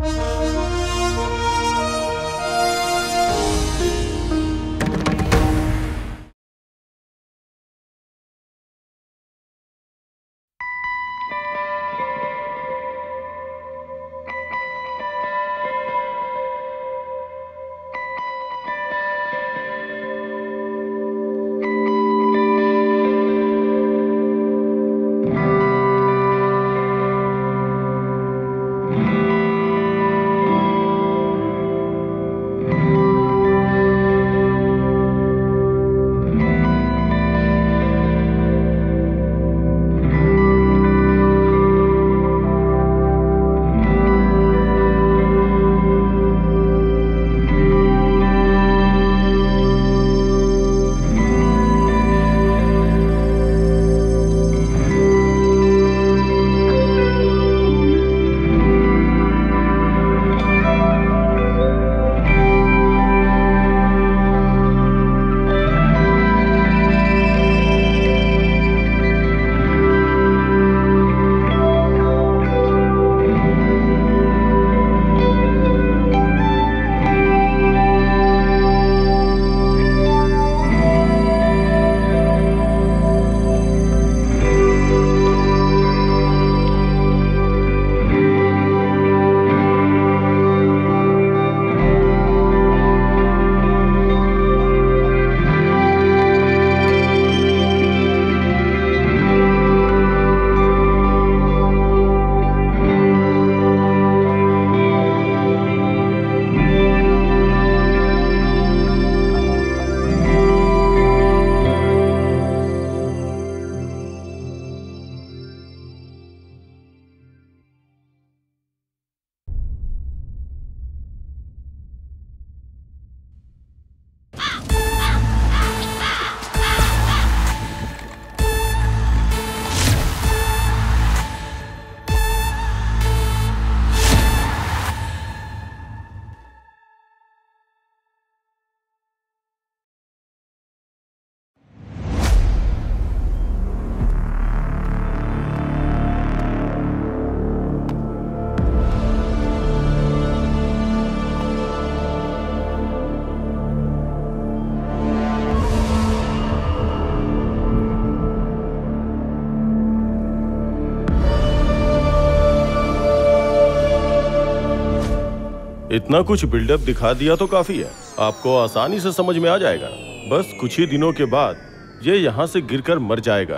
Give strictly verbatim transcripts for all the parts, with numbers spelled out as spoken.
इतना कुछ बिल्डअप दिखा दिया तो काफी है, आपको आसानी से समझ में आ जाएगा। बस कुछ ही दिनों के बाद ये यहाँ से गिरकर मर जाएगा।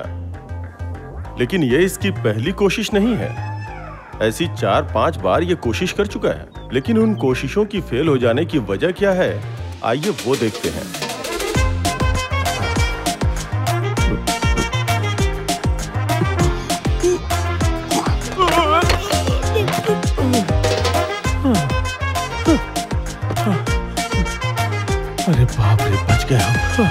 लेकिन ये इसकी पहली कोशिश नहीं है, ऐसी चार पांच बार ये कोशिश कर चुका है। लेकिन उन कोशिशों की फेल हो जाने की वजह क्या है, आइए वो देखते हैं। अरे बाप रे, बच गए हम।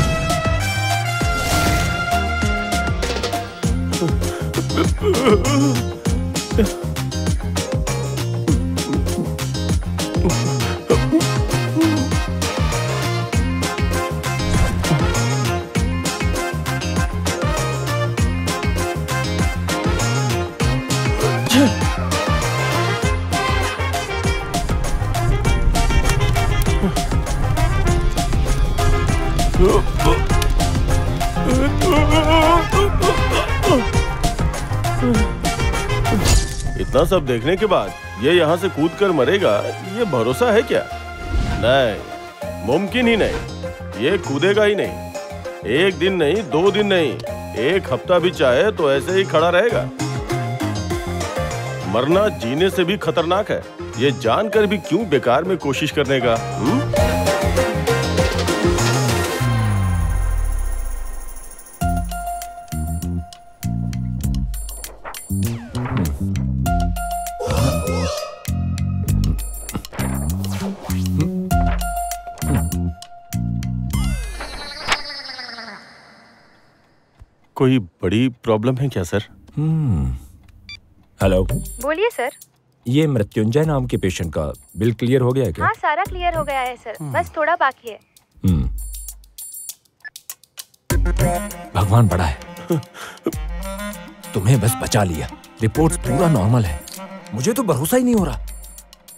इतना सब देखने के बाद ये यहाँ से कूद कर मरेगा, ये भरोसा है क्या? नहीं, मुमकिन ही नहीं। ये कूदेगा ही नहीं। एक दिन नहीं, दो दिन नहीं, एक हफ्ता भी चाहे तो ऐसे ही खड़ा रहेगा। मरना जीने से भी खतरनाक है, ये जानकर भी क्यों बेकार में कोशिश करने का। हुँ? कोई बड़ी प्रॉब्लम है क्या सर? हम्म हेलो, बोलिए सर। ये मृत्युंजय नाम के पेशेंट का बिल क्लियर हो गया है क्या? हाँ, सारा क्लियर हो गया है सर, बस थोड़ा बाकी है। हम्म भगवान बड़ा है, तुम्हें बस बचा लिया। रिपोर्ट्स पूरा नॉर्मल है। मुझे तो भरोसा ही नहीं हो रहा।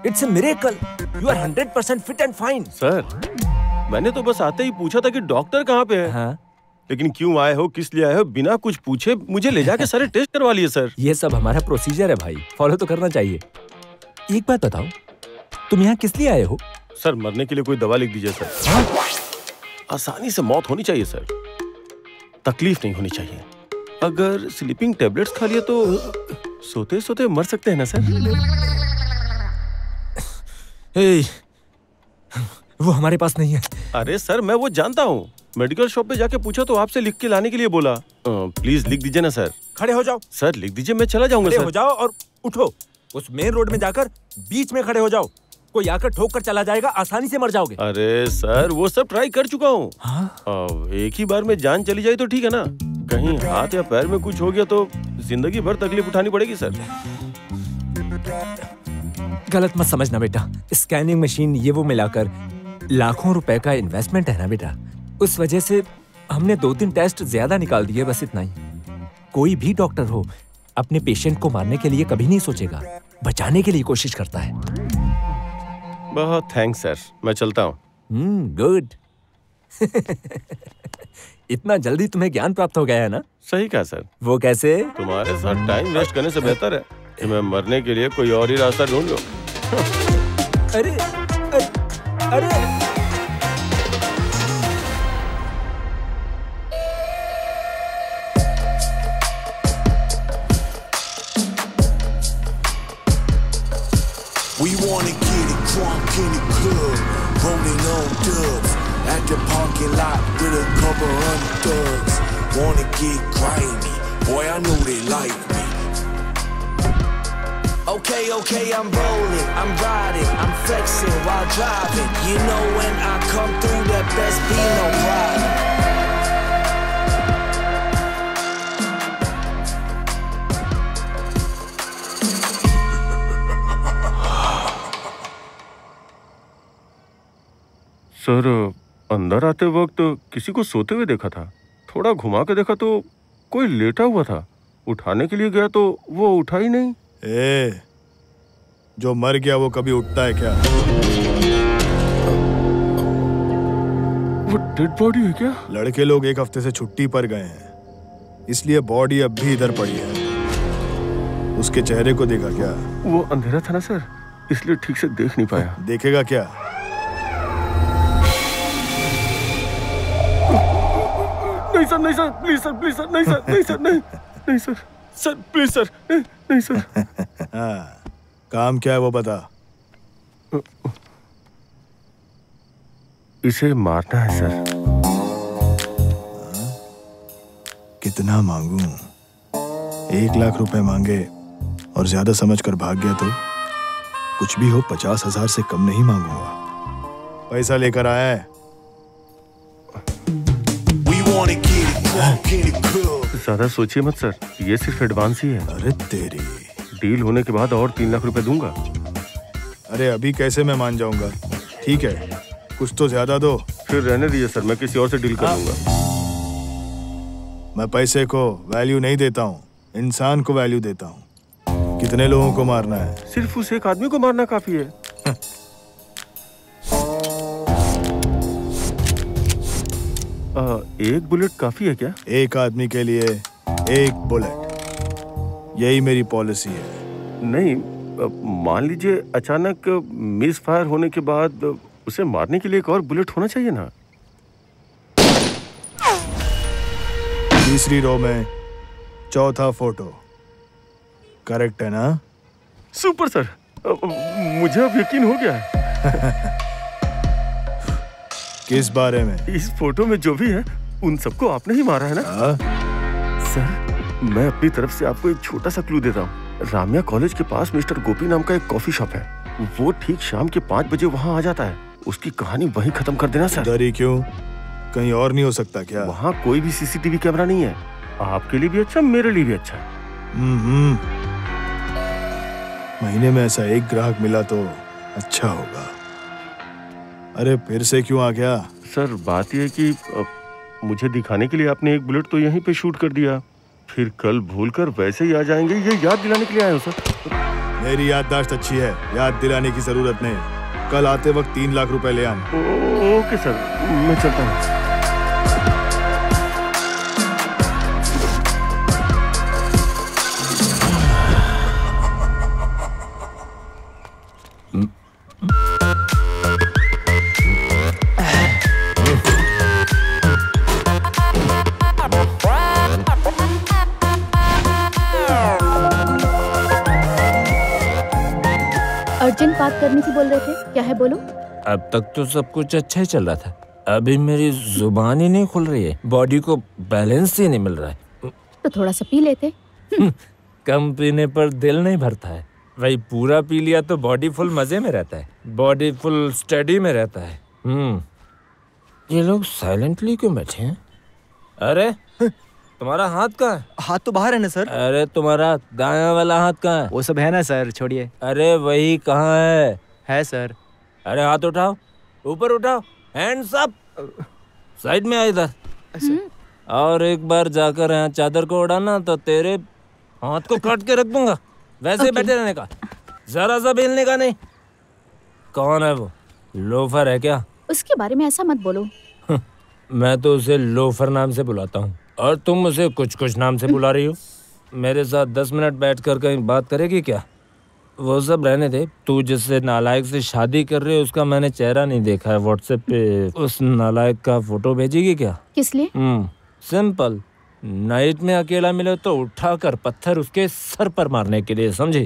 It's a miracle. You are hundred percent fit and fine. Sir, मैंने तो बस आते ही पूछा था कि डॉक्टर कहाँ पे है। हाँ? लेकिन क्यों आए हो, किस लिए आए हो, बिना कुछ पूछे मुझे ले जाके सारे टेस्ट करवा लिए सर। ये सब हमारा प्रोसीजर है भाई, फॉलो तो करना चाहिए। एक बात बताओ, तुम यहाँ किस लिए आए हो? सर, मरने के लिए कोई दवा लिख दीजिए सर। हाँ? आसानी से मौत होनी चाहिए सर, तकलीफ नहीं होनी चाहिए। अगर स्लीपिंग टेबलेट्स खा लिए तो सोते सोते मर सकते हैं ना सर। ए, वो हमारे पास नहीं है। अरे सर, मैं वो जानता हूँ, मेडिकल शॉप पे जाके पूछा तो आपसे लिख के लाने के लिए बोला। प्लीज लिख दीजिए ना सर। खड़े हो जाओ। सर लिख दीजिए, मैं चला जाऊंगा खड़े सर। हो जाओ और उठो। उस मेन रोड में जाकर बीच में खड़े हो जाओ, कोई आकर ठोक कर चला जाएगा, आसानी से मर जाओगे। अरे सर, वो सब ट्राई कर चुका हूँ। हाँ? एक ही बार में जान चली जाए तो ठीक है ना, कहीं हाथ या पैर में कुछ हो गया तो जिंदगी भर तकलीफ उठानी पड़ेगी सर। गलत मत समझना बेटा, स्कैनिंग मशीन ये वो मिलाकर लाखों रुपए का इन्वेस्टमेंट है ना बेटा, उस वजह से हमने दो तीन टेस्ट ज्यादा निकाल दिए, बस इतना ही। कोई भी डॉक्टर हो अपने पेशेंट को मारने के लिए कभी नहीं सोचेगा, बचाने के लिए कोशिश करता है। बहुत थैंक्स सर, मैं चलता हूँ। Hmm, good. इतना जल्दी तुम्हें ज्ञान प्राप्त हो गया है ना? सही कहा सर। वो कैसे? तुम्हारे साथ टाइम वेस्ट करने से बेहतर है कि मैं मरने के लिए कोई और ही रास्ता ढूंढ लूं। अरे अरे, अरे। We wanna get it drunk in the club, rolling on dubs at the parking lot with a couple hundred thugs. Wanna get grimy, boy I know they like me. Okay, okay, I'm rolling, I'm riding, I'm flexing while driving. You know when I come through, that best be no problem. Sir, अंदर आते वक्त किसी को सोते हुए देखा था, थोड़ा घुमा के देखा तो कोई लेटा हुआ था, उठाने के लिए गया तो वो उठा ही नहीं। ए, जो मर गया वो कभी उठता है क्या? वो डेड बॉडी है क्या? लड़के लोग एक हफ्ते से छुट्टी पर गए हैं, इसलिए बॉडी अब भी इधर पड़ी है। उसके चेहरे को देखा क्या? वो अंधेरा था ना सर, इसलिए ठीक से देख नहीं पाया। देखेगा क्या? नहीं सर, नहीं sir, please sir, please sir, नहीं सर, नहीं सर, नहीं नहीं सर, सर प्लीज सर, नहीं, नहीं सर। हाँ, काम क्या है वो बता। इसे मारना है सर। हाँ? कितना मांगूं? एक लाख रुपए मांगे और ज्यादा समझकर भाग गया तो? कुछ भी हो, पचास हजार से कम नहीं मांगूंगा। पैसा लेकर आया है? ज्यादा सोचिए मत सर, ये सिर्फ एडवांस ही है। अरे तेरी, डील होने के बाद और तीन लाख रुपए दूंगा। अरे अभी कैसे मैं मान जाऊंगा? ठीक है, कुछ तो ज्यादा दो। फिर रहने दीजिए सर, मैं किसी और से डील कर लूंगा। मैं पैसे को वैल्यू नहीं देता हूँ, इंसान को वैल्यू देता हूँ। कितने लोगों को मारना है? सिर्फ उस एक आदमी को मारना काफी है। आ, एक बुलेट काफी है क्या? एक आदमी के लिए एक बुलेट, यही मेरी पॉलिसी है। नहीं, मान लीजिए अचानक मिस फायर होने के बाद उसे मारने के लिए एक और बुलेट होना चाहिए ना। तीसरी रो में चौथा फोटो, करेक्ट है ना? सुपर सर, मुझे अब यकीन हो गया है। किस बारे में? इस फोटो में जो भी है उन सबको आपने ही मारा है ना? आ? सर, मैं अपनी तरफ से आपको एक छोटा सा क्लू देता हूँ। रामिया कॉलेज के पास मिस्टर गोपी नाम का एक कॉफी शॉप है, वो ठीक शाम के पाँच बजे वहाँ आ जाता है। उसकी कहानी वहीं खत्म कर देना सर। डरी क्यों? कहीं और नहीं हो सकता क्या? वहाँ कोई भी सीसीटीवी कैमरा नहीं है, आपके लिए भी अच्छा, मेरे लिए भी अच्छा। हम्म, महीने में ऐसा एक ग्राहक मिला तो अच्छा होगा। अरे फिर से क्यों आ गया? सर बात यह है कि मुझे दिखाने के लिए आपने एक बुलेट तो यहीं पे शूट कर दिया, फिर कल भूलकर वैसे ही आ जाएंगे, ये याद दिलाने के लिए आए हो सर। मेरी याददाश्त अच्छी है, याद दिलाने की जरूरत नहीं। कल आते वक्त तीन लाख रुपए ले आना। ओके सर, मैं चलता हूँ। अर्जेंट बात करनी थी बोल रहे थे, क्या है बोलो? अब तक तो सब कुछ अच्छा ही चल रहा था, अभी मेरी जुबान ही नहीं खुल रही है, बॉडी को बैलेंस ही नहीं मिल रहा है। तो थोड़ा सा पी लेते। कम पीने पर दिल नहीं भरता है, वही पूरा पी लिया तो बॉडी फुल मजे में रहता है, बॉडी फुल स्टडी में रहता है। हम्म, ये लोग साइलेंटली क्यों बैठे हैं? अरे तुम्हारा हाथ कहाँ है? हाथ तो बाहर है ना सर। अरे तुम्हारा दायां वाला हाथ कहाँ है? वो सब है ना सर, छोड़िए। अरे वही कहाँ है? है सर। अरे हाथ उठाओ, ऊपर उठाओ, हैंड्स अप, साइड में आ इधर। और एक बार जाकर यहाँ चादर को उड़ाना तो तेरे हाथ को काट के रख दूंगा, वैसे okay. बैठे रहने का, जरा सा हिलने का नहीं। कौन है वो? लोफर है क्या? उसके बारे में ऐसा मत बोलो। मैं तो उसे लोफर नाम से बुलाता हूँ और तुम उसे कुछ कुछ नाम से बुला रही हो। मेरे साथ दस मिनट बैठकर कहीं बात करेगी क्या? वो सब रहने दे, तू जिससे नालायक से शादी कर रही है उसका मैंने चेहरा नहीं देखा है व्हाट्सएप पे, उस नालायक का फोटो भेजेगी क्या? किस लिए? हम्म, सिंपल, नाइट में अकेला मिले तो उठाकर पत्थर उसके सर पर मारने के लिए, समझी?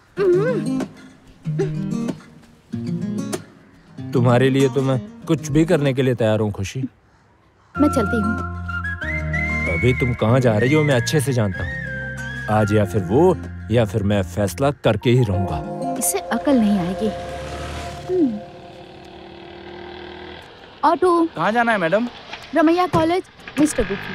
तुम्हारे लिए तो मैं कुछ भी करने के लिए तैयार हूँ खुशी। मैं चलती हूँ। अभी तुम कहाँ जा रही हो मैं अच्छे से जानता हूँ, आज या फिर वो या फिर मैं फैसला करके ही रहूंगा। इससे अकल नहीं आएगी। ऑटो। कहाँ जाना है madam? Ramaiah college, mister Guffi.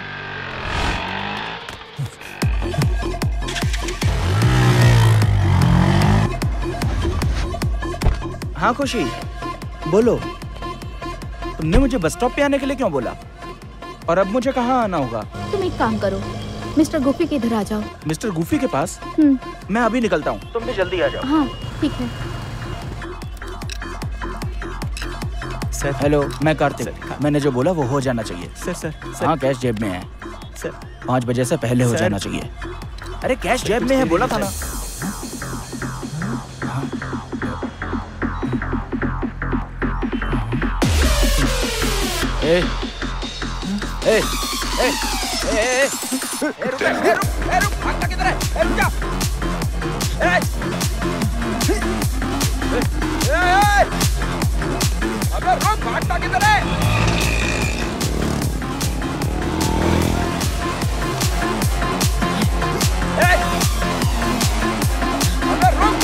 हाँ खुशी, बोलो। तुमने मुझे बस स्टॉप पे आने के लिए क्यों बोला? और अब मुझे कहाँ आना होगा? तुम एक काम करो, मिस्टर गुफी के इधर आ जाओ। मिस्टर गुफी के पास? मैं अभी निकलता हूँ, तुम भी जल्दी आ जाओ। हाँ ठीक है। सर हेलो, मैं कार्तिक। मैंने जो बोला वो हो जाना चाहिए। सर सर हाँ, कैश जेब में है सर। पाँच बजे से पहले हो जाना चाहिए। अरे कैश जेब में है, बोला था ना। ए, ए, ए, ए, ए, ए, रुक, ए, रुक, ए, रुक, भागता किधर है? ए, रुक जा। ए, ए, ए, अबे रुक, भागता किधर है? ए, अबे रुक।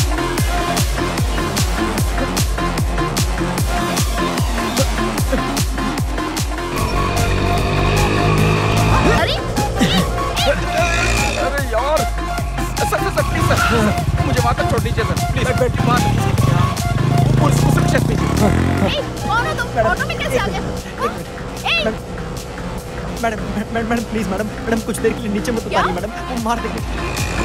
अरे यार, सर सर प्लीज सर, मुझे वहाँ तक छोड़ दीजिए सर, प्लीज। मैं बैठी बात पुलिस को सुरक्षा दीजिए। कौन हो तुम? ऑटो में कैसे आ गए? Madam madam madam please madam madam कुछ देर के लिए नीचे मत उतारिए मैडम, वो मार देंगे।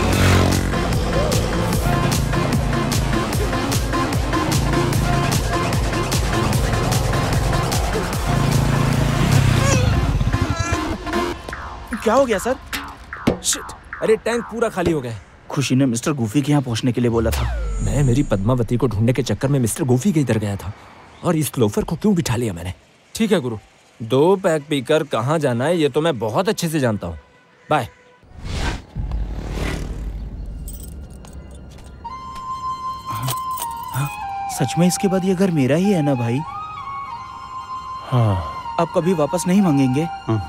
क्या हो गया सर? शिट, अरे टैंक पूरा खाली हो गया। खुशी ने मिस्टर गुफी के यहाँ पहुँचने के लिए बोला था। मैं मेरी पद्मावती को ढूंढने के चक्कर में मिस्टर गुफी के इधर गया था और इस लोफर को क्यों बिठा लिया मैंने। ठीक है गुरु, दो पैक पीकर कहाँ जाना है ये तो मैं बहुत अच्छे से जानता हूँ। बाय। सच में इसके बाद ये घर मेरा ही है ना भाई? हाँ। अब कभी वापस नहीं मांगेंगे?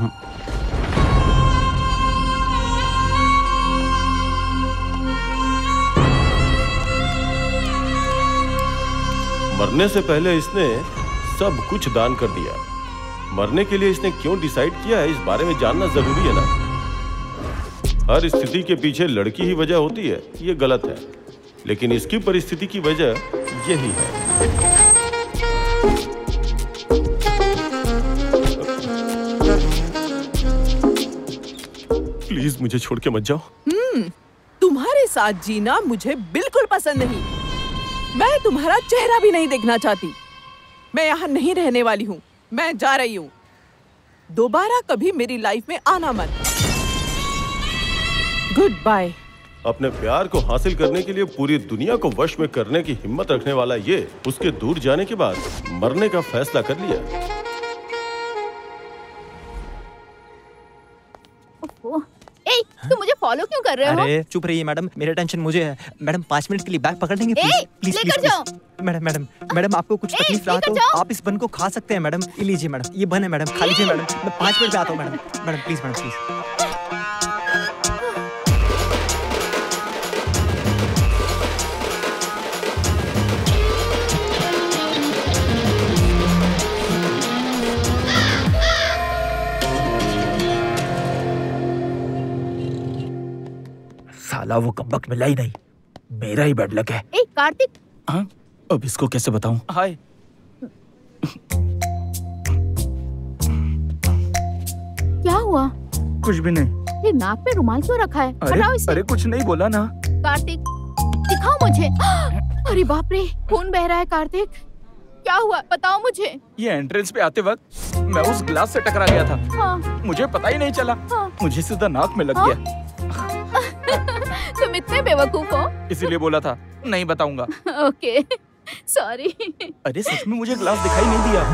मरने से पहले इसने सब कुछ दान कर दिया। मरने के लिए इसने क्यों डिसाइड किया है इस बारे में जानना जरूरी है ना। हर स्थिति के पीछे लड़की ही वजह होती है, ये गलत है, लेकिन इसकी परिस्थिति की वजह यही है। प्लीज मुझे छोड़ के मत जाओ। हम्म, तुम्हारे साथ जीना मुझे बिल्कुल पसंद पसंद नहीं। मैं तुम्हारा चेहरा भी नहीं देखना चाहती। मैं यहाँ नहीं रहने वाली हूँ। मैं जा रही हूँ। दोबारा कभी मेरी लाइफ में आना मत। Good bye. अपने प्यार को हासिल करने के लिए पूरी दुनिया को वश में करने की हिम्मत रखने वाला ये उसके दूर जाने के बाद मरने का फैसला कर लिया। ए, तुम मुझे फॉलो क्यों कर रहे हो? अरे चुप रहिए मैडम, मेरा टेंशन मुझे है। मैडम पाँच मिनट के लिए बैग पकड़ लेंगे प्लीज? प्लीज लेकर प्लीज, जाओ। प्लीज। मैडम मैडम मैडम आपको कुछ तकलीफ रहा तो आप इस बन को खा सकते हैं मैडम। ये लीजिए मैडम, ये बन है मैडम, खा लीजिए मैडम। मैं पाँच मिनट में आता हूँ madam. Madam please madam please. साला वो कम्बख्त मिला ही नहीं। मेरा ही बैड लक है। ए कार्तिक। हाँ, अब इसको कैसे बताऊं? हाय। क्या हुआ? कुछ भी नहीं। ये नाक पे रुमाल क्यों रखा है? अरे, हटाओ इसे। अरे कुछ नहीं बोला ना। कार्तिक दिखाओ मुझे। अरे बाप रे, खून बह रहा है। कार्तिक क्या हुआ बताओ मुझे। ये एंट्रेंस पे आते वक्त मैं उस ग्लास से टकरा गया था। हाँ। मुझे पता ही नहीं चला। हाँ। मुझे सीधा नाक में लग हाँ। गया। तुम इतने बेवकूफ हो। इसीलिए बोला था नहीं बताऊंगा। Okay sorry. अरे सच में मुझे ग्लास दिखाई नहीं दिया।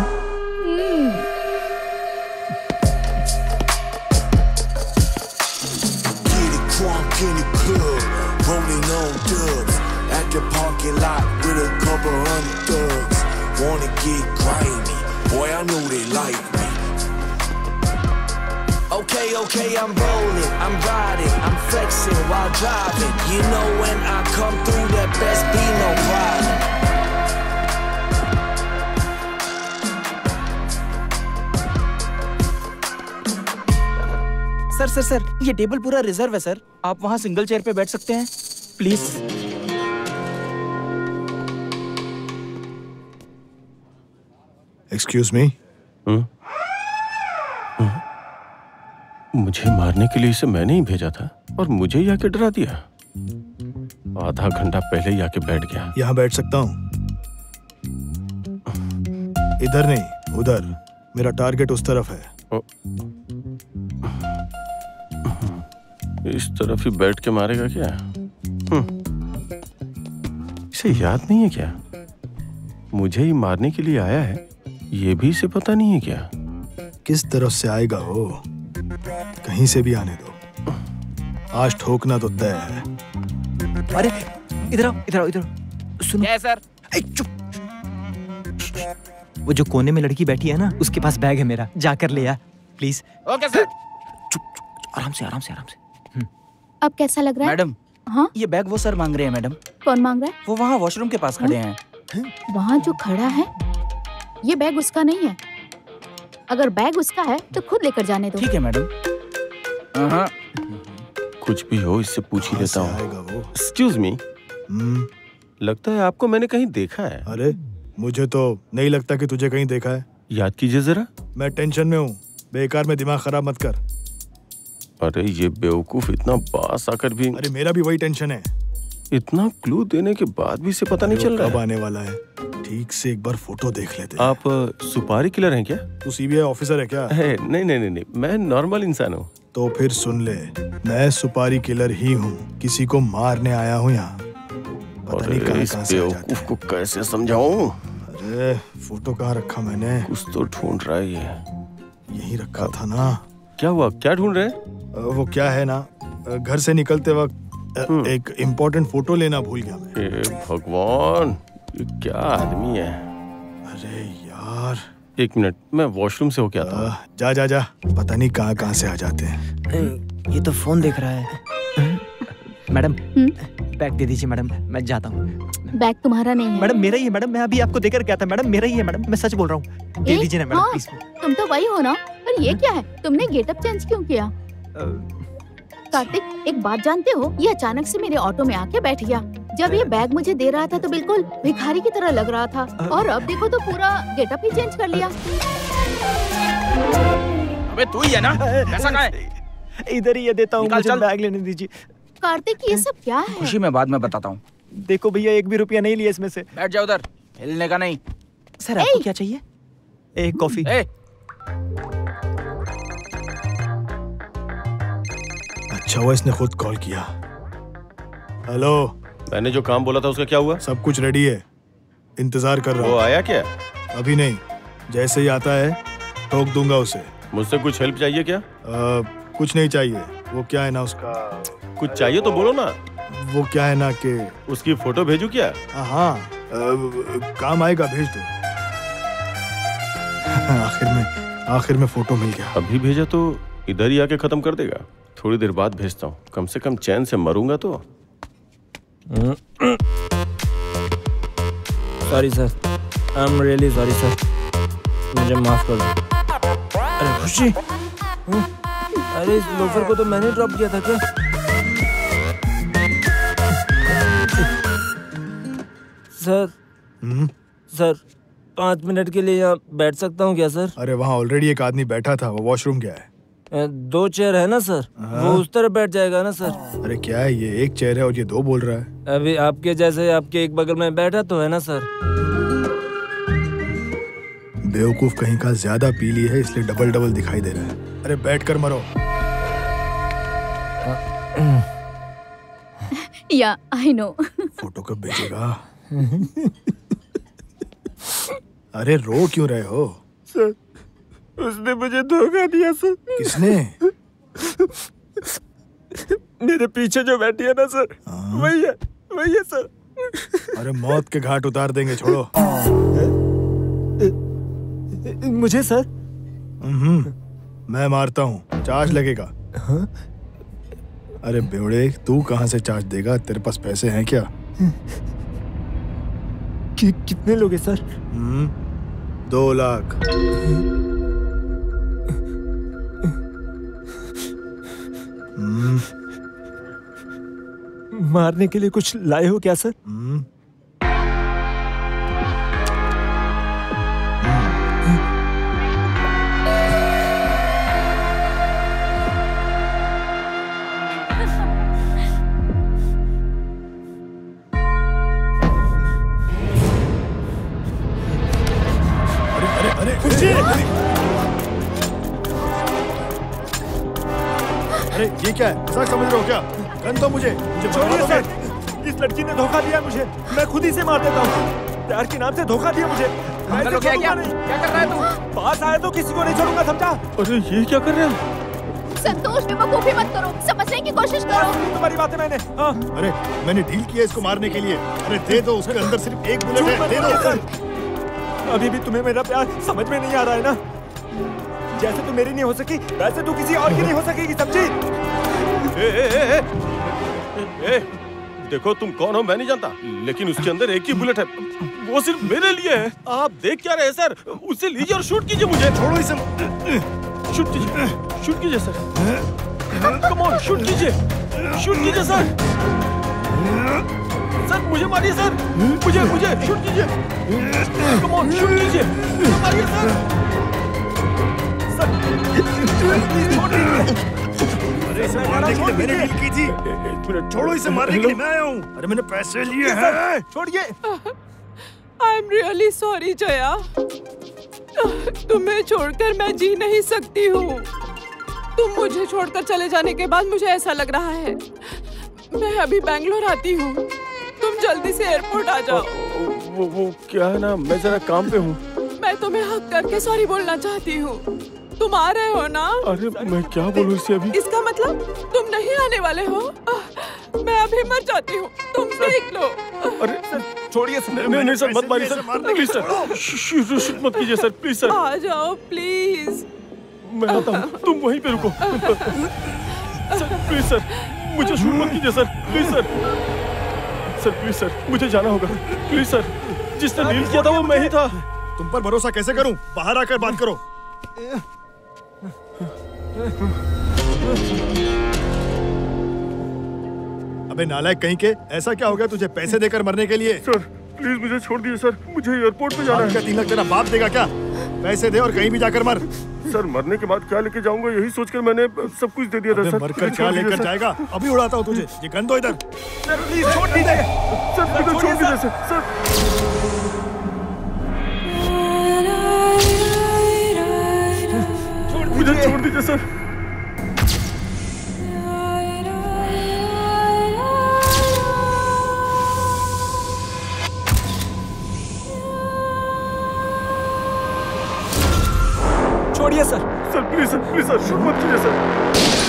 Drunk in the club, rolling on dubs at the parking lot with a couple hundred thugs. Wanna get grimy, boy I know they like me. Okay, okay, I'm rolling, I'm riding, I'm flexing while driving. You know when I come through, that best be no problem. Sir sir sir ये table पूरा reserve है sir. आप वहाँ single chair पे बैठ सकते हैं please. Excuse me. मुझे मारने के लिए इसे मैंने ही भेजा था और मुझे ही आके डरा दिया। आधा घंटा पहले ही आके बैठ गया। यहाँ बैठ सकता हूँ? इधर नहीं उधर। मेरा टारगेट उस तरफ है। इस तरफ ही बैठ के मारेगा क्या? इसे याद नहीं है क्या? मुझे ही मारने के लिए आया है, ये भी इसे पता नहीं है क्या? किस तरफ से आएगा वो? कहीं से भी आने दो, आज ठोकना तो तय है। अरे इधर आओ, इधर आओ, इधर आओ। सुनो। क्या है सर? चुप। वो जो कोने में लड़की बैठी है ना, उसके पास बैग है मेरा, जाकर ले आ प्लीज। Okay sir. चुप, आराम से आराम से आराम से। अब कैसा लग रहा है? मैडम हाँ ये बैग वो सर मांग रहे हैं मैडम। कौन मांग रहा है? वो वहाँ वॉशरूम के पास खड़े हैं। वहाँ जो खड़ा है ये बैग उसका नहीं है। अगर बैग उसका है तो खुद लेकर जाने दो। ठीक है मैडम। कुछ भी हो इससे पूछ ही लेता हूँ। एक्सक्यूज मी, लगता है आपको मैंने कहीं देखा है। अरे मुझे तो नहीं लगता कि तुझे कहीं देखा है। याद कीजिए जरा। मैं टेंशन में हूँ, बेकार में दिमाग खराब मत कर। अरे ये बेवकूफ इतना पास आकर भी। अरे मेरा भी वही टेंशन है। इतना क्लू देने के बाद भी इसे पता नहीं चल रहा कब आने वाला है। ठीक से एक बार फोटो देख लेते हैं। आप सुपारी किलर हैं क्या? तू सीबीआई ऑफिसर है क्या? है, नहीं नहीं नहीं नहीं, मैं नॉर्मल इंसान हूँ। तो फिर सुन ले, मैं सुपारी किलर ही हूँ, किसी को मारने आया हूँ यहाँ। पता नहीं कहाँ कहाँ से आ जाते हैं। को कैसे समझाऊं? अरे फोटो कहाँ रखा मैंने? कुछ तो ढूंढ रहा है ये। यही रखा था ना। क्या हुआ? क्या ढूंढ रहे हैं? वो क्या है ना, घर से निकलते वक्त एक इम्पोर्टेंट फोटो लेना भूल गया मैं। ए भगवान, ये क्या आदमी है? अरे यार एक मिनट, मैं वॉशरूम से होके आता हूँ। जा जा जा, पता नहीं कहाँ कहाँ से आ जाते हैं। ये तो फोन देख रहा है। मैडम बैग दे दीजिए मैडम, मैं जाता हूँ। बैग तुम्हारा नहीं है। मैडम मेरा ही है मैडम, मैं अभी आपको देकर गया था मैडम, मेरा ही है मैडम, मैं सच बोल रहा हूँ। दे दीजिए ना मैडम हाँ, प्लीज। तुम तो वही हो ना। पर ये क्या है, तुमने गेटअप चेंज क्यों किया? कार्तिक एक बात जानते हो, ये अचानक से मेरे ऑटो में आके बैठ गया। जब ये बैग मुझे दे रहा था तो बिल्कुल भिखारी की तरह लग रहा था, और अब देखो तो पूरा गेटअप ही चेंज कर लिया। अबे तू ही है ना? पैसा कहाँ है? इधर ही ये देता हूँ, मुझे बैग लेने दीजिए। कार्तिक ये सब क्या है? खुशी में बाद में बताता हूँ। देखो भैया एक भी रुपया नहीं लिया इसमें से। बैठ जाओ उधर, हिलने का नहीं। सर आपको क्या चाहिए? एक कॉफी। अच्छा हुआ इसने खुद कॉल किया। हेलो, मैंने जो काम बोला था उसका क्या हुआ? सब कुछ रेडी है, इंतजार कर रहा हूँ। वो आया क्या? अभी नहीं, जैसे ही आता है ठोक दूंगा उसे। मुझसे कुछ हेल्प चाहिए क्या? आ, कुछ नहीं चाहिए। वो क्या है ना उसका, कुछ चाहिए तो बोलो ना। वो क्या है ना कि उसकी फोटो भेजू क्या? हाँ, काम आएगा, भेज दो। आखिर में आखिर में फोटो मिल गया। अभी भेजा तो इधर ही आके खत्म कर देगा। थोड़ी देर बाद भेजता हूँ, कम से कम चैन से मरूंगा तो। Sorry sir, I am really sorry sir, मुझे माफ कर दो। अरे खुशी, अरे इस लोफर को तो मैंने ड्रॉप किया था क्या? सर सर पाँच मिनट के लिए यहाँ बैठ सकता हूँ क्या सर? अरे वहाँ ऑलरेडी एक आदमी बैठा था, वो वॉशरूम गया है। दो चेयर है ना सर, वो उस तरह बैठ जाएगा ना सर? अरे क्या है, ये एक चेयर है और ये दो बोल रहा है। अभी आपके जैसे आपके एक बगल में बैठा तो है ना सर। बेवकूफ कहीं का, ज्यादा पी ली है इसलिए डबल डबल दिखाई दे रहा है। अरे बैठ कर मरो। या आई नो। फोटो कब भेजेगा? अरे रो क्यों रहे हो? सर उसने मुझे धोखा दिया सर। किसने? मेरे पीछे जो बैठी है ना सर, वही है वही है सर। अरे मौत के घाट उतार देंगे, छोड़ो। मुझे सर? मैं मारता हूँ, चार्ज लगेगा। हाँ? अरे बेवड़े, तू कहाँ से चार्ज देगा? तेरे पास पैसे हैं क्या? कि, कितने लोग हैं सर? हम्म, दो लाख। हम्म, मारने के लिए कुछ लाए हो क्या सर? हम्म, अरे ये क्या है? मजाक समझ रहे हो क्या? गन दो मुझे, मुझे छोड़िए सर, इस लड़की ने धोखा दिया मुझे, मैं खुद ही से मार देता हूँ। प्यार के नाम से धोखा दिया मुझे। मैं इसे क्या, क्या, नहीं। क्या कर रहा है तू? पास आया तो किसी को नहीं छोड़ूंगा, समझा? अरे ये क्या कर रहे हैं? संतोष, बेवकूफी मत करो, समझने की कोशिश करो। तुम्हारी बातें मैंने। हाँ। अरे मैंने डील किया इसको मारने के लिए। अरे दे दो, उसके अंदर सिर्फ एक बुलेट है, दे दो। सर अभी भी तुम्हें मेरा प्यार समझ में नहीं आ रहा है ना? जैसे तू मेरी नहीं हो सकी, वैसे तू किसी और की नहीं हो सकेगी, समझी? ए, ए, ए, ए, ए, देखो तुम कौन हो मैं नहीं जानता, लेकिन उसके अंदर एक ही बुलेट है, वो सिर्फ मेरे लिए है। आप देख क्या रहे हैं सर? उससे लीजिए और शूट कीजिए मुझे। छोड़ो इसे। शूट कीजिए, शूट कीजिए सर। कम ऑन, शूट कीजिए, शूट कीजिए सर। सर मुझे मारिए सर, मुझे मुझे शूट कीजिए। कम ऑन, शूट कीजिए, मारिए सर। सर छोड़ दीजिए। अरे इसे मारने के लिए मैंने डील की थी। एक मिनट, छोड़ो इसे, मारने के लिए मैं आया हूँ। अरे मैंने पैसे लिए हैं। छोड़िए। I am really sorry Jaya, तुम्हें छोड़कर मैं जी नहीं सकती हूँ। तुम मुझे छोड़कर चले जाने के बाद मुझे ऐसा लग रहा है। मैं अभी बैंगलोर आती हूँ, तुम जल्दी से एयरपोर्ट आ जाओ। वो वो क्या है ना, मैं जरा काम पे हूँ। मैं तुम्हें हक करके सॉरी बोलना चाहती हूँ। तुम आ रहे हो ना? अरे मैं क्या बोलूँ इसे अभी? इसका मतलब तुम नहीं आने वाले हो? मैं अभी मर जाती हूँ, तुम देख लो। अरे सर छोड़िए सर, नहीं नहीं सर, मत मारिए सर, प्लीज सर, शूट मत कीजिए सर, प्लीज सर। आ जाओ प्लीज। मैं आता हूँ, तुम वहीं पे रुको। सर प्लीज सर, मुझे शूट मत कीजिए sir, please sir. Sir please sir, मुझे जाना होगा, प्लीज सर। जिसने डील किया था वो मैं ही था। तुम पर भरोसा कैसे करूं? बाहर आकर बात करो। अबे नालायक कहीं के, ऐसा क्या हो गया तुझे पैसे देकर मरने के लिए? सर प्लीज मुझे छोड़ दिए सर, मुझे एयरपोर्ट पे जाना है। तीन लाख तेरा बाप देगा क्या? पैसे दे और कहीं भी जाकर मर। सर मरने के बाद क्या लेके जाऊंगा यही सोचकर मैंने सब कुछ दे दिया था सर। मरकर क्या लेकर जाएगा? अभी उड़ाता हूँ तुझे। ये गन दो इधर। सर प्लीज छोड़ दीजिए। सर छोड़ दीजिए सर। सर मुझे छोड़ दीजिए सर। छोड़िए sir. Sir please sir please sir shoot मत कीजिए सर।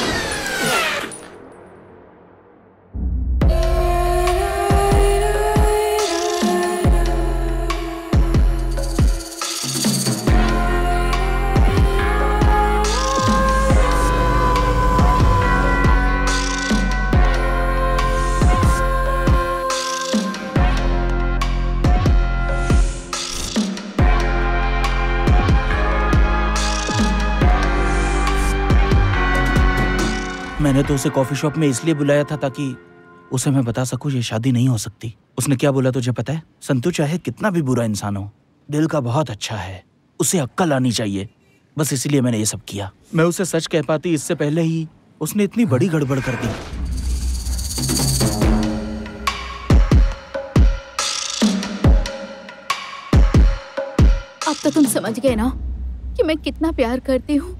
मैंने तो उसे कॉफी शॉप में इसलिए बुलाया था ताकि उसे मैं बता सकूं ये शादी नहीं हो सकती। उसने क्या बोला तुझे पता है? संतू चाहे कितना भी बुरा इंसान हो, दिल का बहुत अच्छा है, उसे अक्ल आनी चाहिए। बस इसलिए मैंने ये सब किया। मैं उसे सच कह पाती इससे पहले ही उसने इतनी बड़ी गड़बड़ कर दी। अब तो तुम समझ गए ना कि मैं कितना प्यार करती हूँ।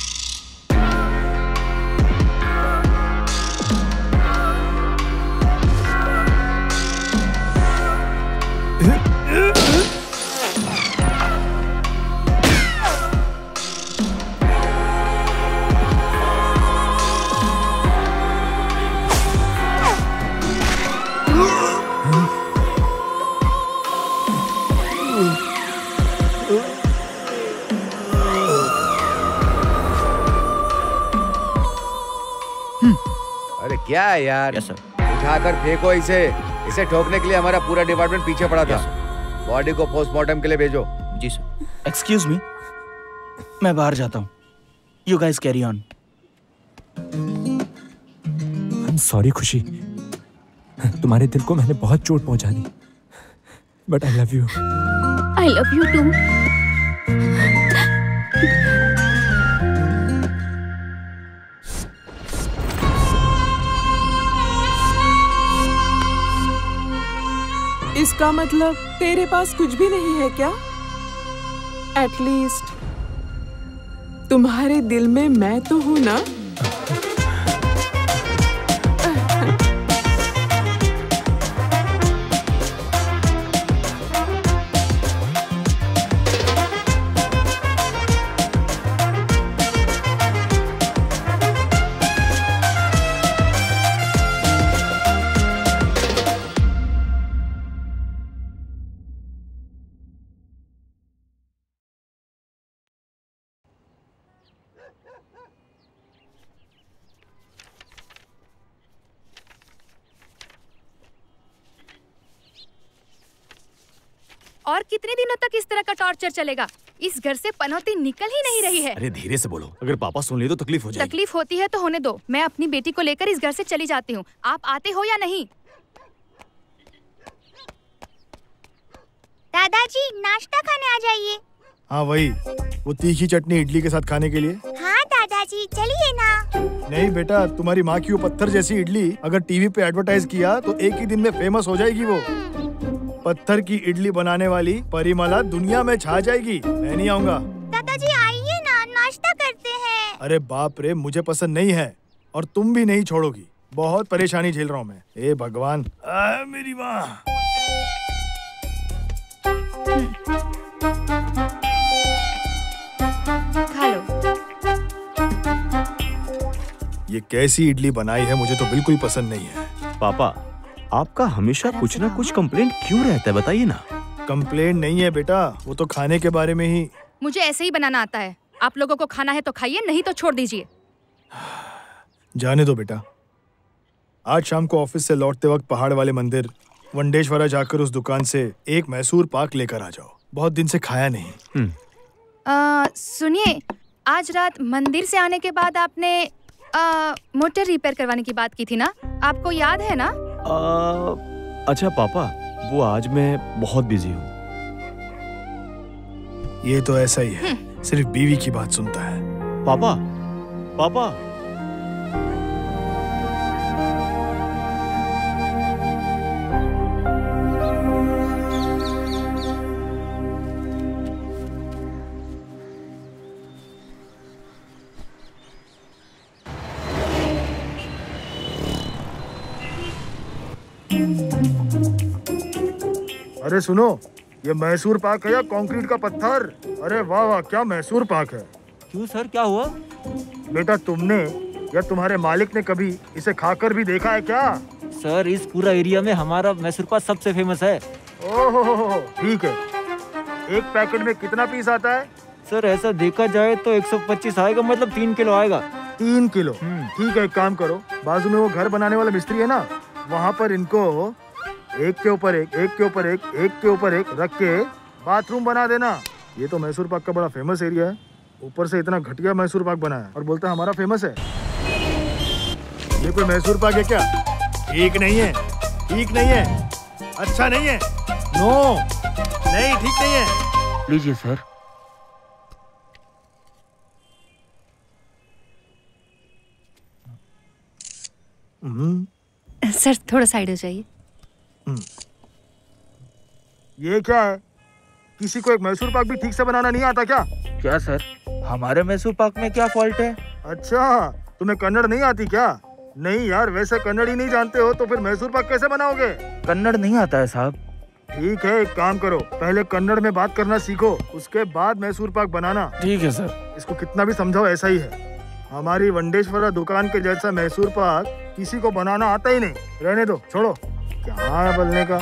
अरे क्या है यार? yes, उठाकर फेंको इसे। इसे ठोकने के लिए हमारा पूरा डिपार्टमेंट पीछे पड़ा था। yes, बॉडी को पोस्टमार्टम के लिए भेजो। जी सर। एक्सक्यूज मी, मैं बाहर जाता हूँ। You guys carry on. I am sorry Khushi, तुम्हारे दिल को मैंने बहुत चोट पहुंचा दी, but I love you. I love you too. इसका मतलब तेरे पास कुछ भी नहीं है क्या? एटलीस्ट तुम्हारे दिल में मैं तो हूं ना? और कितने दिनों तक इस तरह का टॉर्चर चलेगा? इस घर से पनौती निकल ही नहीं रही है। अरे धीरे से बोलो, अगर पापा सुन ले तो तकलीफ हो जाएगी। तकलीफ होती है तो होने दो। मैं अपनी बेटी को लेकर इस घर से चली जाती हूँ। आप आते हो या नहीं? दादाजी नाश्ता खाने आ जाइए। हाँ वही, वो तीखी चटनी इडली के साथ खाने के लिए। हाँ दादाजी चलिए ना। नहीं बेटा, तुम्हारी माँ की वो पत्थर जैसी इडली अगर टीवी पे एडवर्टाइज किया तो एक ही दिन में फेमस हो जाएगी। वो पत्थर की इडली बनाने वाली परिमला दुनिया में छा जाएगी। मैं नहीं आऊंगा। दादाजी आइए ना, नाश्ता करते हैं। अरे बाप रे, मुझे पसंद नहीं है और तुम भी नहीं छोड़ोगी। बहुत परेशानी झेल रहा हूँ मैं। ए भगवान, आ, मेरी माँ। खा लो। ये कैसी इडली बनाई है, मुझे तो बिल्कुल पसंद नहीं है। पापा, आपका हमेशा कुछ ना कुछ कंप्लेंट क्यों रहता है, बताइए ना। कंप्लेंट नहीं है बेटा, वो तो खाने के बारे में ही। मुझे ऐसे ही बनाना आता है। आप लोगों को खाना है तो खाइए, नहीं तो छोड़ दीजिए। जाने दो बेटा। आज शाम को ऑफिस से लौटते वक्त पहाड़ वाले मंदिर वंडेश्वरा जाकर उस दुकान से एक मैसूर पाक लेकर आ जाओ। बहुत दिन से खाया नहीं। आ, सुनिए, आज रात मंदिर से आने के बाद आपने आ, मोटर रिपेयर करवाने की बात की थी ना? आपको याद है ना? आ, अच्छा पापा, वो आज मैं बहुत बिजी हूँ। ये तो ऐसा ही है, सिर्फ बीवी की बात सुनता है। पापा, पापा। अरे सुनो, ये मैसूर पाक है या कंक्रीट का पत्थर? अरे वाह वाह, क्या मैसूर पाक है। क्यों सर, क्या हुआ? बेटा तुमने या तुम्हारे मालिक ने कभी इसे खाकर भी देखा है क्या? सर इस पूरा एरिया में हमारा मैसूर पाक सबसे फेमस है। ओहो, ठीक है। एक पैकेट में कितना पीस आता है? सर ऐसा देखा जाए तो एक सौ पच्चीस आएगा, मतलब तीन किलो आएगा। तीन किलो ठीक है, एक काम करो, बाजू में वो घर बनाने वाला मिस्त्री है ना, वहाँ पर इनको एक के ऊपर एक, एक के ऊपर एक, एक के ऊपर एक रख के बाथरूम बना देना। ये तो मैसूर पाक का बड़ा फेमस एरिया है, ऊपर से इतना घटिया मैसूर पाक बनाया और बोलता है हमारा फेमस है। ये कोई मैसूर पाक है क्या? ठीक नहीं है, ठीक नहीं है, अच्छा नहीं है, नो नहीं, ठीक नहीं है। लीजिए सर। सर थोड़ा साइड हो जाइए। ये क्या है? किसी को एक मैसूर पाक भी ठीक से बनाना नहीं आता क्या? क्या सर, हमारे मैसूर पाक में क्या फॉल्ट है? अच्छा, तुम्हें कन्नड़ नहीं आती क्या? नहीं यार, वैसे कन्नड़ ही नहीं जानते हो तो फिर मैसूर पाक कैसे बनाओगे? कन्नड़ नहीं आता है साहब। ठीक है, एक काम करो, पहले कन्नड़ में बात करना सीखो, उसके बाद मैसूर पाक बनाना। ठीक है सर। इसको कितना भी समझाओ ऐसा ही है। हमारी वंडेश्वरा दुकान के जैसा मैसूर पाक किसी को बनाना आता ही नहीं। रहने दो, छोड़ो, क्या है बोलने का।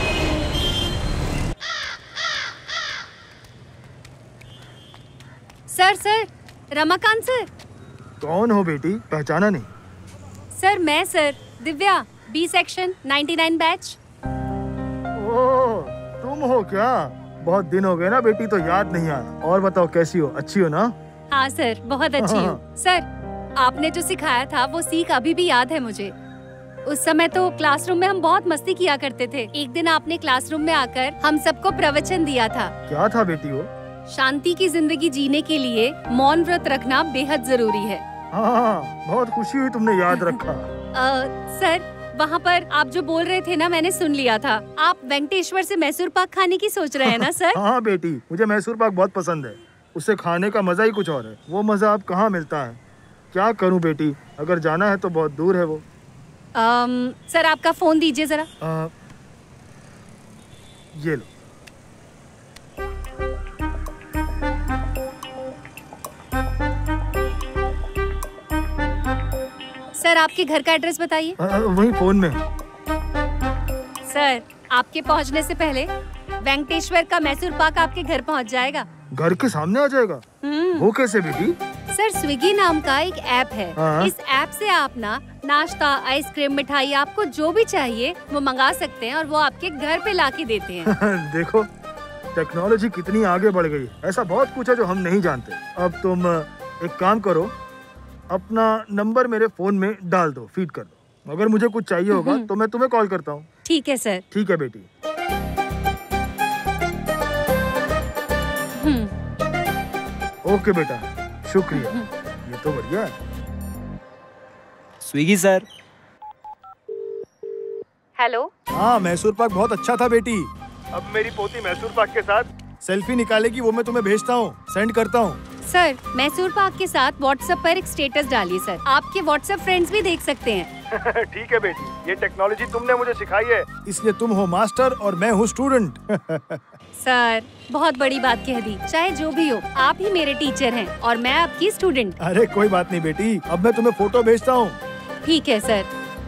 Sir sir Ramakant sir. कौन हो बेटी, पहचाना नहीं? सर मैं सर दिव्या, बी सेक्शन निन्यानवे बैच। ओह, तुम हो क्या? बहुत दिन हो गए ना बेटी, तो याद नहीं आया। और बताओ कैसी हो, अच्छी हो ना? हाँ सर, बहुत अच्छी हूँ। सर आपने जो सिखाया था वो सीख अभी भी याद है मुझे। उस समय तो क्लासरूम में हम बहुत मस्ती किया करते थे। एक दिन आपने क्लासरूम में आकर हम सबको प्रवचन दिया था। क्या था बेटी वो? शांति की जिंदगी जीने के लिए मौन व्रत रखना बेहद जरूरी है। हाँ, बहुत खुशी हुई तुमने याद रखा। आ, सर वहाँ पर आप जो बोल रहे थे ना, मैंने सुन लिया था। आप वेंकटेश्वर से मैसूर पाक खाने की सोच रहे हैं ना सर? हाँ बेटी, मुझे मैसूर पाक बहुत पसंद है। उसे खाने का मजा ही कुछ और है। वो मजा अब कहाँ मिलता है। क्या करूँ बेटी, अगर जाना है तो बहुत दूर है वो। आम, सर आपका फोन दीजिए जरा। आ, ये लो। सर आपके घर का एड्रेस बताइए। वही फोन में। सर आपके पहुंचने से पहले वेंकटेश्वर का मैसूर पाक आपके घर पहुंच जाएगा। घर के सामने आ जाएगा? वो कैसे बेटी? सर स्विगी नाम का एक ऐप है। हाँ। इस ऐप से आप ना नाश्ता, आइसक्रीम, मिठाई, आपको जो भी चाहिए वो मंगा सकते हैं और वो आपके घर पे लाके देते हैं। देखो टेक्नोलॉजी कितनी आगे बढ़ गई। ऐसा बहुत कुछ है जो हम नहीं जानते। अब तुम एक काम करो, अपना नंबर मेरे फोन में डाल दो, फीड कर दो। अगर मुझे कुछ चाहिए होगा तो मैं तुम्हें कॉल करता हूँ। ठीक है सर। ठीक है बेटी। ओके बेटा, शुक्रिया। ये तो बढ़िया है। Swiggy sir. हेलो। हाँ, मैसूर पाक बहुत अच्छा था बेटी। अब मेरी पोती मैसूर पाक के साथ सेल्फी निकालेगी, वो मैं तुम्हें भेजता हूँ, सेंड करता हूँ। सर मैसूर पाक के साथ व्हाट्सएप पर एक स्टेटस डालिए सर। आपके व्हाट्सएप फ्रेंड्स भी देख सकते हैं। ठीक है बेटी, ये टेक्नोलॉजी तुमने मुझे सिखाई है, इसलिए तुम हो मास्टर और मैं हूँ स्टूडेंट। सर बहुत बड़ी बात कह दी। चाहे जो भी हो, आप ही मेरे टीचर हैं और मैं आपकी स्टूडेंट। अरे कोई बात नहीं बेटी, अब मैं तुम्हें फोटो भेजता हूँ। ठीक है सर।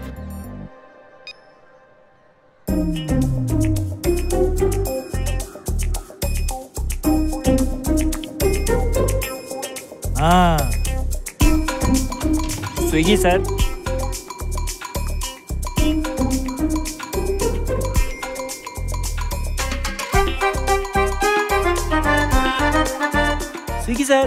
हाँ स्विगी सर। Swiggy sir.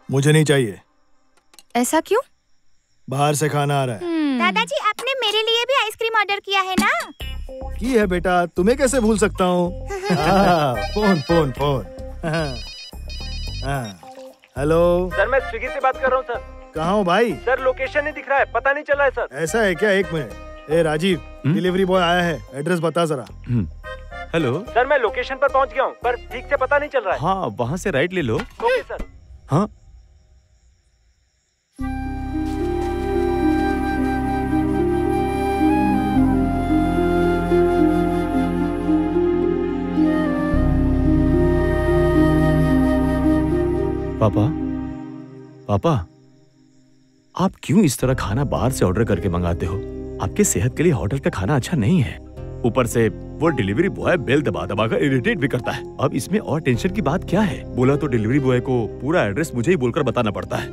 मुझे नहीं चाहिए। ऐसा क्यों? बाहर से खाना आ रहा है। दादाजी आपने मेरे लिए भी आइसक्रीम ऑर्डर किया है ना? की है बेटा, तुम्हें कैसे भूल सकता हूँ? Phone phone phone. Hello sir, मैं स्विगी से बात कर रहा हूँ सर। कहाँ हो भाई? सर लोकेशन नहीं दिख रहा है, पता नहीं चल रहा है सर। ऐसा है क्या? एक मिनट। ए राजीव, डिलीवरी बॉय आया है, एड्रेस बता जरा। हेलो सर, मैं लोकेशन पर पहुंच गया हूँ, पर ठीक से पता नहीं चल रहा है। हाँ, वहाँ से राइट ले लो। Okay sir. हाँ पापा, पापा, आप क्यों इस तरह खाना बाहर से ऑर्डर करके मंगाते हो? आपके सेहत के लिए होटल का खाना अच्छा नहीं है। ऊपर से वो डिलीवरी बॉय बेल दबा दबा कर इरिटेट भी करता है। अब इसमें और टेंशन की बात क्या है? बोला तो डिलीवरी बॉय को पूरा एड्रेस मुझे ही बोलकर बताना पड़ता है।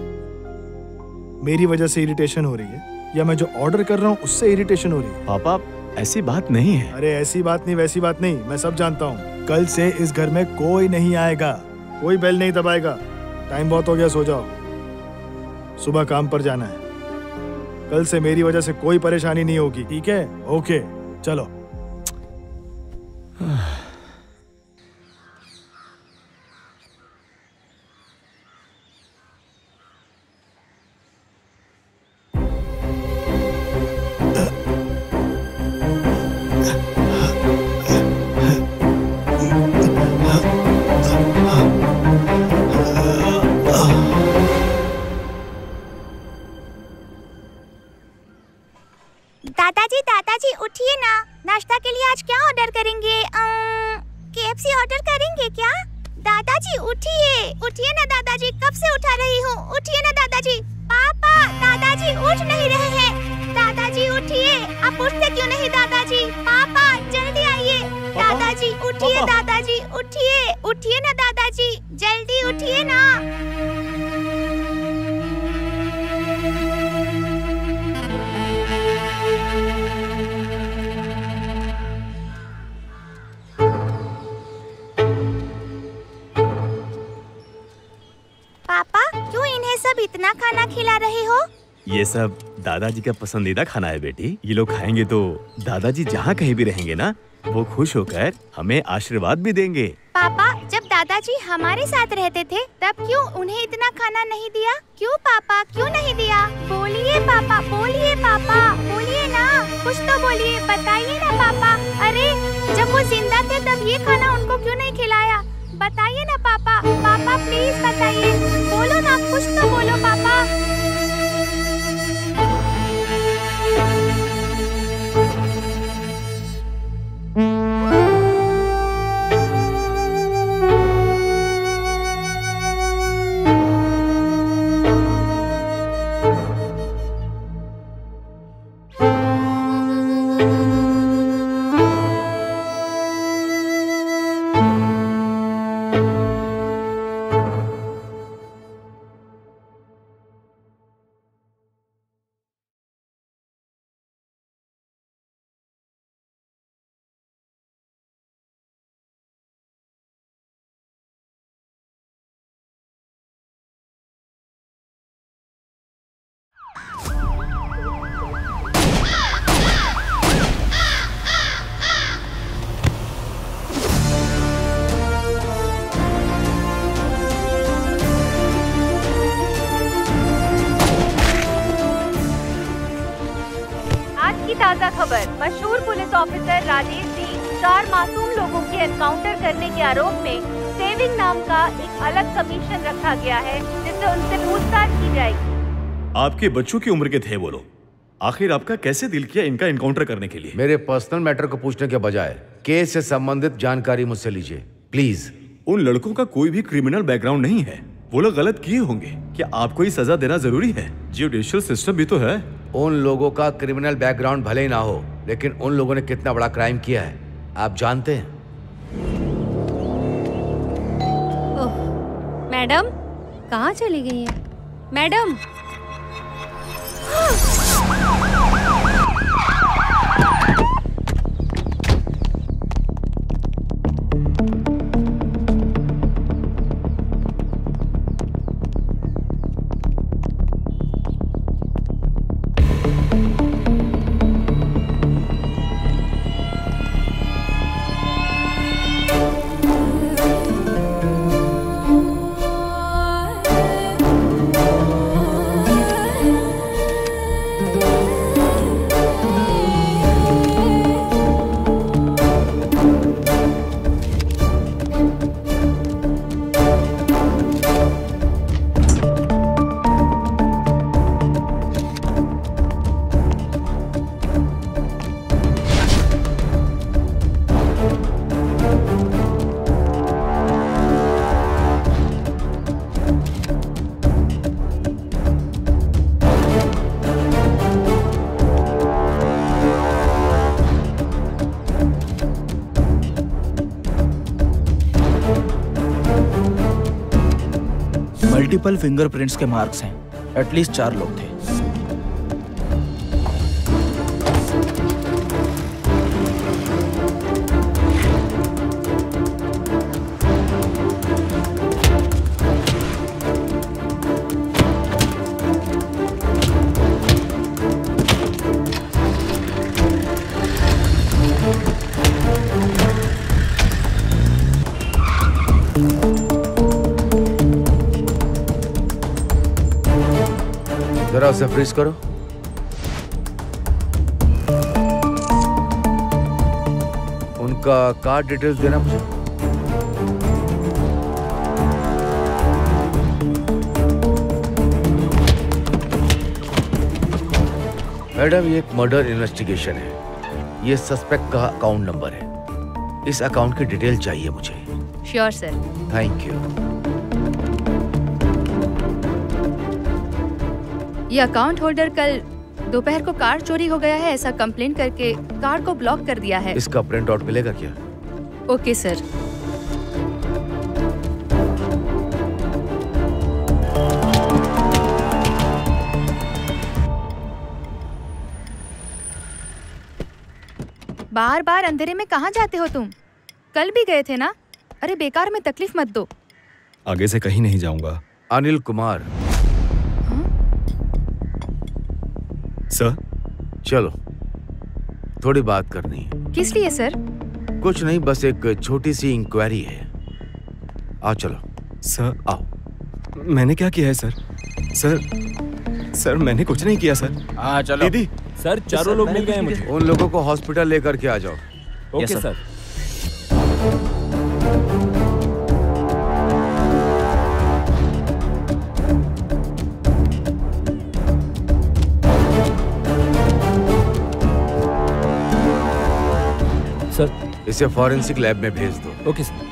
मेरी वजह से इरिटेशन हो रही है या मैं जो ऑर्डर कर रहा हूँ उससे इरिटेशन हो रही है? पापा, ऐसी बात नहीं है। अरे ऐसी बात नहीं, वैसी बात नहीं, मैं सब जानता हूँ। कल से इस घर में कोई नहीं आएगा, कोई बेल नहीं दबाएगा। टाइम बहुत हो गया, सो जाओ, सुबह काम पर जाना है। कल से मेरी वजह से कोई परेशानी नहीं होगी, ठीक है? ओके, चलो। दादाजी दादाजी उठिए ना, नाश्ता के लिए आज क्या ऑर्डर करेंगे? केएफसी ऑर्डर करेंगे क्या? दादाजी उठिए, उठिए ना दादाजी, कब से उठा रही हूँ, उठिए ना दादाजी। पापा, दादाजी उठ नहीं रहे हैं। दादाजी उठिए, आप उठते क्यों नहीं दादाजी? पापा जल्दी आइए। दादाजी उठिए, दादाजी उठिए, उठिए ना दादाजी, जल्दी उठिए ना। पापा क्यों इन्हें सब इतना खाना खिला रहे हो? ये सब दादाजी का पसंदीदा खाना है बेटी। ये लोग खाएंगे तो दादाजी जहाँ कहीं भी रहेंगे ना, वो खुश होकर हमें आशीर्वाद भी देंगे। पापा, जब दादाजी हमारे साथ रहते थे तब क्यों उन्हें इतना खाना नहीं दिया? क्यों पापा, क्यों नहीं दिया? बोलिए पापा, बोलिए पापा, बोलिए ना, कुछ तो बोलिए, बताइए ना पापा। अरे जब वो जिंदा थे तब ये खाना उनको क्यों नहीं खिलाया? बताइए ना पापा, पापा प्लीज बताइए, बोलो ना, कुछ तो बोलो पापा। ताजा खबर, मशहूर पुलिस ऑफिसर राजेश सिंह चार मासूम लोगों के एनकाउंटर करने के आरोप में सेविंग नाम का एक अलग कमीशन रखा गया है, जिससे उनसे पूछताछ की जाएगी। आपके बच्चों की उम्र के थे वो लोग, आखिर आपका कैसे दिल किया इनका एनकाउंटर करने के लिए? मेरे पर्सनल मैटर को पूछने के बजाय केस से संबंधित जानकारी मुझसे लीजिए प्लीज। उन लड़कों का कोई भी क्रिमिनल बैकग्राउंड नहीं है, वो लोग गलत किए होंगे। क्या आपको ही सजा देना जरूरी है? जुडिशियल सिस्टम भी तो है। उन लोगों का क्रिमिनल बैकग्राउंड भले ही ना हो, लेकिन उन लोगों ने कितना बड़ा क्राइम किया है आप जानते हैं? ओह, मैडम कहाँ चली गई है मैडम? मल्टीपल फिंगरप्रिंट्स के मार्क्स हैं। एटलीस्ट चार लोग थे। जरा उसे फ्रीज करो। उनका कार्ड डिटेल्स देना मुझे। मैडम, ये एक मर्डर इन्वेस्टिगेशन है। ये सस्पेक्ट का अकाउंट नंबर है। इस अकाउंट की डिटेल चाहिए मुझे। Sure sir. Thank you. ये अकाउंट होल्डर कल दोपहर को कार चोरी हो गया है ऐसा कंप्लेंट करके कार को ब्लॉक कर दिया है। इसका प्रिंट आउट मिलेगा क्या? Okay sir. बार बार अंधेरे में कहाँ जाते हो तुम? कल भी गए थे ना? अरे बेकार में तकलीफ मत दो। आगे से कहीं नहीं जाऊंगा। अनिल कुमार। सर, चलो थोड़ी बात करनी है। किस लिए सर? कुछ नहीं, बस एक छोटी सी इंक्वायरी है। आओ चलो। सर आओ। मैंने क्या किया है सर? सर सर मैंने कुछ नहीं किया सर। हाँ चलो। दीदी सर चारों लोग मिल गए हैं मुझे। उन लोगों को हॉस्पिटल लेकर के आ जाओ। Okay sir. सर इसे फॉरेंसिक लैब में भेज दो। Okay sir.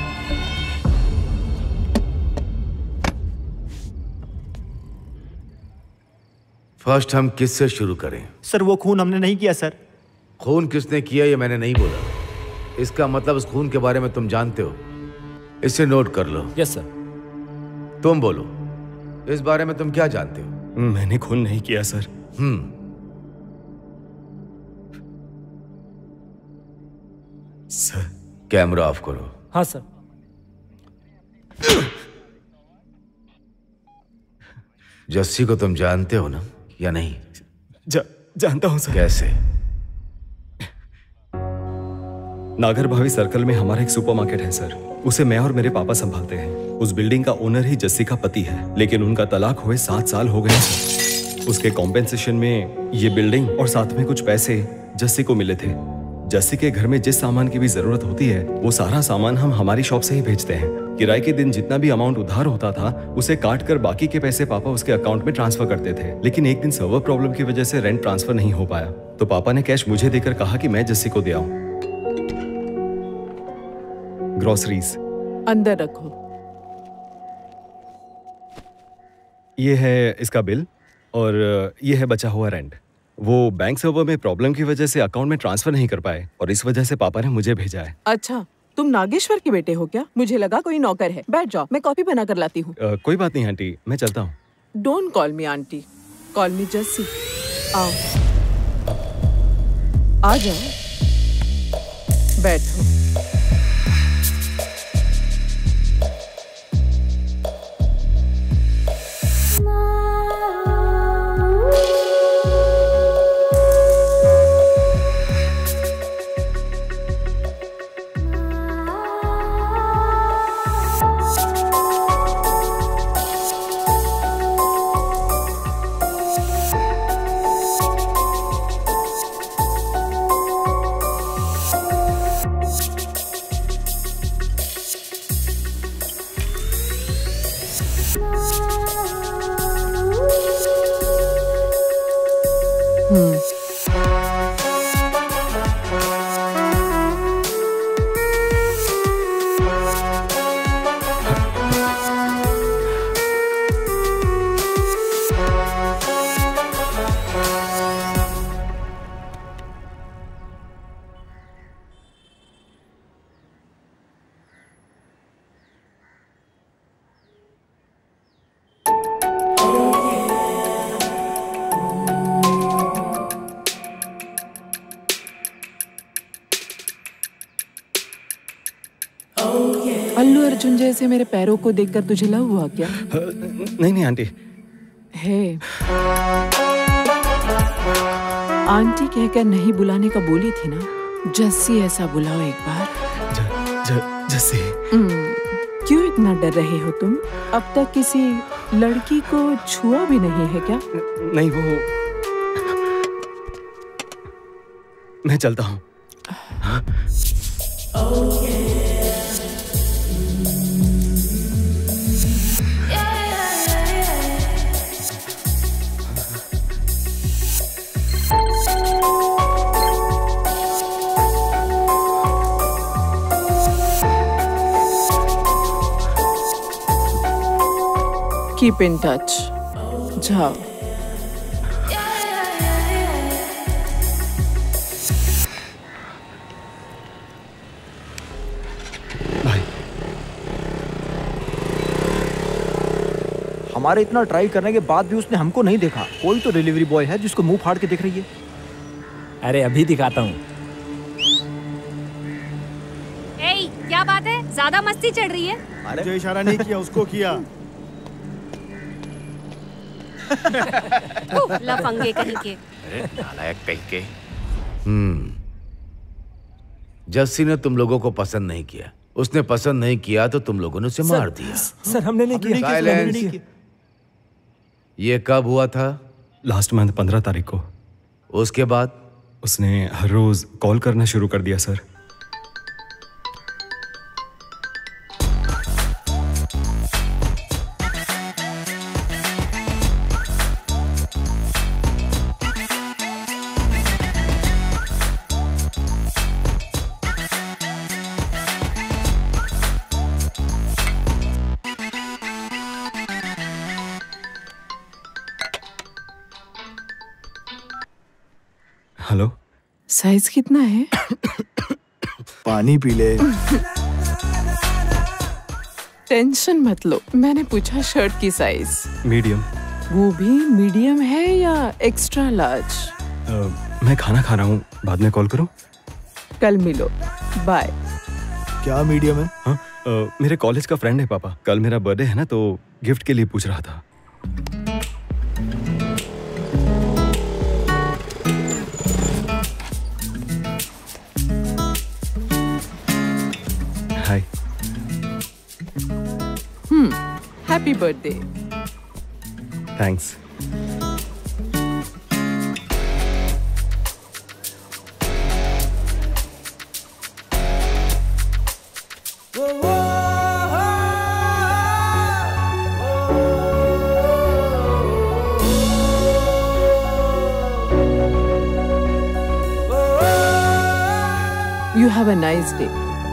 फर्स्ट हम किससे शुरू करें? सर वो खून हमने नहीं किया सर। खून किसने किया ये मैंने नहीं बोला। इसका मतलब उस खून के बारे में तुम जानते हो। इसे नोट कर लो। Yes sir. तुम बोलो, इस बारे में तुम क्या जानते हो? मैंने खून नहीं किया sir. Hmm sir camera off करो। हाँ सर। जस्सी को तुम जानते हो ना या नहीं? जा, जानता हूं सर। कैसे? नागर भावी सर्कल में हमारा एक सुपरमार्केट है सर। उसे मैं और मेरे पापा संभालते हैं। उस बिल्डिंग का ओनर ही जस्सी का पति है, लेकिन उनका तलाक हुए सात साल हो गए सर। उसके कॉम्पेंसेशन में ये बिल्डिंग और साथ में कुछ पैसे जस्सी को मिले थे। जस्सी के घर में जिस सामान की भी जरूरत होती है वो सारा सामान हम हमारी शॉप से ही भेजते हैं। किराए के दिन जितना भी अमाउंट उधार होता था उसे काट कर बाकी के पैसे पापा उसके अकाउंट में ट्रांसफर करते थे। लेकिन एक दिन सर्वर प्रॉब्लम की वजह से रेंट ट्रांसफर नहीं हो पाया, तो पापा ने कैश मुझे देकर कहा कि मैं जस्सी को दे आऊं। ग्रोसरीज अंदर रखो। ये है इसका बिल और ये है बचा हुआ रेंट। वो बैंक सर्वर में प्रॉब्लम की वजह से अकाउंट में ट्रांसफर नहीं कर पाए और इस वजह से पापा ने मुझे भेजा है। अच्छा, तुम नागेश्वर के बेटे हो क्या? मुझे लगा कोई नौकर है। बैठ जाओ, मैं कॉफी बना कर लाती हूँ। कोई बात नहीं आंटी, मैं चलता हूँ। Don't call me aunty, call me Jassi. आओ, आ जाओ, बैठो। अर्जुन जैसे मेरे पैरों को देखकर तुझे लव हुआ क्या? नहीं नहीं आंटी। है आंटी कहकर नहीं बुलाने का बोली थी ना। जस्सी ऐसा बुलाओ एक बार। ज, ज, जस्सी। क्यों इतना डर रहे हो तुम? अब तक किसी लड़की को छुआ भी नहीं है क्या? नहीं वो मैं चलता हूँ। हाँ? Keep in touch. जाओ। हमारे इतना ट्राई करने के बाद भी उसने हमको नहीं देखा। कोई तो डिलीवरी बॉय है जिसको मुंह फाड़ के देख रही है। अरे अभी दिखाता हूँ। ए, क्या बात है? ज्यादा मस्ती चढ़ रही है। मुझे इशारा नहीं किया, उसको किया। लफंगे कहीं के। अरे नालायक कहीं के। हम्म जस्सी ने तुम लोगों को पसंद नहीं किया। उसने पसंद नहीं किया तो तुम लोगों ने उसे मार दिया। सर हमने नहीं किया। साइलेंस। ये कब हुआ था? लास्ट मंथ पंद्रह तारीख को। उसके बाद उसने हर रोज कॉल करना शुरू कर दिया सर। हेलो। साइज कितना है? पानी पी ले। टेंशन मत लो, मैंने पूछा शर्ट की साइज। मीडियम। वो भी मीडियम है या एक्स्ट्रा लार्ज? मैं खाना खा रहा हूँ, बाद में कॉल करूँ? कल मिलो, बाय। क्या मीडियम है? हाँ, आ, मेरे कॉलेज का फ्रेंड है पापा। कल मेरा बर्थडे है ना, तो गिफ्ट के लिए पूछ रहा था। Hi. Hmm happy birthday. Thanks. You have a nice day.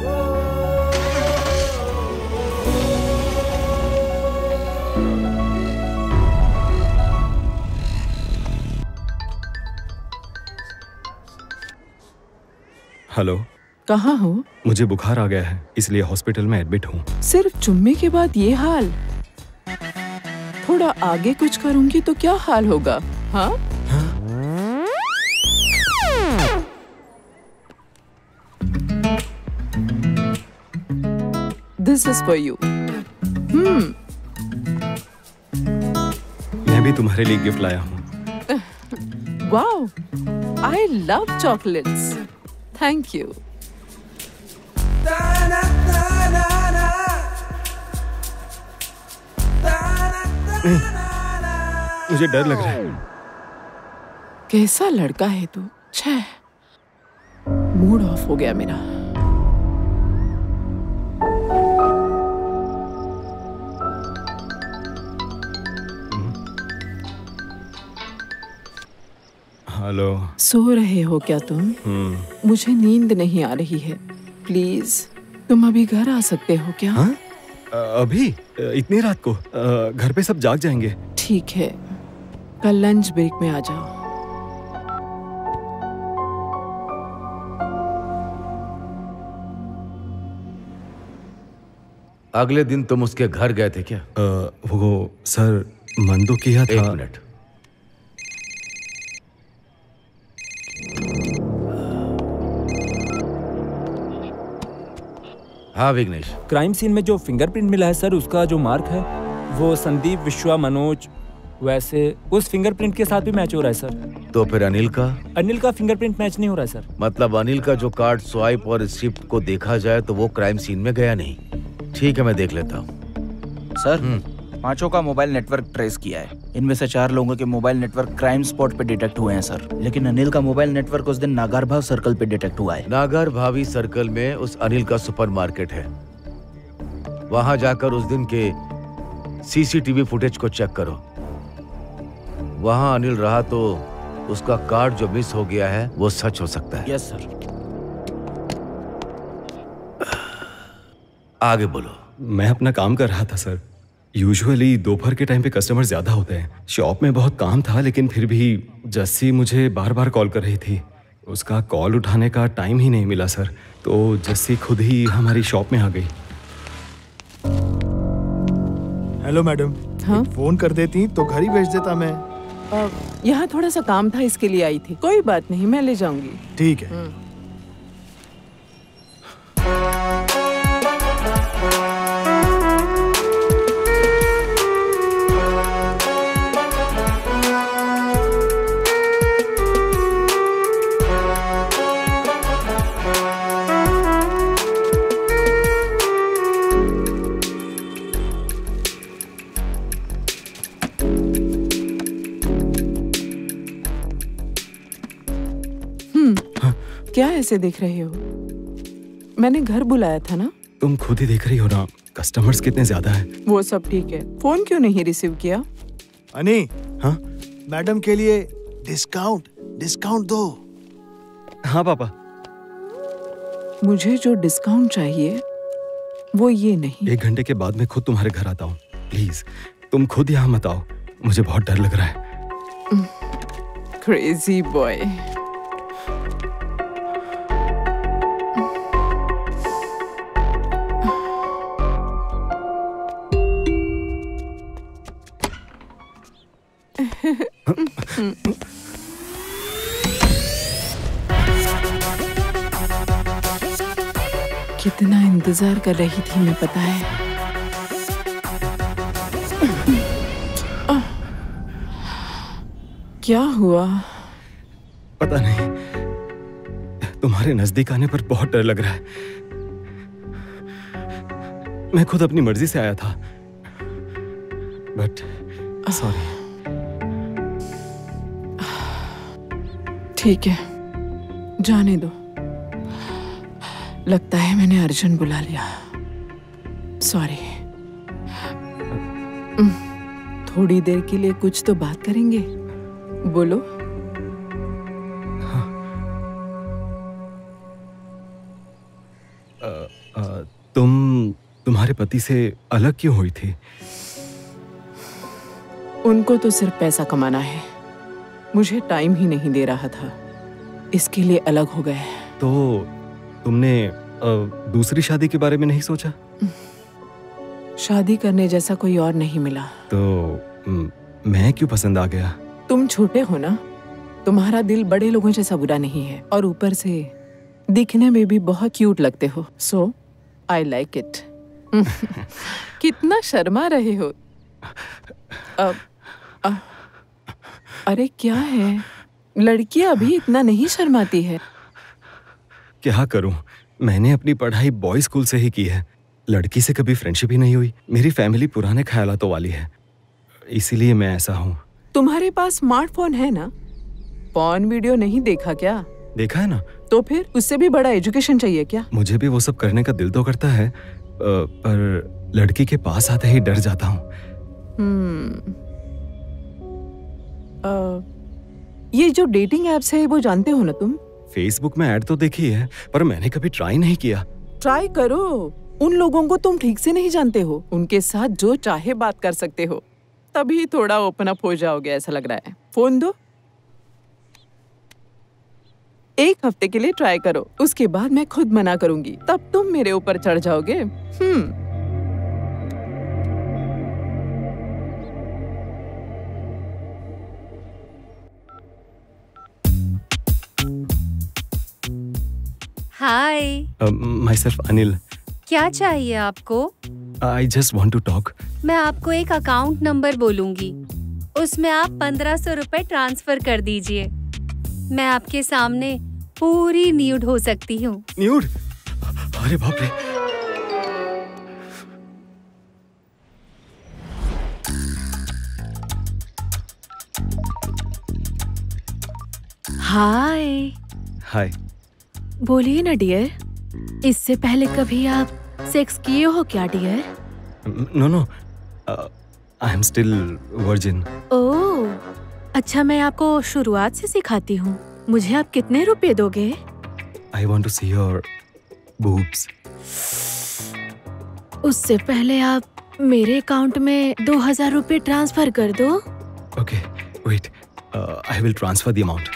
Hello. कहाँ हो? मुझे बुखार आ गया है, इसलिए हॉस्पिटल में एडमिट हूँ। सिर्फ चुम्मे के बाद ये हाल? थोड़ा आगे कुछ करूंगी तो क्या हाल होगा? हाँ? This is for you. Hmm. मैं भी तुम्हारे लिए गिफ्ट लाया हूँ। Wow, I love chocolates. Thank you. मुझे डर लग रहा है। कैसा लड़का है तू? छह, मूड ऑफ हो गया मेरा। हेलो। सो रहे हो क्या तुम? हम्म। मुझे नींद नहीं आ रही है। प्लीज तुम अभी घर आ सकते हो क्या? हाँ? अभी? इतनी रात को? घर पे सब जाग जाएंगे। ठीक है, कल लंच ब्रेक में आ जाओ। अगले दिन तुम उसके घर गए थे क्या? आ, वो सर मन तो किया था। एक मिनट। हाँ विघ्नेश। क्राइम सीन में जो फिंगरप्रिंट मिला है सर, उसका जो मार्क है वो संदीप, विश्वा, मनोज, वैसे उस फिंगरप्रिंट के साथ भी मैच हो रहा है सर। तो फिर अनिल का? अनिल का फिंगरप्रिंट मैच नहीं हो रहा है सर। मतलब अनिल का जो कार्ड स्वाइप और स्ट्रिप को देखा जाए तो वो क्राइम सीन में गया नहीं। ठीक है, मैं देख लेता हूँ। सर पांचों का मोबाइल नेटवर्क ट्रेस किया है। इनमें से चार लोगों के मोबाइल नेटवर्क क्राइम स्पॉट पे डिटेक्ट हुए हैं सर, लेकिन अनिल का मोबाइल नेटवर्क उस दिन नागारभाव सर्कल पे डिटेक्ट हुआ है। नागारभावी सर्कल में उस अनिल का सुपरमार्केट है। वहां जाकर उस दिन के सीसीटीवी फुटेज को चेक करो। वहां अनिल रहा तो उसका कार्ड जो मिस हो गया है वो सच हो सकता है। Yes sir. आगे बोलो। मैं अपना काम कर रहा था सर। यूजुअली दोपहर के टाइम पे कस्टमर ज्यादा होते हैं। शॉप में बहुत काम था, लेकिन फिर भी जस्सी मुझे बार बार कॉल कर रही थी। उसका कॉल उठाने का टाइम ही नहीं मिला सर, तो जस्सी खुद ही हमारी शॉप में आ गई। Hello madam. हाँ? फोन कर देती तो घर ही भेज देता मैं। यहाँ थोड़ा सा काम था, इसके लिए आई थी। कोई बात नहीं, मैं ले जाऊंगी। ठीक है। क्या ऐसे देख रहे हो? मैंने घर बुलाया था ना। तुम खुद ही देख रही हो ना, कस्टमर्स कितने ज्यादा हैं। वो सब ठीक है, फोन क्यों नहीं रिसीव किया? अनी, हाँ? मैडम के लिए डिस्काउंट डिस्काउंट दो। हाँ पापा। मुझे जो डिस्काउंट चाहिए वो ये नहीं। एक घंटे के बाद मैं खुद तुम्हारे घर आता हूँ। प्लीज तुम खुद यहाँ मत आओ, मुझे बहुत डर लग रहा है। Crazy boy. कितना इंतजार कर रही थी मैं, पता है। क्या हुआ? पता नहीं, तुम्हारे नजदीक आने पर बहुत डर लग रहा है। मैं खुद अपनी मर्जी से आया था, बट सॉरी। ठीक है, जाने दो। लगता है मैंने अर्जुन बुला लिया। सॉरी। थोड़ी देर के लिए कुछ तो बात करेंगे, बोलो। आ, आ, तुम तुम्हारे पति से अलग क्यों हुई थी? उनको तो सिर्फ पैसा कमाना है, मुझे टाइम ही नहीं दे रहा था, इसके लिए अलग हो गए। तो तुमने आ, दूसरी शादी के बारे में नहीं सोचा? शादी करने जैसा कोई और नहीं मिला। तो म, मैं क्यों पसंद आ गया? तुम छोटे हो ना, तुम्हारा दिल बड़े लोगों जैसा बुरा नहीं है, और ऊपर से दिखने में भी बहुत क्यूट लगते हो। So I like it. कितना शर्मा रहे हो। अब आ, अरे क्या है, लड़कियां अभी इतना नहीं शर्माती है। क्या करूं, मैंने अपनी पढ़ाई बॉय स्कूल से ही की है। लड़की से कभी फ्रेंडशिप ही नहीं हुई। मेरी फैमिली पुराने ख्यालातों वाली है, इसीलिए मैं ऐसा हूँ। तुम्हारे पास स्मार्टफोन है ना? पॉर्न वीडियो नहीं देखा क्या? देखा है ना। तो फिर उससे भी बड़ा एजुकेशन चाहिए क्या? मुझे भी वो सब करने का दिल तो करता है, पर लड़की के पास आते ही डर जाता हूँ। हम्म। ये जो डेटिंग एप्स है वो जानते हो ना तुम? फेसबुक में ऐड तो देखी है, पर मैंने कभी ट्राई नहीं किया। ट्राई करो। उन लोगों को तुम ठीक से नहीं जानते हो, उनके साथ जो चाहे बात कर सकते हो, तभी थोड़ा ओपन अप हो जाओगे ऐसा लग रहा है। फोन दो, एक हफ्ते के लिए ट्राई करो, उसके बाद मैं खुद मना करूंगी, तब तुम मेरे ऊपर चढ़ जाओगे। Hmm. Hi. Myself Anil. क्या चाहिए आपको? I just want to talk. मैं आपको एक अकाउंट नंबर बोलूंगी, उसमें आप पंद्रह सौ रुपए ट्रांसफर कर दीजिए। मैं आपके सामने पूरी न्यूड हो सकती हूँ। न्यूड? अरे बाप रे। हाय। हाय। बोलिए ना डियर, इससे पहले कभी आप सेक्स किए हो क्या dear? No no, I am still virgin. Oh, अच्छा मैं आपको शुरुआत से सिखाती हूँ। मुझे आप कितने रुपए दोगे? I want to see your boobs. उससे पहले आप मेरे अकाउंट में दो हजार रुपए ट्रांसफर कर दो। Okay, wait, I will transfer the amount.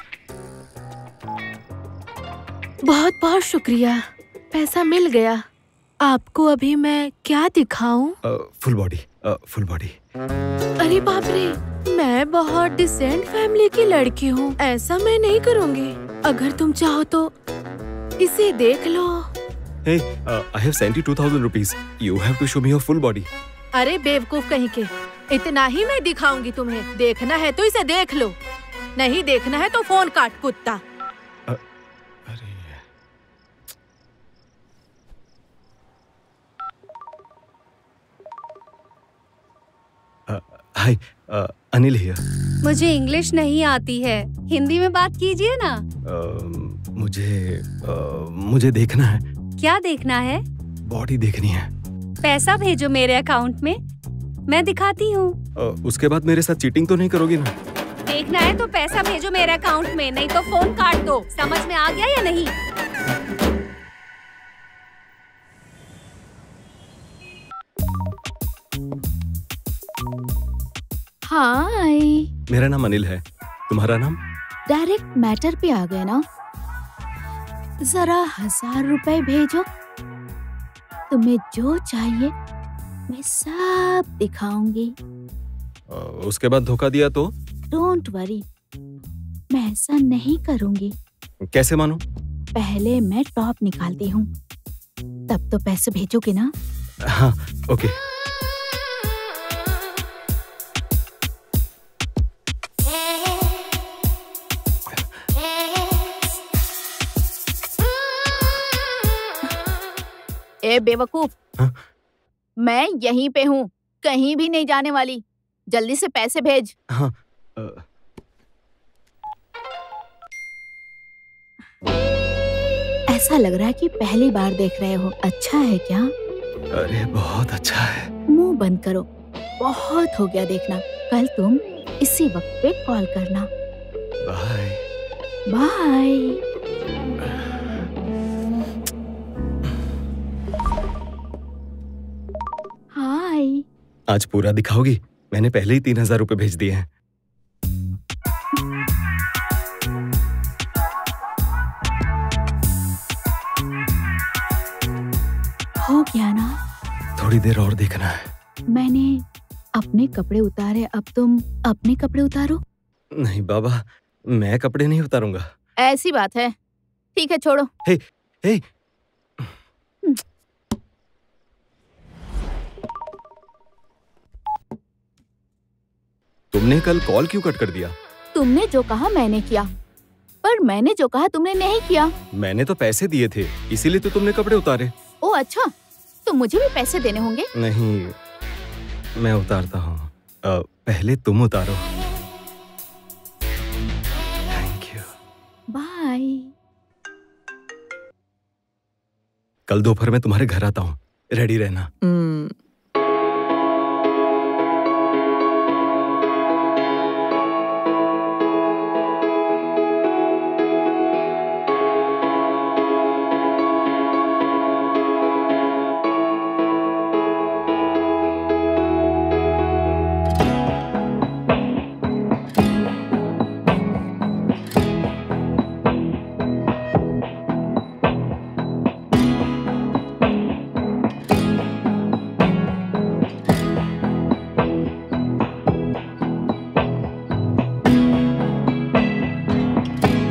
बहुत बहुत शुक्रिया, पैसा मिल गया। आपको अभी मैं क्या दिखाऊं? Full body, full body. अरे बाप रे, मैं बहुत डिसेंट फैमिली की लड़की हूँ, ऐसा मैं नहीं करूँगी। अगर तुम चाहो तो इसे देख लो। Hey, uh, I have sent you two thousand rupees. You have to show me your full body. अरे बेवकूफ कहीं के, इतना ही मैं दिखाऊंगी तुम्हें। देखना है तो इसे देख लो, नहीं देखना है तो फोन काट कुत्ता। Hi, Anil here. मुझे इंग्लिश नहीं आती है, हिंदी में बात कीजिए ना। uh, मुझे uh, मुझे देखना है। क्या देखना है? बॉडी देखनी है। पैसा भेजो मेरे अकाउंट में, मैं दिखाती हूँ। uh, उसके बाद मेरे साथ चीटिंग तो नहीं करोगी ना? देखना है तो पैसा भेजो मेरे अकाउंट में, नहीं तो फोन काट दो। समझ में आ गया या नहीं? हाय। मेरा नाम अनिल है, तुम्हारा नाम? डायरेक्ट मैटर पे आ गए ना। जरा हजार रुपए भेजो, तुम्हें जो चाहिए मैं सब दिखाऊंगी। uh, उसके बाद धोखा दिया तो? डोंट वरी, मैं ऐसा नहीं करूंगी। कैसे मानूं? पहले मैं टॉप निकालती हूँ, तब तो पैसे भेजोगे ना? हाँ, ओके। ए बेवकूफ, हाँ? मैं यहीं पे हूँ, कहीं भी नहीं जाने वाली। जल्दी से पैसे भेज। हाँ, आ... ऐसा लग रहा है कि पहली बार देख रहे हो। अच्छा है क्या? अरे बहुत अच्छा है। मुंह बंद करो, बहुत हो गया देखना। कल तुम इसी वक्त पे कॉल करना। Bye bye. हाय। आज पूरा दिखाओगी? मैंने पहले ही तीन हजार रुपए भेज दिए हैं। हो गया ना? थोड़ी देर और देखना है। मैंने अपने कपड़े उतारे, अब तुम अपने कपड़े उतारो। नहीं बाबा, मैं कपड़े नहीं उतारूंगा। ऐसी बात है, ठीक है छोड़ो। हे, हे। तुमने कल कॉल क्यों कट कर दिया? तुमने जो कहा मैंने किया, पर मैंने जो कहा तुमने नहीं किया। मैंने तो पैसे दिए थे, इसीलिए तो तुमने कपड़े उतारे। ओ अच्छा, तो मुझे भी पैसे देने होंगे। नहीं, मैं उतारता हूँ। पहले तुम उतारो। Thank you. बाय। कल दोपहर में तुम्हारे घर आता हूँ, रेडी रहना।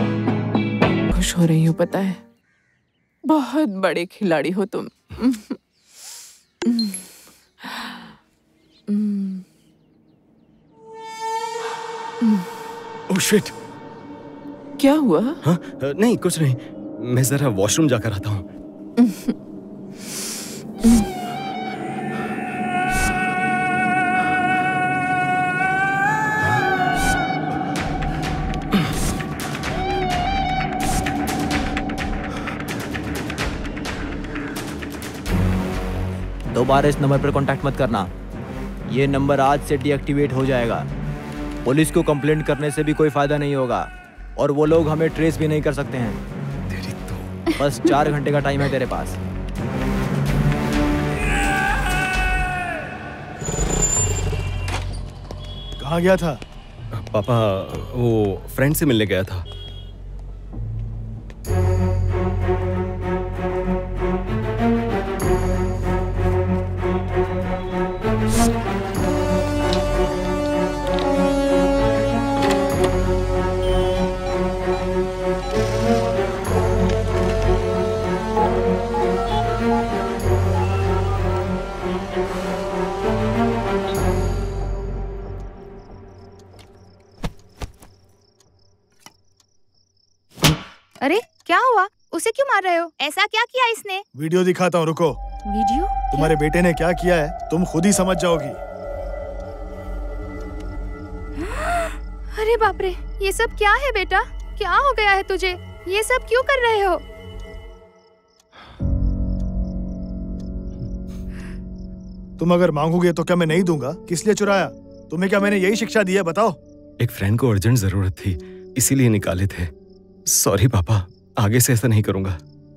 हो रही हूँ, पता है? बहुत बड़े खिलाड़ी हो तुम। Oh shit. क्या हुआ? हाँ नहीं कुछ नहीं, मैं जरा वॉशरूम जाकर आता हूँ। दोबारा इस नंबर पर कांटेक्ट मत करना। ये नंबर आज से डीएक्टिवेट हो जाएगा। पुलिस को कंप्लेंट करने से भी कोई फायदा नहीं होगा और वो लोग हमें ट्रेस भी नहीं कर सकते हैं। तेरी तो बस चार घंटे का टाइम है तेरे पास। कहाँ गया था? पापा वो फ्रेंड से मिलने गया था। अरे क्या हुआ? उसे क्यों मार रहे हो? ऐसा क्या किया इसने? वीडियो दिखाता हूँ, रुको। वीडियो? तुम्हारे बेटे ने क्या किया है तुम खुद ही समझ जाओगी। अरे बाप रे, ये सब क्या है बेटा? क्या हो गया है तुझे? ये सब क्यों कर रहे हो? तुम अगर मांगोगे तो क्या मैं नहीं दूंगा? किस लिए चुराया? तुम्हें क्या मैंने यही शिक्षा दी है? बताओ। एक फ्रेंड को अर्जेंट जरूरत थी, इसीलिए निकाले थे। सॉरी पापा, आगे से ऐसा नहीं करूंगा।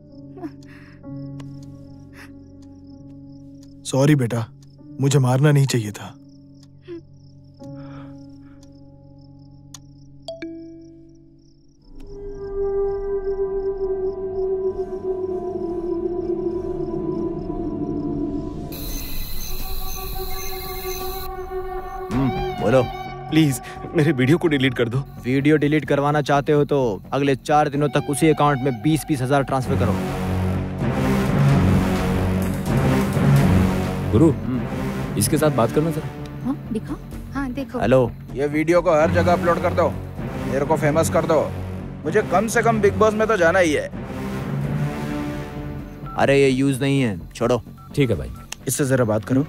सॉरी बेटा, मुझे मारना नहीं चाहिए था। बोलो। प्लीज मेरे वीडियो को डिलीट कर दो। वीडियो डिलीट करवाना चाहते हो तो अगले चार दिनों तक उसी अकाउंट में बीस बीस हजार ट्रांसफर करो। गुरु, इसके साथ बात करना जरा। हाँ, दिखा। हाँ, देखो। हेलो। ये वीडियो को हर जगह अपलोड कर दो, मेरे को फेमस कर दो। मुझे कम से कम बिग बॉस में तो जाना ही है। अरे ये यूज नहीं है, छोड़ो। ठीक है भाई। इससे जरा बात करो।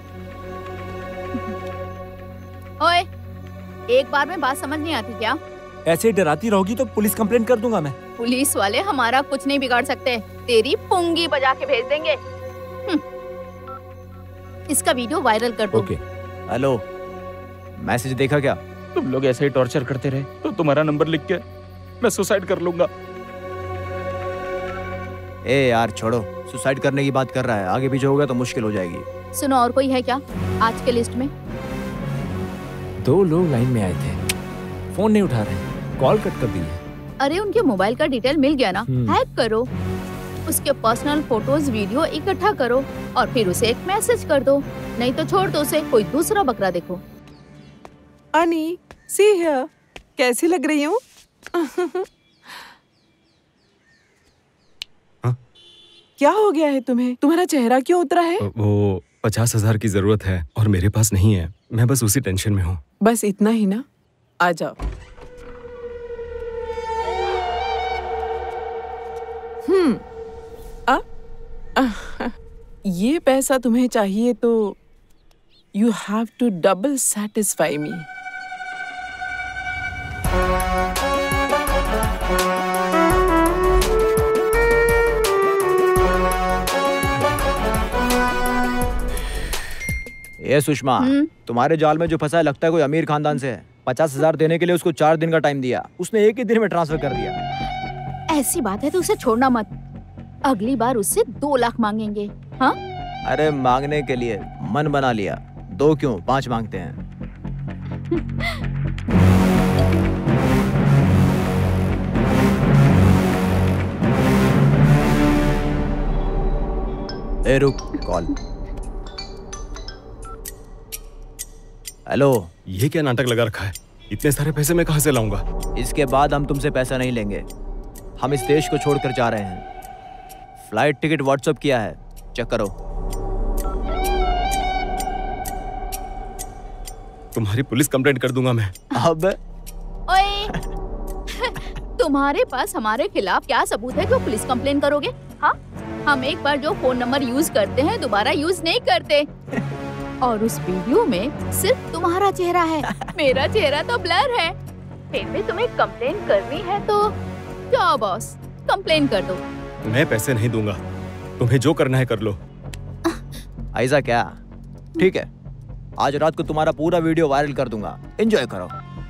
ओए, एक बार में बात समझ नहीं आती क्या? ऐसे डराती रहोगी तो पुलिस कंप्लेंट कर दूंगा मैं। पुलिस वाले हमारा कुछ नहीं बिगाड़ सकते, तेरी पुंगी बजा के भेज देंगे। इसका वीडियो वायरल कर दो। ओके। हेलो, मैसेज देखा क्या? तुम लोग ऐसे ही टॉर्चर करते रहे तो तुम्हारा नंबर लिख के मैं सुसाइड कर लूंगा। ए यार छोड़ो, सुसाइड करने की बात कर रहा है, आगे पीछे होगा तो मुश्किल हो जाएगी। सुनो, और कोई है क्या आज के लिस्ट में? दो लोग लाइन में आए थे, फोन नहीं उठा रहे, कॉल कट कर दी है। अरे उनके मोबाइल का डिटेल मिल गया ना, हम्म। हैक करो, उसके पर्सनल फोटोज वीडियो इकट्ठा करो और फिर उसे एक मैसेज कर दो। नहीं तो छोड़ दो उसे, कोई दूसरा बकरा देखो। अनी, सी हियर, कैसी लग रही हूँ? क्या हो गया है तुम्हें? तुम्हारा चेहरा क्यों उतरा है? वो पचास हजार की जरूरत है और मेरे पास नहीं है, मैं बस उसी टेंशन में हूँ। बस इतना ही ना, आ जाओ। हम्म, आ, आ, ये पैसा तुम्हें चाहिए तो you have to double satisfy me. ये सुषमा, तुम्हारे जाल में जो फंसा है लगता है कोई अमीर खानदान से है। पचास हजार देने के लिए उसको चार दिन का टाइम दिया, उसने एक ही दिन में ट्रांसफर कर दिया। ऐसी बात है तो उसे छोड़ना मत, अगली बार उससे दो लाख मांगेंगे। हाँ? अरे मांगने के लिए मन बना लिया, दो क्यों पांच मांगते हैं। ए रुक, कॉल। हेलो। ये क्या नाटक लगा रखा है? इतने सारे पैसे मैं कहाँ से लाऊंगा? इसके बाद हम तुमसे पैसा नहीं लेंगे, हम इस देश को छोड़कर जा रहे हैं। फ्लाइट टिकट व्हाट्सएप किया है, चेक करो। तुम्हारी पुलिस कंप्लेंट कर दूंगा मैं। अब ओए तुम्हारे पास हमारे खिलाफ क्या सबूत है कि पुलिस कंप्लेन करोगे? हाँ, हम एक बार जो फोन नंबर यूज करते हैं दोबारा यूज नहीं करते। और उस वीडियो में सिर्फ तुम्हारा चेहरा है, मेरा चेहरा तो ब्लर है। फिर भी तुम्हें कंप्लेन करनी है तो जाओ बॉस, कंप्लेन कर दो। मैं पैसे नहीं दूंगा, तुम्हें जो करना है कर लो। ऐसा क्या? ठीक है, आज रात को तुम्हारा पूरा वीडियो वायरल कर दूंगा, एंजॉय करो।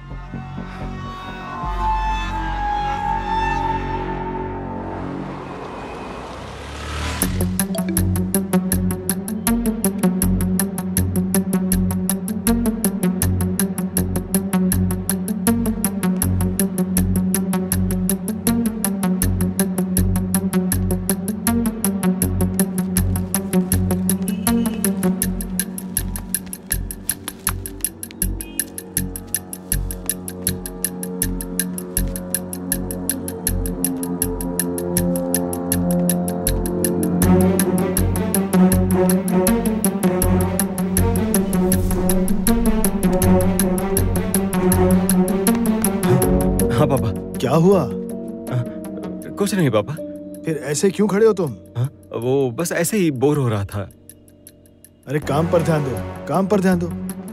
क्या हुआ? कुछ नहीं पापा। फिर ऐसे क्यों खड़े हो तुम? हा? वो बस ऐसे ही बोर हो रहा था। अरे काम पर ध्यान दो, काम पर ध्यान दो।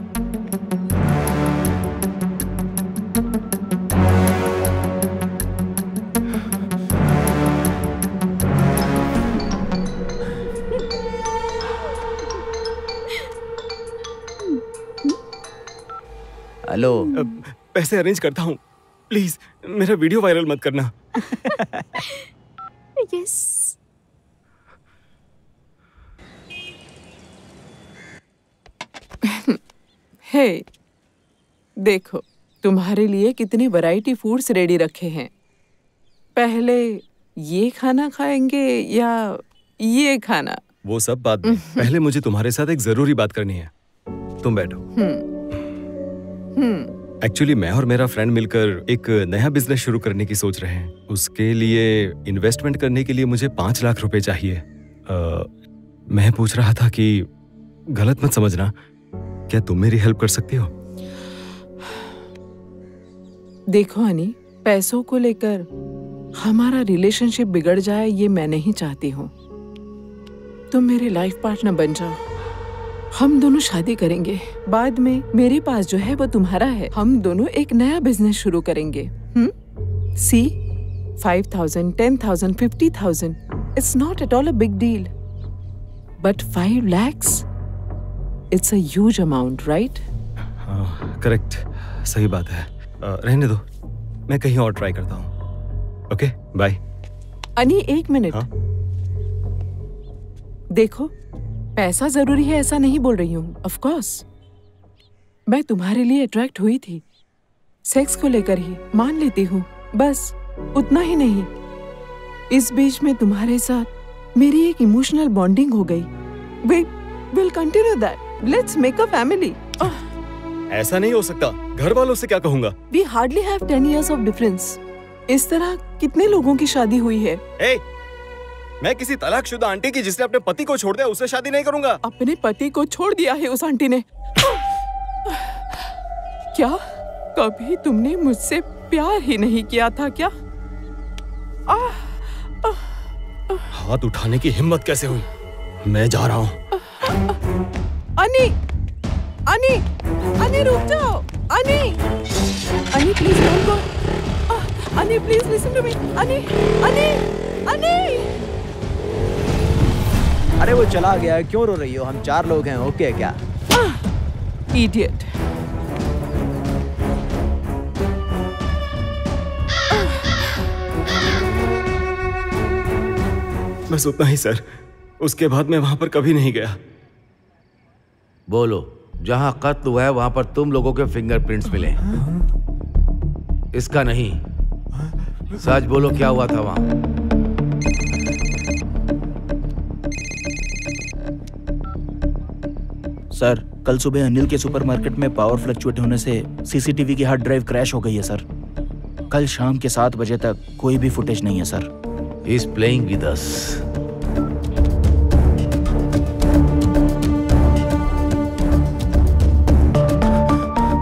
हेलो, पैसे अरेंज करता हूँ, प्लीज मेरा वीडियो वायरल मत करना। यस। हे, देखो तुम्हारे लिए कितने वैरायटी फूड्स रेडी रखे हैं। पहले ये खाना खाएंगे या ये खाना? वो सब बात में, पहले मुझे तुम्हारे साथ एक जरूरी बात करनी है। तुम बैठो। हम्म एक्चुअली मैं और मेरा फ्रेंड मिलकर एक नया बिजनेस शुरू करने की सोच रहे हैं। उसके लिए इन्वेस्टमेंट करने के लिए मुझे पांच लाख रुपए चाहिए। आ, मैं पूछ रहा था कि गलत मत समझना, क्या तुम मेरी हेल्प कर सकती हो? देखो हनी, पैसों को लेकर हमारा रिलेशनशिप बिगड़ जाए ये मैं नहीं चाहती हूँ। तुम मेरे लाइफ पार्टनर बन जाओ, हम दोनों शादी करेंगे। बाद में मेरे पास जो है वो तुम्हारा है। हम दोनों एक नया बिजनेस शुरू करेंगे। Hmm see, five thousand, ten thousand, fifty thousand, it's not at all a big deal, but five lakhs it's a huge amount, right? हाँ, करेक्ट, सही बात है। आ, रहने दो, मैं कहीं और ट्राई करता हूँ। Okay, bye. अनी एक मिनट। हाँ? देखो, पैसा जरूरी है ऐसा नहीं बोल रही हूँ। ऑफ कोर्स मैं तुम्हारे लिए अट्रैक्ट हुई थी, सेक्स को लेकर ही, मान लेती हूँ, बस उतना ही नहीं। इस बीच में तुम्हारे साथ मेरी एक इमोशनल बॉन्डिंग हो गई। We will continue that, let's make a family. ऐसा नहीं हो सकता, घर वालों से क्या कहूँगा? We hardly have ten years of difference. इस तरह कितने लोगों की शादी हुई है। hey! मैं किसी तलाकशुदा आंटी की जिसने अपने पति को छोड़ दिया उससे शादी नहीं करूंगा। अपने पति को छोड़ दिया है उस आंटी ने? क्या कभी तुमने मुझसे प्यार ही नहीं किया था क्या? आ, आ, आ, हाथ उठाने की हिम्मत कैसे हुई? मैं जा रहा हूँ। अनी, अनी, अनी रुक जाओ। अनी, अनी प्लीज डोंट गो। अनी प्लीज लिसन टू मी। अनी, अनी, अनी। अरे वो चला गया है, क्यों रो रही हो? हम चार लोग हैं, ओके क्या? इडियट। बस उतना ही सर, उसके बाद मैं वहां पर कभी नहीं गया। बोलो, जहां कत्ल हुआ है वहां पर तुम लोगों के फिंगरप्रिंट्स मिले, इसका नहीं। सच बोलो, क्या हुआ था वहां? सर, कल सुबह अनिल के सुपरमार्केट में पावर फ्लक्चुएट होने से सीसीटीवी की हार्ड ड्राइव क्रैश हो गई है सर। कल शाम के सात बजे तक कोई भी फुटेज नहीं है sir. He is playing with us.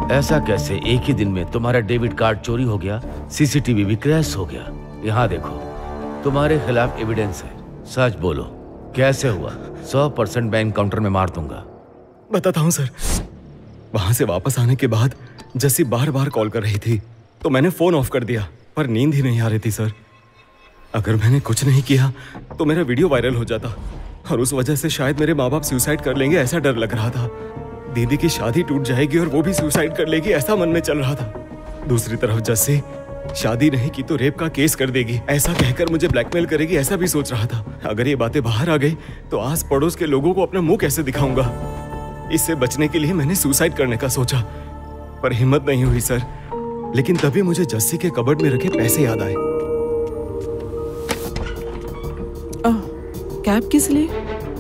ऐसा कैसे? एक ही दिन में तुम्हारा डेबिट कार्ड चोरी हो गया, सीसीटीवी भी क्रैश हो गया। यहाँ देखो, तुम्हारे खिलाफ एविडेंस है। सच बोलो, कैसे हुआ? सौ परसेंट बैंक काउंटर में मार दूंगा। बताता हूँ सर। वहां से वापस आने के बाद जस्सी बार बार कॉल कर रही थी, तो मैंने फोन ऑफ कर दिया, पर नींद ही नहीं आ रही थी सर। अगर मैंने कुछ नहीं किया तो मेरा वीडियो वायरल हो जाता, और उस वजह से शायद मेरे माँ बाप सुसाइड कर लेंगे, ऐसा डर लग रहा था। दीदी की शादी टूट जाएगी और वो भी सुसाइड कर लेगी, ऐसा मन में चल रहा था। दूसरी तरफ जस्सी शादी नहीं की तो रेप का केस कर देगी, ऐसा कहकर मुझे ब्लैकमेल करेगी, ऐसा भी सोच रहा था। अगर ये बातें बाहर आ गई तो आस पड़ोस के लोगों को अपना मुंह कैसे दिखाऊंगा। इससे बचने के लिए मैंने सुसाइड करने का सोचा, पर हिम्मत नहीं हुई सर। लेकिन तभी मुझे जस्सी के कबर्ड में रखे पैसे याद आए। कैब किस लिए?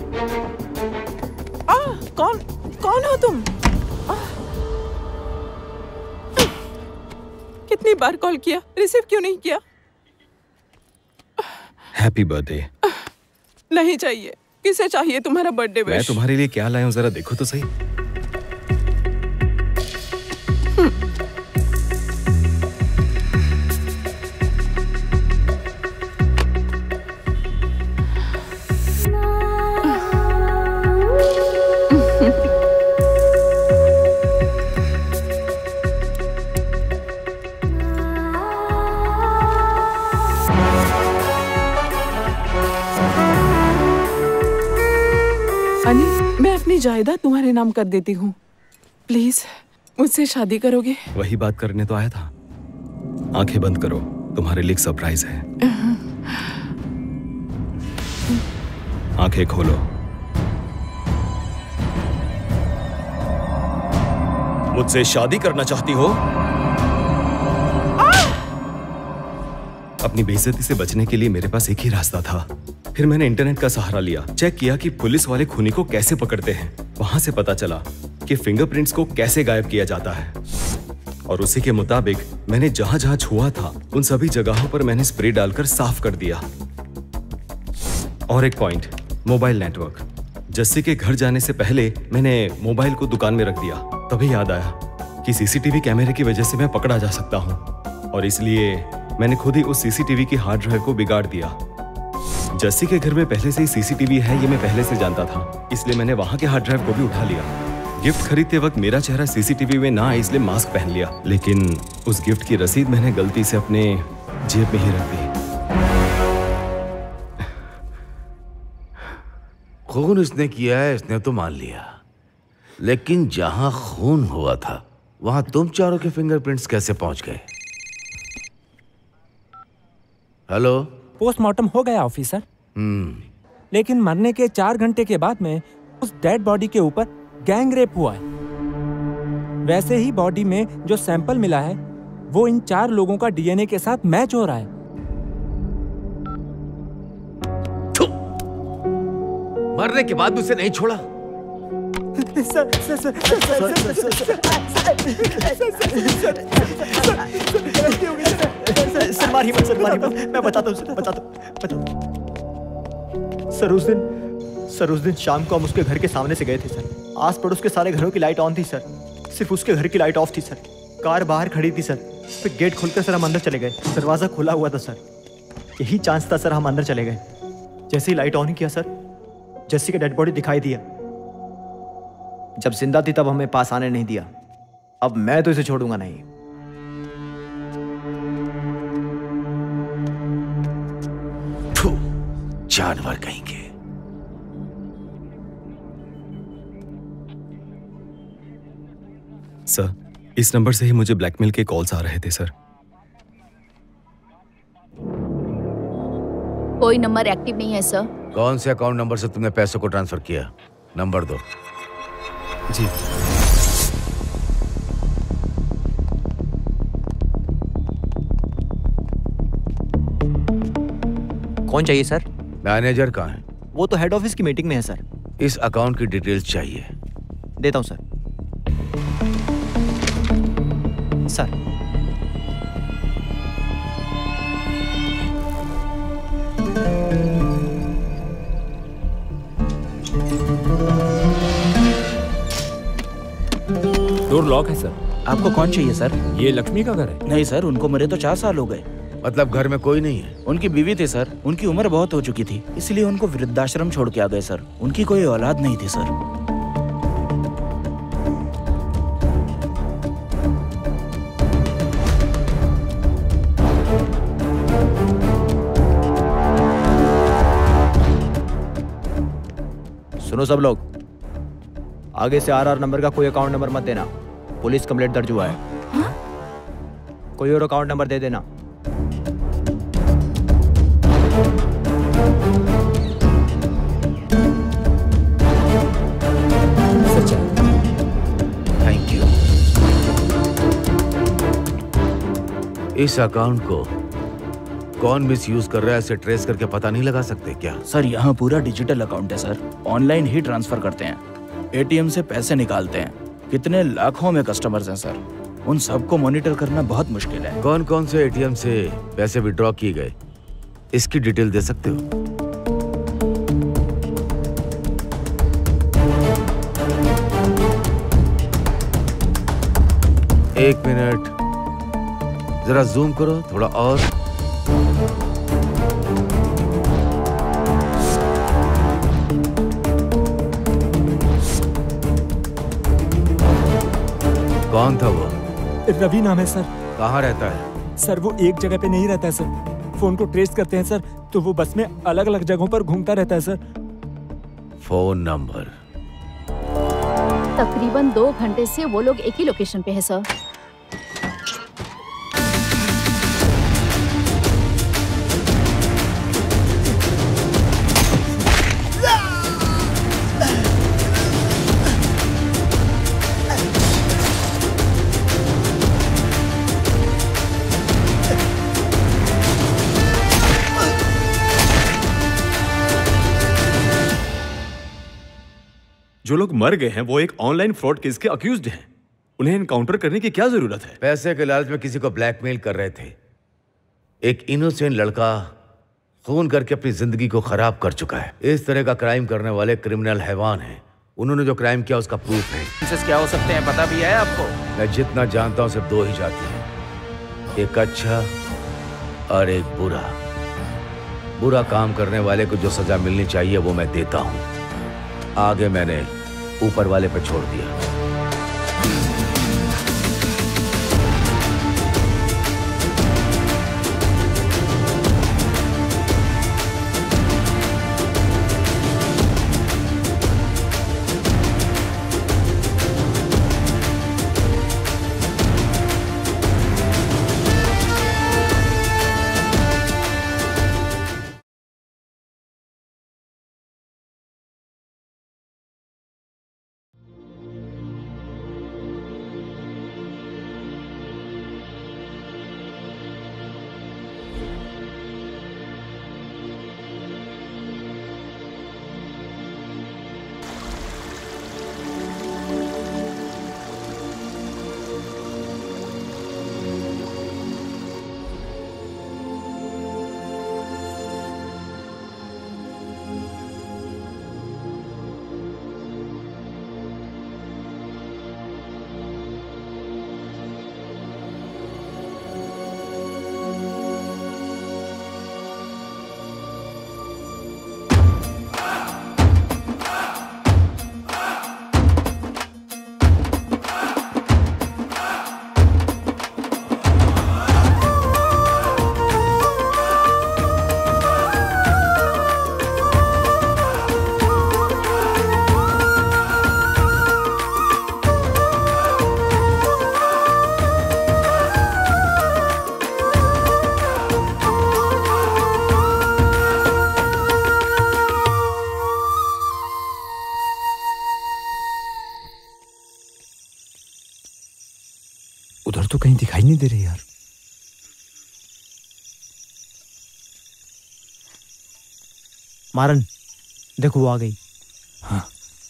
आ, कौन कौन हो तुम? आ, कितनी बार कॉल किया, रिसीव क्यों नहीं किया? Happy birthday. नहीं चाहिए। किसे चाहिए तुम्हारा बर्थडे विश? मैं तुम्हारे लिए क्या लाया हूँ, जरा देखो तो सही। जायदाद तुम्हारे नाम कर देती हूँ, प्लीज मुझसे शादी करोगे? वही बात करने तो आया था। आंखें बंद करो, तुम्हारे लिए एक सरप्राइज है। आंखें खोलो। मुझसे शादी करना चाहती हो? अपनी बेइज्जती से बचने के लिए मेरे पास एक ही रास्ता था। फिर मैंने इंटरनेट का सहारा लिया, चेक किया कि पुलिस वाले खूनी को कैसे पकड़ते हैं। वहां से पता चला कि फिंगरप्रिंट्स को कैसे गायब किया जाता है, और उसी के मुताबिक मैंने जहां जहां छुआ था उन सभी जगहों पर मैंने स्प्रे डालकर साफ कर दिया। और एक पॉइंट, मोबाइल नेटवर्क। जस्सी के घर जाने से पहले मैंने मोबाइल को दुकान में रख दिया। तभी याद आया कि सीसीटीवी कैमरे की वजह से मैं पकड़ा जा सकता हूँ, और इसलिए मैंने खुद ही उस सीसीटीवी की हार्ड ड्राइव को बिगाड़ दिया। जस्सी के घर में पहले से ही सीसीटीवी है, ये मैं पहले से जानता था, इसलिए मैंने वहां के हार्ड ड्राइव को भी उठा लिया। गिफ्ट खरीदते वक्त मेरा चेहरा सीसीटीवी में ना आए, इसलिए मास्क पहन लिया। लेकिन उस गिफ्ट की रसीद मैंने गलती से अपने जेब में ही रख दी। खून इसने किया है, इसने तो मान लिया, लेकिन जहां खून हुआ था वहां तुम चारों के फिंगरप्रिंट्स कैसे पहुंच गए? हेलो? पोस्टमार्टम हो गया ऑफिसर, लेकिन मरने के चार घंटे के बाद में उस डेड बॉडी के ऊपर गैंग रेप हुआ है। वैसे ही बॉडी में जो सैंपल मिला है वो इन चार लोगों का डीएनए के साथ मैच हो रहा है। मरने के बाद उसे नहीं छोड़ा? सर सर सर सर मारिए मत, सर मारिए मत, मैं बताता हूँ सर, बताता हूँ बताता सर। उस दिन सर उस दिन शाम को हम उसके घर के सामने से गए थे सर। आस पड़ोस के सारे घरों की लाइट ऑन थी सर, सिर्फ उसके घर की लाइट ऑफ थी सर। कार बाहर खड़ी थी सर, फिर गेट खोलकर सर हम अंदर चले गए, दरवाजा खुला हुआ था सर। यही चांस था सर, हम अंदर चले गए। जैसे ही लाइट ऑन किया सर, जस्सी का डेड बॉडी दिखाई दिया। जब जिंदा थी तब हमें पास आने नहीं दिया, अब मैं तो इसे छोड़ूंगा नहीं। जानवर कहेंगे। सर, इस नंबर से ही मुझे ब्लैकमेल के कॉल्स आ रहे थे सर। कोई नंबर एक्टिव नहीं है सर। कौन से अकाउंट नंबर से तुमने पैसों को ट्रांसफर किया? नंबर दो। जी। कौन चाहिए सर? मैनेजर कहाँ है? वो तो हेड ऑफिस की मीटिंग में है सर। इस अकाउंट की डिटेल्स चाहिए। देता हूँ सर। सर डोर लॉक है सर। आपको कौन चाहिए सर? ये लक्ष्मी का घर है? नहीं सर, उनको मरे तो चार साल हो गए। मतलब घर में कोई नहीं है? उनकी बीवी थी सर, उनकी उम्र बहुत हो चुकी थी, इसलिए उनको वृद्धाश्रम छोड़ के आ गए सर। उनकी कोई औलाद नहीं थी सर। सुनो सब लोग, आगे से आर आर नंबर का कोई अकाउंट नंबर मत देना, पुलिस कंप्लेंट दर्ज हुआ है। हाँ? कोई और अकाउंट नंबर दे देना। Thank you. इस अकाउंट को कौन मिसयूज कर रहा है इसे ट्रेस करके पता नहीं लगा सकते क्या? सर यहाँ पूरा डिजिटल अकाउंट है सर, ऑनलाइन ही ट्रांसफर करते हैं, एटीएम से पैसे निकालते हैं। कितने लाखों में कस्टमर्स हैं सर, उन सबको मॉनिटर करना बहुत मुश्किल है। कौन कौन से एटीएम से पैसे विड्रॉ किए गए, इसकी डिटेल दे सकते हो? एक मिनट, जरा जूम करो थोड़ा और। कौन था वो? रवि नाम है सर। कहाँ रहता है? सर वो एक जगह पे नहीं रहता है सर, फोन को ट्रेस करते हैं सर तो वो बस में अलग अलग जगहों पर घूमता रहता है सर। Phone number? तकरीबन दो घंटे से वो लोग एक ही लोकेशन पे है सर। जो लोग मर गए हैं वो एक ऑनलाइन फ्रॉड केस के अक्यूज्ड हैं, उन्हें एनकाउंटर करने की क्या जरूरत है? पैसे के लालच में किसी को ब्लैकमेल कर रहे थे। एक इनोसेंट लड़का खून करके अपनी जिंदगी को खराब कर चुका है। इस तरह का क्राइम करने वाले क्रिमिनल हैवान हैं। उन्होंने जो क्राइम किया उसका प्रूफ है। केसेस क्या हो सकते हैं पता भी है आपको? मैं जितना जानता हूं सिर्फ दो ही जाती हैं, एक अच्छा और एक बुरा। बुरा काम करने वाले को जो सजा मिलनी चाहिए वो मैं देता हूं, आगे मैंने ऊपर वाले पे छोड़ दिया। उधर तो कहीं दिखाई नहीं दे रही यार। मारन, देखो वो आ गई। हाँ।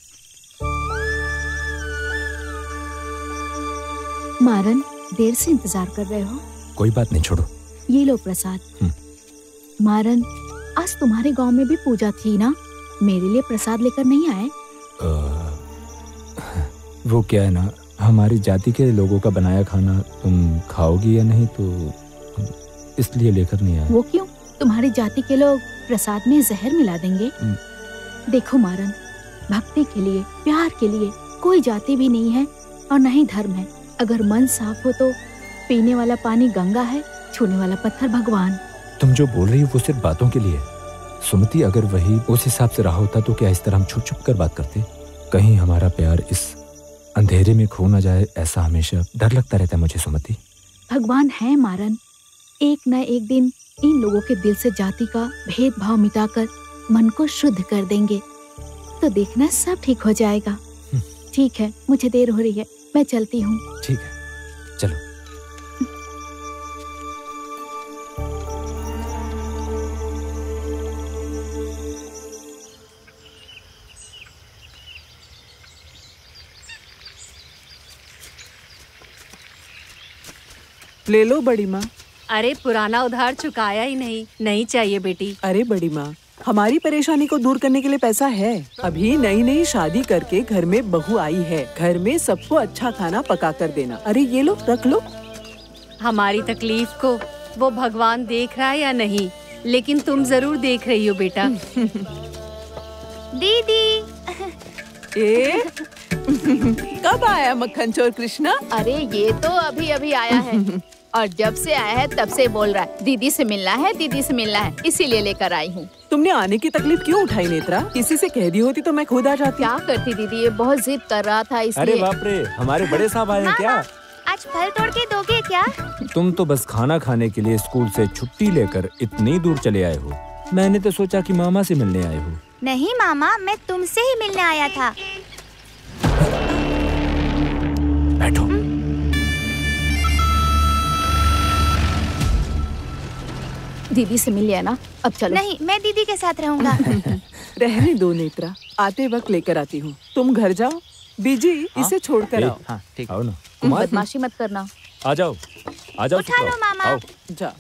मारन, देर से इंतजार कर रहे हो? कोई बात नहीं, छोड़ो। ये लो प्रसाद। मारन, आज तुम्हारे गांव में भी पूजा थी ना, मेरे लिए प्रसाद लेकर नहीं आए? आ, वो क्या है ना, हमारी जाति के लोगों का बनाया खाना तुम खाओगी या नहीं, तो इसलिए लेकर नहीं आया। वो क्यों? तुम्हारी जाति के लोग प्रसाद में जहर मिला देंगे? देखो मारन, भक्ति के लिए, प्यार के लिए कोई जाति भी नहीं है और न ही धर्म है। अगर मन साफ हो तो पीने वाला पानी गंगा है, छूने वाला पत्थर भगवान। तुम जो बोल रही हो वो सिर्फ बातों के लिए। सुमति, अगर वही उस हिसाब से रहा होता तो क्या इस तरह हम छुप छुप कर बात करते? कहीं हमारा प्यार इस अंधेरे में खो न जाए, ऐसा हमेशा डर लगता रहता है मुझे सुमति। भगवान है मारन, एक न एक दिन इन लोगों के दिल से जाति का भेदभाव मिटाकर मन को शुद्ध कर देंगे, तो देखना सब ठीक हो जाएगा। ठीक है, मुझे देर हो रही है, मैं चलती हूँ। ठीक है, चलो। ले लो बड़ी माँ। अरे पुराना उधार चुकाया ही नहीं। नहीं चाहिए बेटी। अरे बड़ी माँ, हमारी परेशानी को दूर करने के लिए पैसा है। अभी नई नई शादी करके घर में बहू आई है, घर में सबको अच्छा खाना पका कर देना। अरे ये लो, रख लो। हमारी तकलीफ को वो भगवान देख रहा है या नहीं, लेकिन तुम जरूर देख रही हो बेटा। दीदी ए कब आया मक्खन चोर कृष्णा? अरे ये तो अभी अभी आया है और जब से आया है तब से बोल रहा है दीदी से मिलना है, दीदी से मिलना है, इसीलिए लेकर आई हूँ। तुमने आने की तकलीफ क्यों उठाई नेत्रा? किसी से कह दी होती तो मैं खुद आ जाती। क्या करती दीदी, ये बहुत जिद कर रहा था इसलिए। अरे बाप रे, हमारे बड़े साहब आए हैं क्या? आज फल तोड़ के दोगे क्या? तुम तो बस खाना खाने के लिए स्कूल से छुट्टी लेकर इतनी दूर चले आए हो। मैंने तो सोचा कि मामा से मिलने आए हो। नहीं मामा, मैं तुमसे ही मिलने आया था। बैठो। दीदी से मिल लिया ना, अब चलो। नहीं, मैं दीदी के साथ रहूंगा। रहने दो नेत्रा, आते वक्त लेकर आती हूँ। तुम घर जाओ, बीजी इसे छोड़ कर आओ। हाँ, ठीक। आओ ना। बदमाशी मत करना। आ जाओ, आ जाओ। उठा लो मामा। आओ। जा।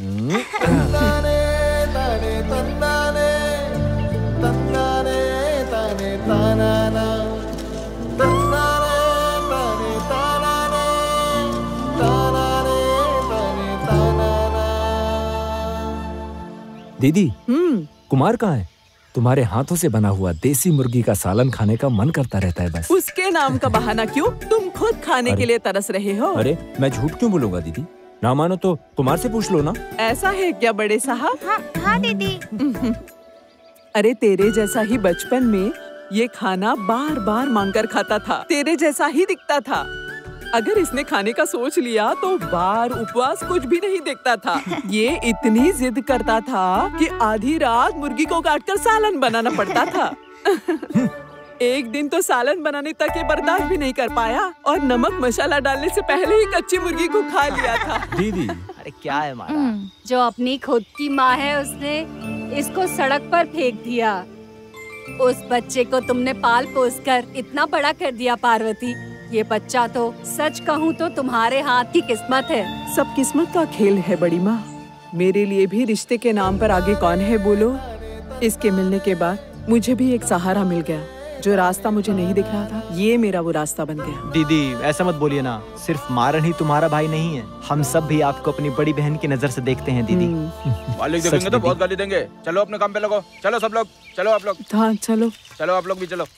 दीदी, कुमार कहाँ है? तुम्हारे हाथों से बना हुआ देसी मुर्गी का सालन खाने का मन करता रहता है बस। उसके नाम का बहाना क्यों? तुम खुद खाने के लिए तरस रहे हो। अरे मैं झूठ क्यों बोलूंगा दीदी? ना मानो तो कुमार से पूछ लो ना। ऐसा है क्या बड़े साहब? हाँ, हाँ दीदी। अरे तेरे जैसा ही बचपन में ये खाना बार बार मांगकर खाता था, तेरे जैसा ही दिखता था। अगर इसने खाने का सोच लिया तो बार उपवास कुछ भी नहीं देखता था। ये इतनी जिद करता था कि आधी रात मुर्गी को काटकर सालन बनाना पड़ता था। एक दिन तो सालन बनाने तक ये बर्दाश्त भी नहीं कर पाया और नमक मसाला डालने से पहले ही कच्ची मुर्गी को खा लिया था। दीदी, अरे क्या है मारा? जो अपनी खुद की माँ है उसने इसको सड़क पर फेंक दिया। उस बच्चे को तुमने पाल पोस कर इतना बड़ा कर दिया पार्वती। ये बच्चा तो सच कहूँ तो तुम्हारे हाथ की किस्मत है। सब किस्मत का खेल है बड़ी माँ। मेरे लिए भी रिश्ते के नाम पर आगे कौन है बोलो? इसके मिलने के बाद मुझे भी एक सहारा मिल गया। जो रास्ता मुझे नहीं दिख रहा था, ये मेरा वो रास्ता बन गया। दीदी ऐसा मत बोलिए ना, सिर्फ मारन ही तुम्हारा भाई नहीं है, हम सब भी आपको अपनी बड़ी बहन की नजर से देखते हैं दीदी। मालिक देखेंगे तो बहुत गाली देंगे। चलो अपने काम पे लगो। चलो सब लोग, चलो आप लोग। हाँ चलो। चलो आप लोग भी चलो।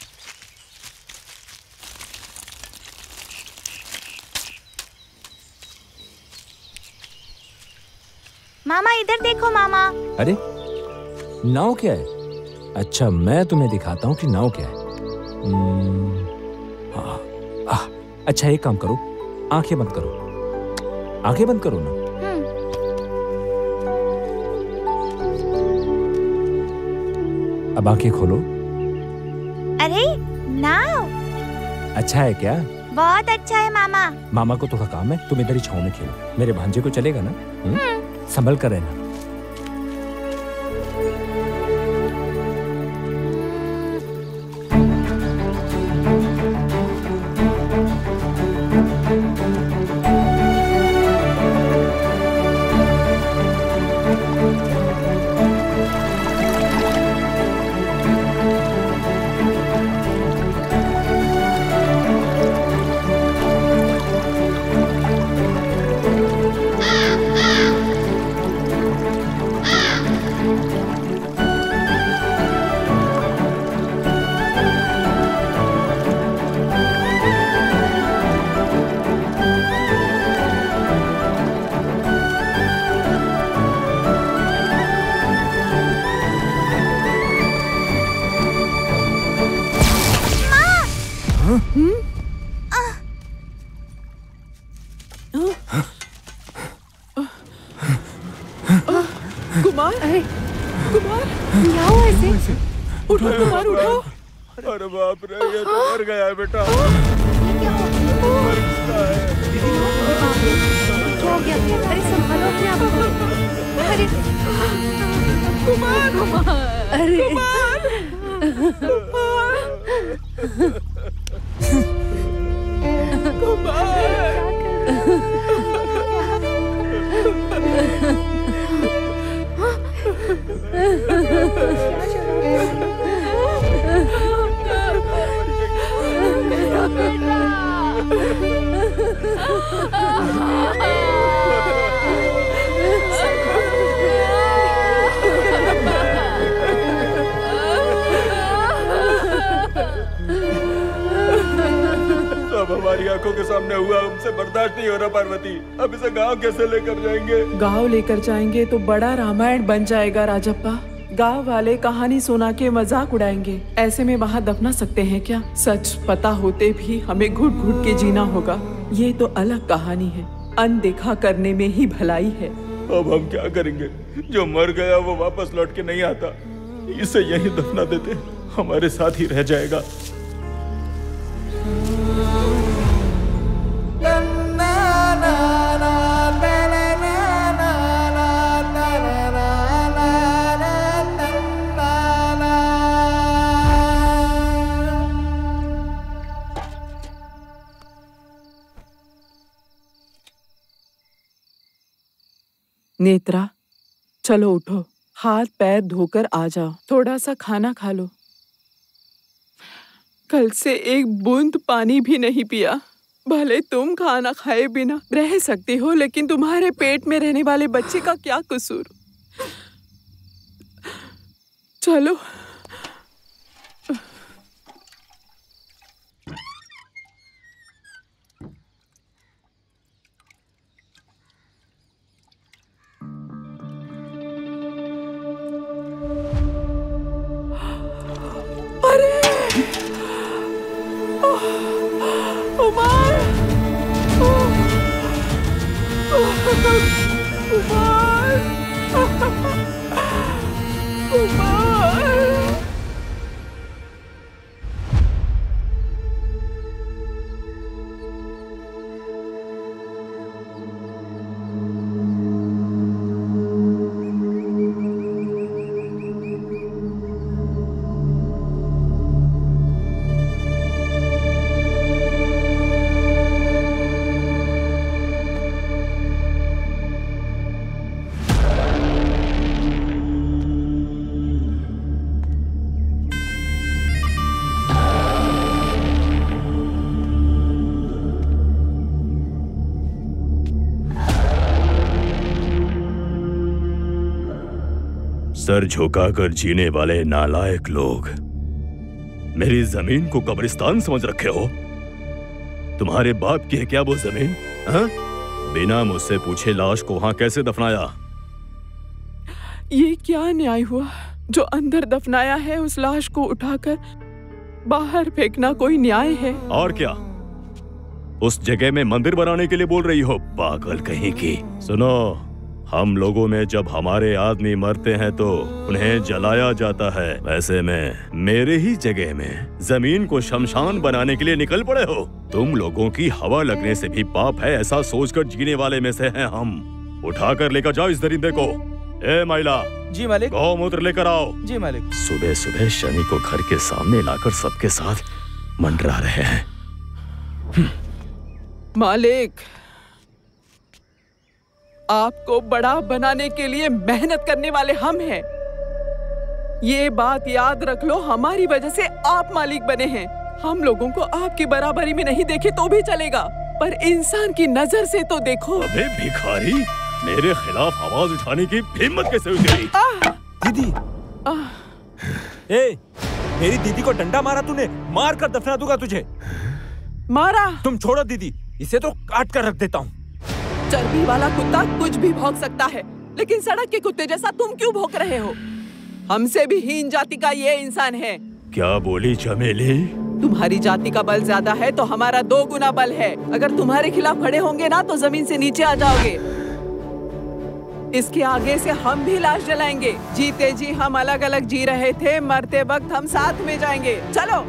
मामा इधर देखो मामा। अरे नाव क्या है? अच्छा मैं तुम्हें दिखाता हूँ कि नाव क्या है। हाँ, आ, अच्छा एक काम करो, आंखें बंद करो, आंखें बंद करो ना। अब आंखें खोलो। अरे नाव अच्छा है क्या? बहुत अच्छा है मामा। मामा को थोड़ा काम है, तुम इधर ही छांव में खेलो। मेरे भांजे को चलेगा ना? संभल कर रहना। कुमार, कुमार, क्या हुआ इसे? उठो कुमार, उठो। अरे बाप रे, ये तो मर गया है बेटा। क्या हो गया? अरे संभालो अपने आप को। अरे कुमार, कुमार, अरे कुमार, अब हमारी आंखों के सामने हुआ, हमसे बर्दाश्त नहीं हो रहा पार्वती। अब इसे गांव कैसे लेकर जाएंगे? गांव लेकर जाएंगे तो बड़ा रामायण बन जाएगा राजप्पा। गांव वाले कहानी सुना के मजाक उड़ाएंगे। ऐसे में वहाँ दफना सकते हैं क्या? सच पता होते भी हमें घुट घुट के जीना होगा। ये तो अलग कहानी है, अनदेखा करने में ही भलाई है। अब हम क्या करेंगे? जो मर गया वो वापस लौट के नहीं आता। इसे यहीं दफना देते, हमारे साथ ही रह जाएगा। नेत्रा, चलो उठो, हाथ पैर धोकर आ जाओ, थोड़ा सा खाना खा लो। कल से एक बूंद पानी भी नहीं पिया। भले तुम खाना खाए बिना रह सकती हो, लेकिन तुम्हारे पेट में रहने वाले बच्चे का क्या कसूर? चलो। सर झुकाकर जीने वाले नालायक लोग मेरी जमीन को कब्रिस्तान समझ रखे हो। तुम्हारे बाप की है क्या वो जमीन? हाँ? बिना मुझसे पूछे लाश को वहां कैसे दफनाया? ये क्या न्याय हुआ? जो अंदर दफनाया है उस लाश को उठाकर बाहर फेंकना कोई न्याय है? और क्या, उस जगह में मंदिर बनाने के लिए बोल रही हो? पागल कहीं की। सुनो, हम लोगों में जब हमारे आदमी मरते हैं तो उन्हें जलाया जाता है, वैसे में मेरे ही जगह में जमीन को शमशान बनाने के लिए निकल पड़े हो। तुम लोगों की हवा लगने से भी पाप है, ऐसा सोचकर जीने वाले में से हैं हम। उठाकर लेकर जाओ इस दरिंदे को। ए माइला। जी मालिक। गौमूत्र लेकर आओ। जी मालिक। सुबह सुबह शनि को घर के सामने लाकर सबके साथ मंडरा रहे हैं। मालिक, आपको बड़ा बनाने के लिए मेहनत करने वाले हम हैं। ये बात याद रख लो, हमारी वजह से आप मालिक बने हैं। हम लोगों को आपकी बराबरी में नहीं देखे तो भी चलेगा, पर इंसान की नजर से तो देखो। अबे भिखारी, मेरे खिलाफ आवाज उठाने की हिम्मत कैसे हुई तेरी? दीदी, ए, मेरी दीदी को डंडा मारा तूने, मार कर दफना दूंगा तुझे। मारा? तुम छोड़ो दीदी, इसे तो काट कर रख देता हूँ। चर्बी वाला कुत्ता कुछ भी भौंक सकता है, लेकिन सड़क के कुत्ते जैसा तुम क्यों भौंक रहे हो? हमसे भी हीन जाति का ये इंसान है। क्या बोली चमेली? तुम्हारी जाति का बल ज्यादा है तो हमारा दो गुना बल है। अगर तुम्हारे खिलाफ खड़े होंगे ना तो जमीन से नीचे आ जाओगे। इसके आगे से हम भी लाश जलाएंगे। जीते जी हम अलग अलग जी रहे थे, मरते वक्त हम साथ में जाएंगे। चलो।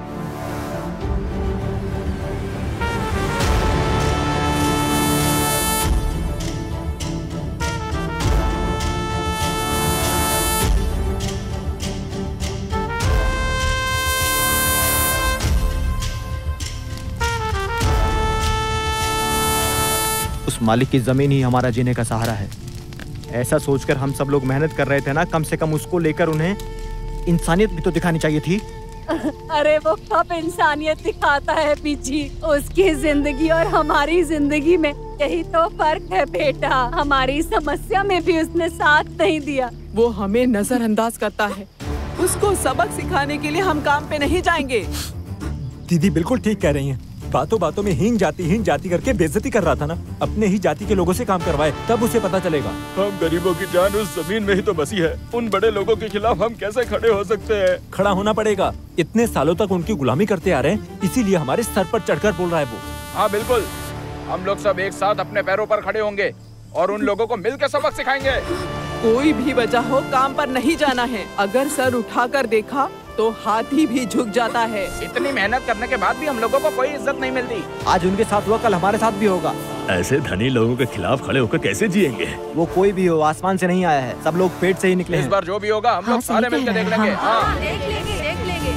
उस मालिक की जमीन ही हमारा जीने का सहारा है। ऐसा सोचकर हम सब लोग मेहनत कर रहे थे ना, कम से कम उसको लेकर उन्हें इंसानियत भी तो दिखानी चाहिए थी। अरे वो कब इंसानियत दिखाता है पीछी, उसकी जिंदगी और हमारी जिंदगी में यही तो फर्क है बेटा। हमारी समस्या में भी उसने साथ नहीं दिया। वो हमें नजरअंदाज करता है। उसको सबक सिखाने के लिए हम काम पे नहीं जाएंगे। दीदी बिल्कुल ठीक कह रही हैं। बातों बातों में हीन जाति हीन जाति करके बेइज्जती कर रहा था ना। अपने ही जाति के लोगों से काम करवाए, तब उसे पता चलेगा। हम गरीबों की जान उस जमीन में ही तो बसी है। उन बड़े लोगों के खिलाफ हम कैसे खड़े हो सकते हैं? खड़ा होना पड़ेगा। इतने सालों तक उनकी गुलामी करते आ रहे हैं, इसीलिए हमारे सर पर चढ़कर बोल रहा है वो। हाँ बिल्कुल, हम लोग सब एक साथ अपने पैरों पर खड़े होंगे और उन लोगों को मिलकर सबक सिखाएंगे। कोई भी वजह हो, काम पर नहीं जाना है। अगर सर उठाकर देखा तो हाथी भी झुक जाता है। इतनी मेहनत करने के बाद भी हम लोगों को कोई इज्जत नहीं मिलती। आज उनके साथ हुआ, कल हमारे साथ भी होगा। ऐसे धनी लोगों के खिलाफ खड़े होकर कैसे जिएंगे? वो कोई भी हो, आसमान से नहीं आया है। सब लोग पेट से ही निकले इस हैं। बार जो भी होगा हम लोग सारे मिलकर देख लेंगे। हाँ। देख लेंगे, देख लेंगे।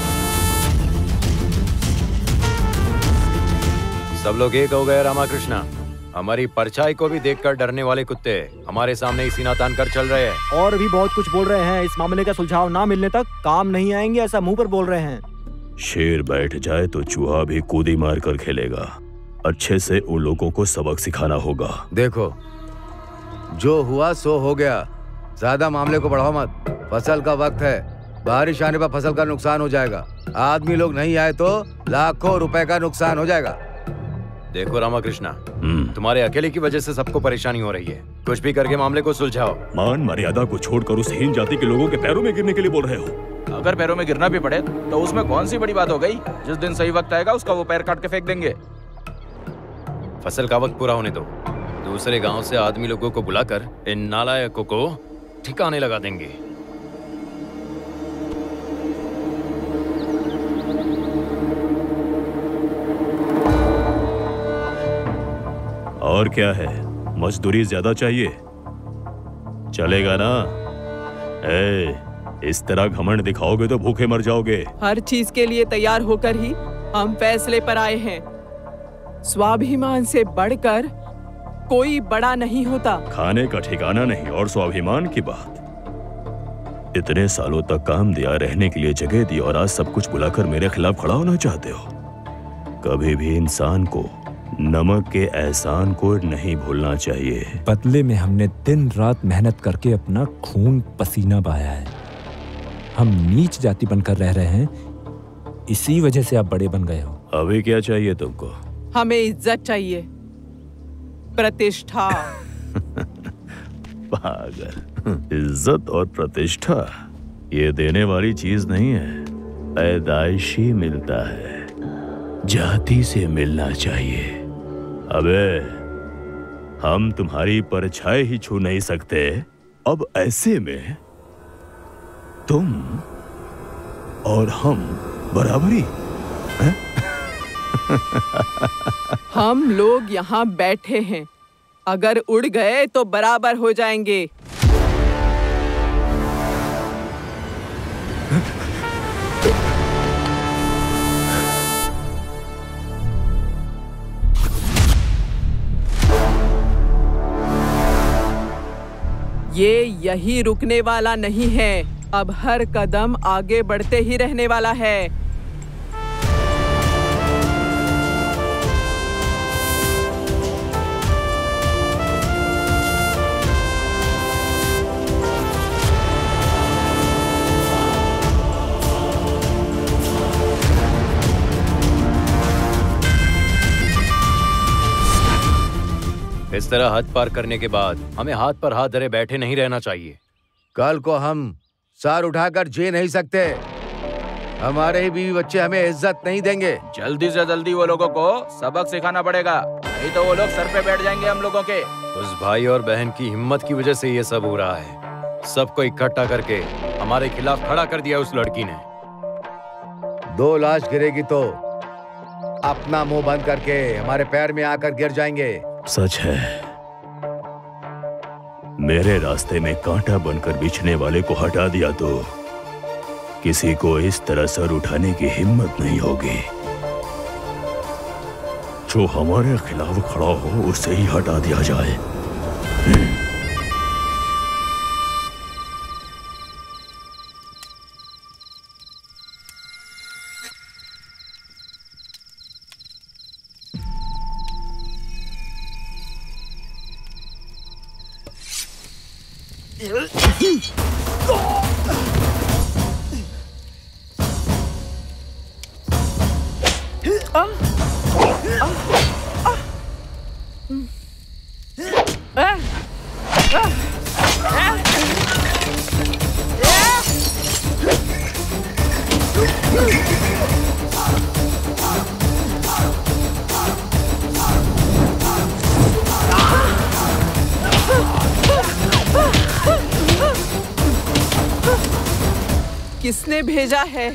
सब लोग एक हो गए रामाकृष्णा। हमारी परछाई को भी देखकर डरने वाले कुत्ते हमारे सामने ही सीना तान कर चल रहे हैं और भी बहुत कुछ बोल रहे हैं। इस मामले का सुलझाव ना मिलने तक काम नहीं आएंगे, ऐसा मुंह पर बोल रहे हैं। शेर बैठ जाए तो चूहा भी कूदी मार कर खेलेगा। अच्छे से उन लोगों को सबक सिखाना होगा। देखो, जो हुआ सो हो गया। ज्यादा मामले को बढ़ाओ मत। फसल का वक्त है, बारिश आने पर फसल का नुकसान हो जाएगा। आदमी लोग नहीं आए तो लाखों रुपए का नुकसान हो जाएगा। देखो रामाकृष्णा, तुम्हारे अकेले की वजह से सबको परेशानी हो रही है। कुछ भी करके मामले को सुलझाओ। मान मर्यादा को छोड़कर उस हीन जाति के लोगों के पैरों में गिरने के लिए बोल रहे हो। अगर पैरों में गिरना भी पड़े तो उसमें कौन सी बड़ी बात हो गई? जिस दिन सही वक्त आएगा उसका वो पैर काट के फेंक देंगे। फसल का वक्त पूरा होने दो। दूसरे गांव से आदमी लोगों को बुलाकर इन नालायकों को ठिकाने लगा देंगे। और क्या है, मजदूरी ज्यादा चाहिए? चलेगा ना? ए, इस तरह घमंड दिखाओगे तो भूखे मर जाओगे। हर चीज के लिए तैयार होकर ही हम फैसले पर आए हैं। स्वाभिमान से बढ़कर कोई बड़ा नहीं होता। खाने का ठिकाना नहीं और स्वाभिमान की बात। इतने सालों तक काम दिया, रहने के लिए जगह दी और आज सब कुछ बुलाकर मेरे खिलाफ खड़ा होना चाहते हो? कभी भी इंसान को नमक के एहसान को नहीं भूलना चाहिए। बदले में हमने दिन रात मेहनत करके अपना खून पसीना बहाया है। हम नीच जाति बनकर रह रहे हैं, इसी वजह से आप बड़े बन गए हो। अभी क्या चाहिए तुमको? हमें इज्जत चाहिए, प्रतिष्ठा। पागल, इज्जत और प्रतिष्ठा ये देने वाली चीज नहीं है, पैदाइशी मिलता है। जाति से मिलना चाहिए। अबे, हम तुम्हारी परछाई ही छू नहीं सकते, अब ऐसे में तुम और हम बराबरी हैं? हम लोग यहाँ बैठे हैं, अगर उड़ गए तो बराबर हो जाएंगे। ये यही रुकने वाला नहीं है, अब हर कदम आगे बढ़ते ही रहने वाला है। इस तरह हद पार करने के बाद हमें हाथ पर हाथ धरे बैठे नहीं रहना चाहिए। कल को हम सर उठाकर जी नहीं सकते। हमारे ही बीवी बच्चे हमें इज्जत नहीं देंगे। जल्दी से जल्दी वो लोगों को सबक सिखाना पड़ेगा, नहीं तो वो लोग सर पे बैठ जाएंगे हम लोगों के। उस भाई और बहन की हिम्मत की वजह से ये सब हो रहा है। सबको इकट्ठा करके हमारे खिलाफ खड़ा कर दिया उस लड़की ने। दो लाश गिरेगी तो अपना मुंह बंद करके हमारे पैर में आकर गिर जाएंगे। सच है, मेरे रास्ते में कांटा बनकर बिछने वाले को हटा दिया तो किसी को इस तरह सर उठाने की हिम्मत नहीं होगी। जो हमारे खिलाफ खड़ा हो उसे ही हटा दिया जाए। किसने भेजा है?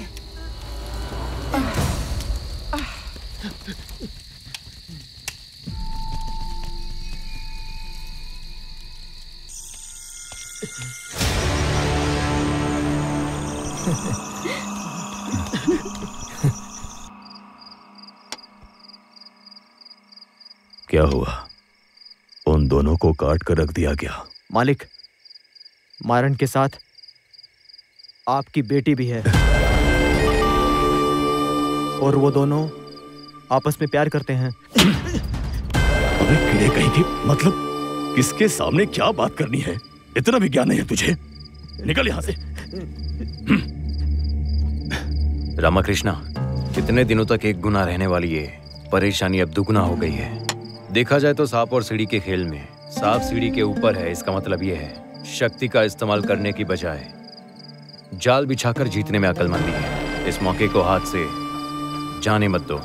क्या हुआ? उन दोनों को काट कर रख दिया गया। मालिक, मारन के साथ आपकी बेटी भी है और वो दोनों आपस में प्यार करते हैं। अबे कीड़े कहीं की, मतलब किसके सामने क्या बात करनी है? इतना भी ज्ञान नहीं है तुझे? निकल यहां से। रामाकृष्णा, कितने दिनों तक एक गुना रहने वाली ये परेशानी अब दुगुना हो गई है। देखा जाए तो सांप और सीढ़ी के खेल में सांप सीढ़ी के ऊपर है। इसका मतलब ये है शक्ति का इस्तेमाल करने की बजाय जाल बिछाकर जीतने में अक्लमंदी है। इस मौके को हाथ से जाने मत दो।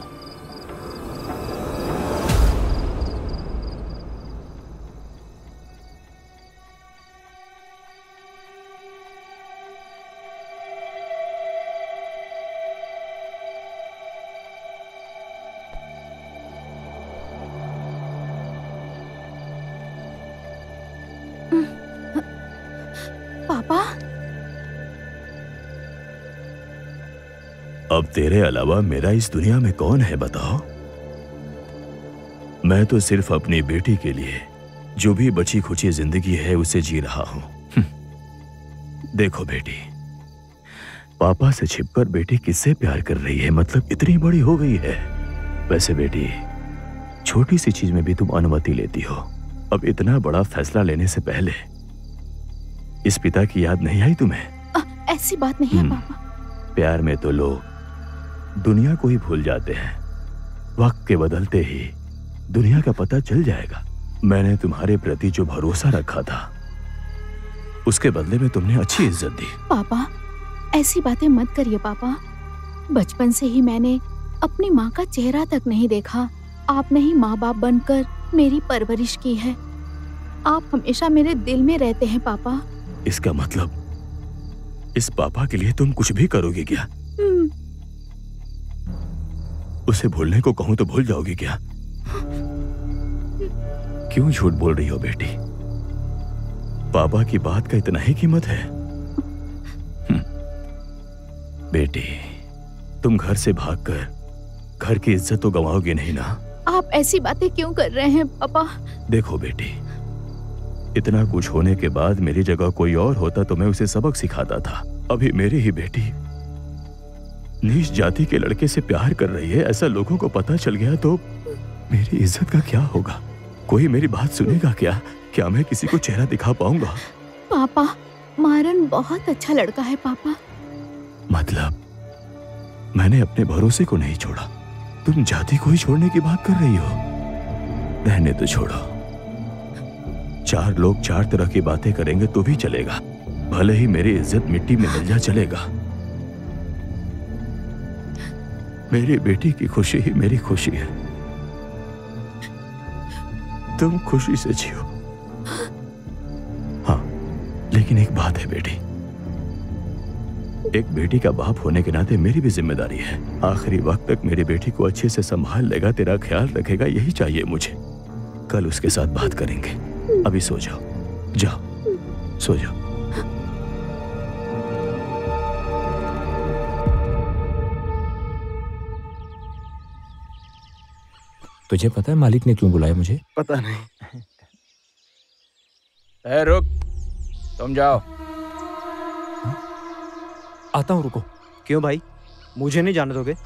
पापा, अब तेरे अलावा मेरा इस दुनिया में कौन है बताओ? मैं तो सिर्फ अपनी बेटी के लिए जो भी बची खुची जिंदगी है उसे जी रहा हूं। देखो बेटी, पापा से छिपकर बेटी किससे प्यार कर रही है, मतलब इतनी बड़ी हो गई है। वैसे बेटी, छोटी सी चीज में भी तुम अनुमति लेती हो। अब इतना बड़ा फैसला लेने से पहले इस पिता की याद नहीं आई तुम्हें? आ, ऐसी बात नहीं है पापा। प्यार में तो लोग दुनिया को ही भूल जाते हैं। वक्त के बदलते ही दुनिया का पता चल जाएगा। मैंने तुम्हारे प्रति जो भरोसा रखा था उसके बदले में तुमने अच्छी इज्जत दी। पापा, ऐसी बातें मत करिए पापा। बचपन से ही मैंने अपनी माँ का चेहरा तक नहीं देखा। आपने ही माँ बाप बनकर मेरी परवरिश की है। आप हमेशा मेरे दिल में रहते हैं पापा। इसका मतलब इस पापा के लिए तुम कुछ भी करोगी क्या? उसे भूलने को कहूं तो भूल जाओगी क्या? क्यों झूठ बोल रही हो बेटी? पापा की बात का इतना ही कीमत है? बेटी, तुम घर से भागकर घर की इज्जत तो गंवाओगे नहीं ना? आप ऐसी बातें क्यों कर रहे हैं पापा? देखो बेटी, इतना कुछ होने के बाद मेरी जगह कोई और होता तो मैं उसे सबक सिखाता था। अभी मेरी ही बेटी नीच जाति के लड़के से प्यार कर रही है, ऐसा लोगों को पता चल गया तो मेरी इज्जत का क्या होगा? कोई मेरी बात सुनेगा क्या? क्या मैं किसी को चेहरा दिखा पाऊंगा? पापा, मारन बहुत अच्छा लड़का है पापा। मतलब मैंने अपने भरोसे को नहीं छोड़ा, तुम जाति को ही छोड़ने की बात कर रही हो? रहने तो छोड़ो। चार लोग चार तरह की बातें करेंगे तो भी चलेगा, भले ही मेरी इज्जत मिट्टी में मिल जा चलेगा। मेरी बेटी की खुशी ही मेरी खुशी है। तुम खुशी से जियो। हाँ, लेकिन एक बात है बेटी, एक बेटी का बाप होने के नाते मेरी भी जिम्मेदारी है। आखिरी वक्त तक मेरी बेटी को अच्छे से संभाल लेगा, तेरा ख्याल रखेगा, यही चाहिए मुझे। कल उसके साथ बात करेंगे। अभी सो जाओ, जाओ सो जाओ। तुझे पता है मालिक ने क्यों बुलाया मुझे? पता नहीं। ए रुक, तुम जाओ। आता हूं, रुको। क्यों भाई, मुझे नहीं जाने दोगे?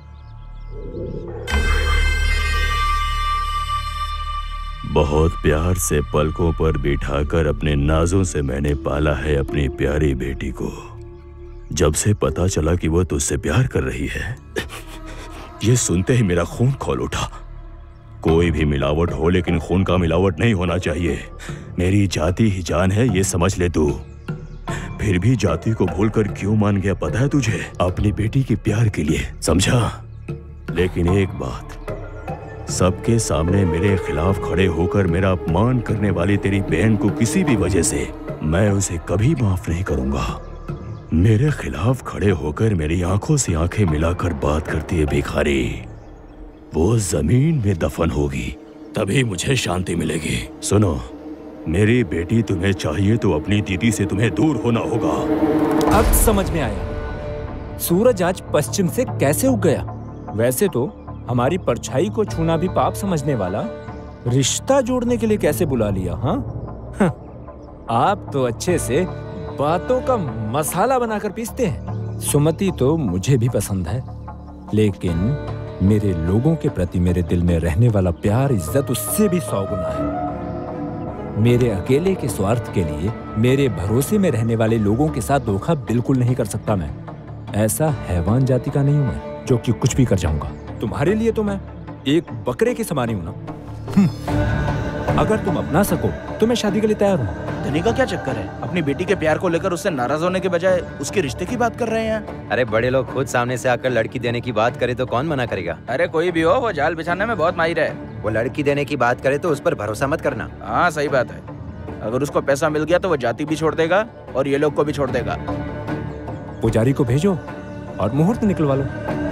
बहुत प्यार से पलकों पर बिठाकर अपने नाजों से मैंने पाला है अपनी प्यारी बेटी को। जब से पता चला कि वो तुझसे प्यार कर रही है, ये सुनते ही मेरा खून खौल उठा। कोई भी मिलावट हो, लेकिन खून का मिलावट नहीं होना चाहिए। मेरी जाति ही जान है, ये समझ ले तू। फिर भी जाति को भूलकर क्यों मान गया पता है तुझे? अपनी बेटी के प्यार के लिए, समझा? लेकिन एक बात, सबके सामने मेरे खिलाफ खड़े होकर मेरा अपमान करने वाली तेरी बहन को किसी भी वजह से मैं उसे कभी माफ नहीं करूंगा। मेरे खिलाफ खड़े होकर मेरी आंखों से आंखें मिलाकर बात करती है भिखारी, वो जमीन में दफन होगी, तभी मुझे शांति मिलेगी। सुनो, मेरी बेटी तुम्हें चाहिए तो अपनी दीदी से तुम्हें दूर होना होगा। अब समझ में आया सूरज आज पश्चिम से कैसे उग गया। वैसे तो हमारी परछाई को छूना भी पाप समझने वाला रिश्ता जोड़ने के लिए कैसे बुला लिया। हाँ, आप तो अच्छे से बातों का मसाला बनाकर पीसते हैं। सुमति तो मुझे भी पसंद है, लेकिन मेरे लोगों के प्रति मेरे दिल में रहने वाला प्यार, इज्जत उससे भी सौ गुना है। मेरे अकेले के स्वार्थ के लिए मेरे भरोसे में रहने वाले लोगों के साथ धोखा बिल्कुल नहीं कर सकता मैं। ऐसा हैवान जाति का नहीं हूं मैं, जो कि कुछ भी कर जाऊंगा। तुम्हारे लिए तो मैं एक बकरे के समान ही हूं ना। अगर तुम अपना सको तो मैं शादी के लिए तैयार हूँ। धनी का क्या चक्कर है? अपनी बेटी के प्यार को लेकर उससे नाराज होने के बजाय उसके रिश्ते की बात कर रहे हैं। अरे बड़े लोग खुद सामने से आकर लड़की देने की बात करे तो कौन मना करेगा? अरे कोई भी हो, वो जाल बिछाने में बहुत माहिर है। वो लड़की देने की बात करे तो उस पर भरोसा मत करना। हाँ सही बात है। अगर उसको पैसा मिल गया तो वो जाति भी छोड़ देगा और ये लोग को भी छोड़ देगा। पुजारी को भेजो और मुहूर्त निकलवा लो।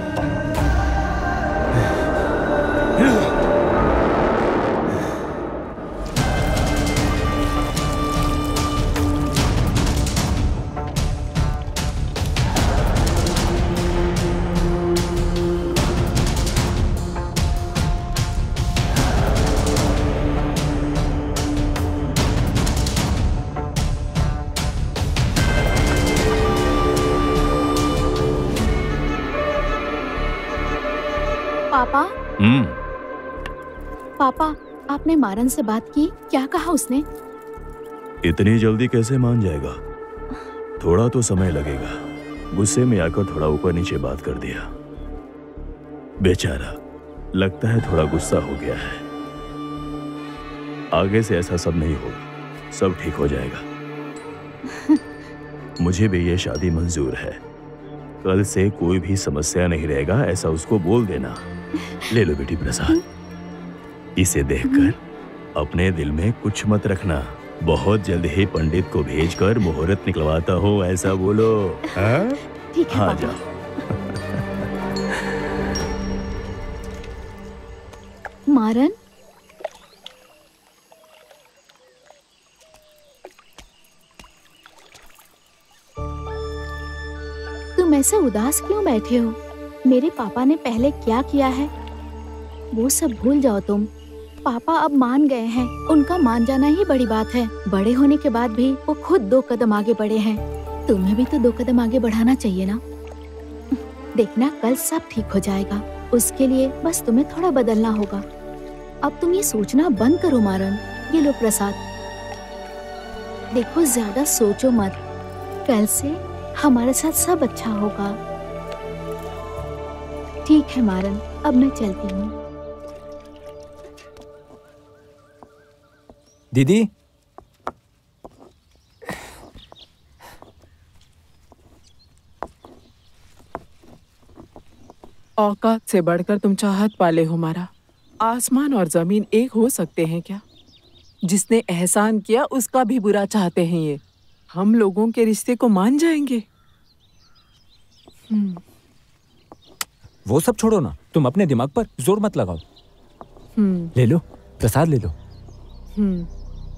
पापा, हम्म, पापा, आपने मारन से बात की? क्या कहा उसने? इतनी जल्दी कैसे मान जाएगा? थोड़ा तो समय लगेगा। गुस्से में आकर थोड़ा ऊपर नीचे बात कर दिया। बेचारा, लगता है थोड़ा गुस्सा हो गया है। आगे से ऐसा सब नहीं होगा, सब ठीक हो जाएगा। मुझे भी ये शादी मंजूर है। कल से कोई भी समस्या नहीं रहेगा, ऐसा उसको बोल देना। ले लो बेटी प्रसाद, इसे देखकर अपने दिल में कुछ मत रखना। बहुत जल्द ही पंडित को भेजकर मुहूर्त निकलवाता हो, ऐसा बोलो। हाँ? ठीक है, हाँ, जाओ। मारन, तुम ऐसे उदास क्यों बैठे हो? मेरे पापा ने पहले क्या किया है वो सब भूल जाओ तुम। पापा अब मान गए हैं, उनका मान जाना ही बड़ी बात है। बड़े होने के बाद भी वो खुद दो कदम आगे बढ़े हैं। तुम्हें भी तो दो कदम आगे बढ़ाना चाहिए ना। देखना कल सब ठीक हो जाएगा। उसके लिए बस तुम्हें थोड़ा बदलना होगा। अब तुम ये सोचना बंद करो मारन। ये लो प्रसाद। देखो ज्यादा सोचो मत, कल से हमारे साथ सब अच्छा होगा। ठीक है मारन, अब मैं चलती हूँ। दीदी, औकात से बढ़कर तुम चाहत पाले हो मारा। आसमान और जमीन एक हो सकते हैं क्या? जिसने एहसान किया उसका भी बुरा चाहते हैं ये। हम लोगों के रिश्ते को मान जाएंगे। हम्म, वो सब छोड़ो ना, तुम अपने दिमाग पर जोर मत लगाओ। हम्म, ले लो, प्रसाद ले लो। हम्म।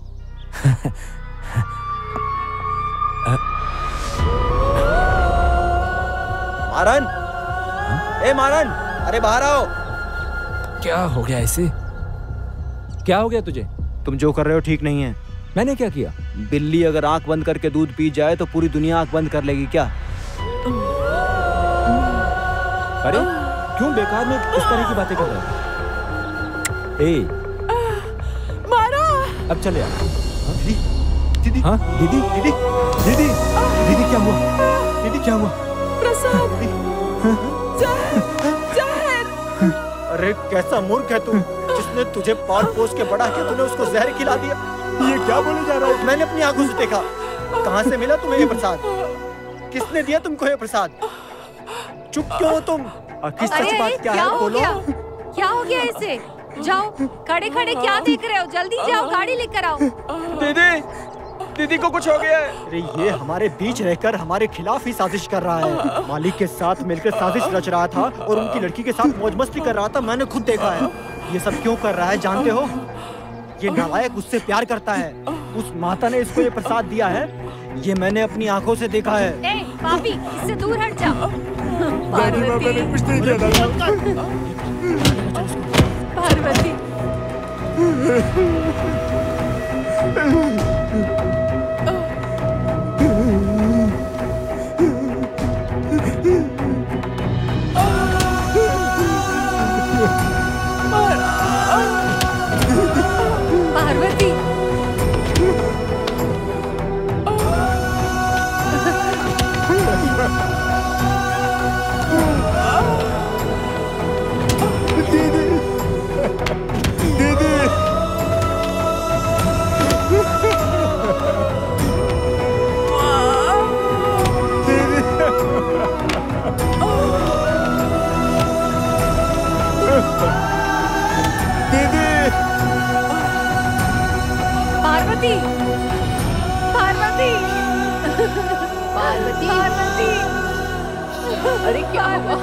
मारन, ए मारन, अरे बाहर आओ। क्या हो गया इसे? क्या हो गया तुझे? तुम जो कर रहे हो ठीक नहीं है। मैंने क्या किया? बिल्ली अगर आंख बंद करके दूध पी जाए तो पूरी दुनिया आंख बंद कर लेगी क्या? अरे क्यों बेकार में इस तरह की बातें कर रहे हो? ए, मारा। अब चले आ। दीदी, दीदी, हाँ दीदी, दीदी, दीदी, दीदी क्या हुआ? दीदी क्या हुआ? प्रसाद, जहर, जहर। अरे कैसा मूर्ख है तू, जिसने तुझे पाल पोस के बड़ा किया, तूने उसको जहर खिला दिया। ये क्या बोले जा रहा है? मैंने अपनी आंखों से देखा। कहाँ से मिला तुम्हें ये प्रसाद? किसने दिया तुमको ये प्रसाद? चुप क्यों हो तुम? आखिर सच बात क्या है, बोलो। क्या हो गया इसे? जाओ, खड़े खड़े क्या देख रहे हो? जल्दी जाओ, गाड़ी लेकर आओ। दीदी, दीदी को कुछ हो गया है। अरे ये हमारे बीच रहकर हमारे खिलाफ ही साजिश कर रहा है। मालिक के साथ मिलकर साजिश रच रहा था और उनकी लड़की के साथ मौज मस्ती कर रहा था। मैंने खुद देखा है। ये सब क्यों कर रहा है जानते हो? ये नालायक उससे प्यार करता है। उस माता ने इसको ये प्रसाद दिया है। ये मैंने अपनी आंखों से देखा है। ए, पापी, इससे दूर हट जा। पार्वती, पार्वती, पार्वती, पार्वती, पार्वती, पार्वती, अरे क्या हुआ?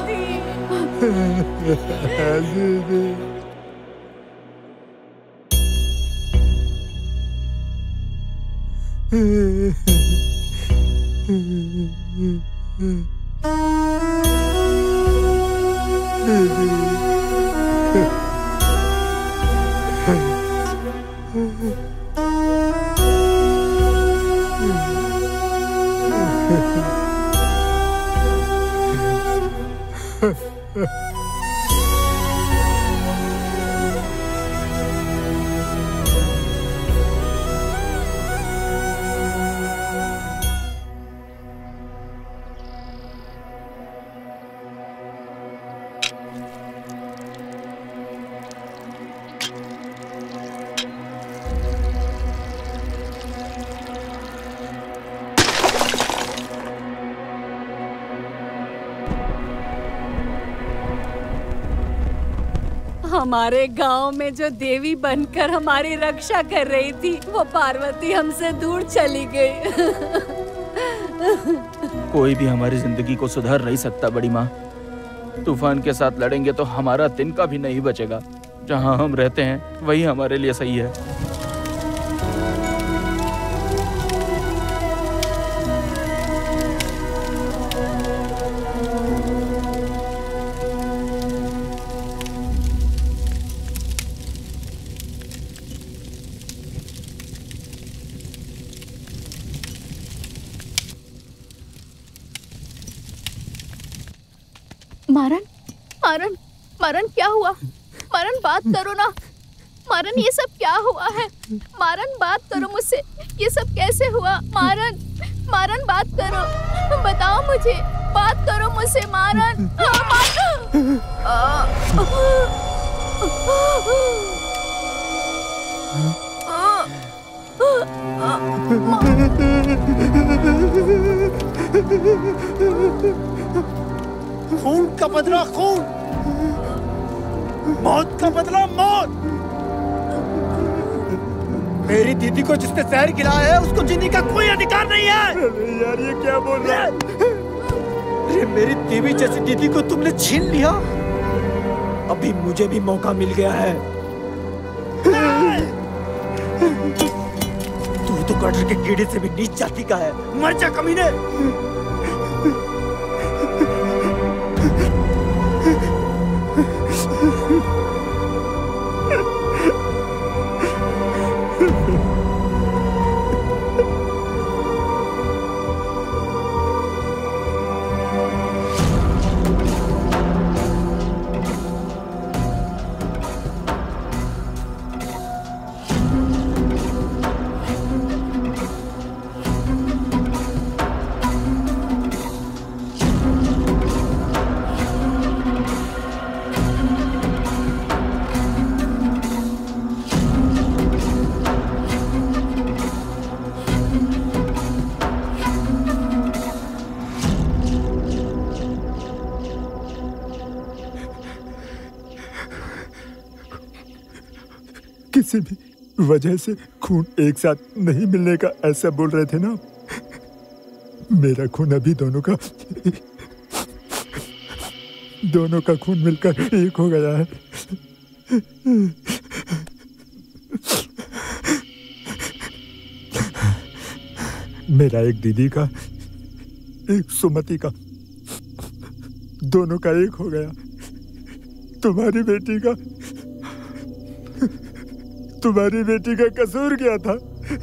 हमारे गांव में जो देवी बनकर हमारी रक्षा कर रही थी, वो पार्वती हमसे दूर चली गई। कोई भी हमारी जिंदगी को सुधार नहीं सकता बड़ी माँ। तूफान के साथ लड़ेंगे तो हमारा तिनका भी नहीं बचेगा। जहाँ हम रहते हैं वही हमारे लिए सही है। मारन, मारन, मारन क्या हुआ? मारन बात करो ना। मारन ये सब क्या हुआ है? मारन बात करो मुझसे। ये सब कैसे हुआ? मारन, मारन बात करो, बताओ मुझे, बात करो मुझसे मारन। खून का बदला खून, मौत का बदला मौत। मेरी दीदी को जिसने जहर खिलाया है उसको जीने का कोई अधिकार नहीं है। यार ये क्या बोल रहा है? अरे मेरी देवी जैसी दीदी को तुमने छीन लिया, अभी मुझे भी मौका मिल गया है। तू तो गटर के कीड़े से भी नीच जाति का है, मर जा कमीने। किसी भी वजह से खून एक साथ नहीं मिलने का ऐसा बोल रहे थे ना। मेरा खून अभी दोनों का दोनों का खून मिलकर एक हो गया है। मेरा एक दीदी का, एक सुमति का, दोनों का एक हो गया। तुम्हारी बेटी का तुम्हारी बेटी का कसूर क्या था?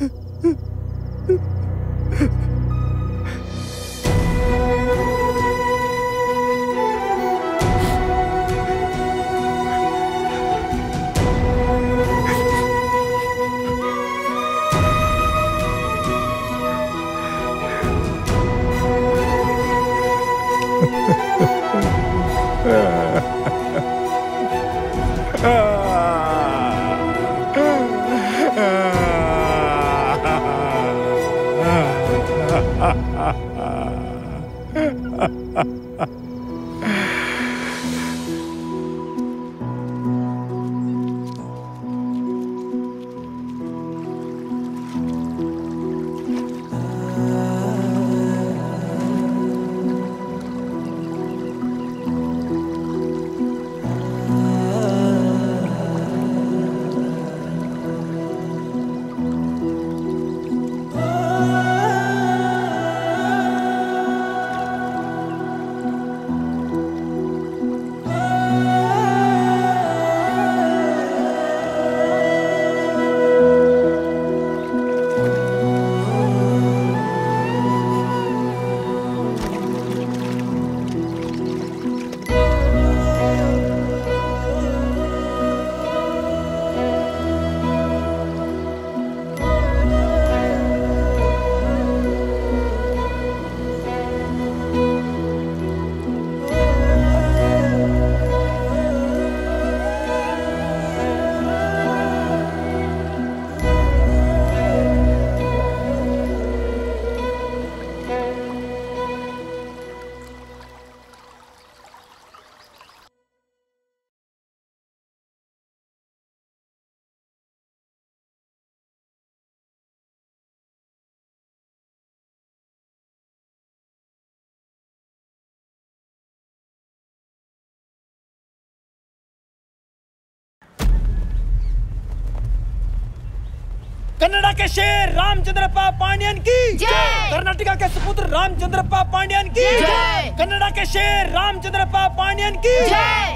कन्नड़ा के शेर रामचंद्रप्पा पांड्यन की जय। कर्नाटका के सुपुत्र रामचंद्रप्पा पांड्यन की जय। कन्नड़ा के शेर रामचंद्रप्पा पांड्यन की जय।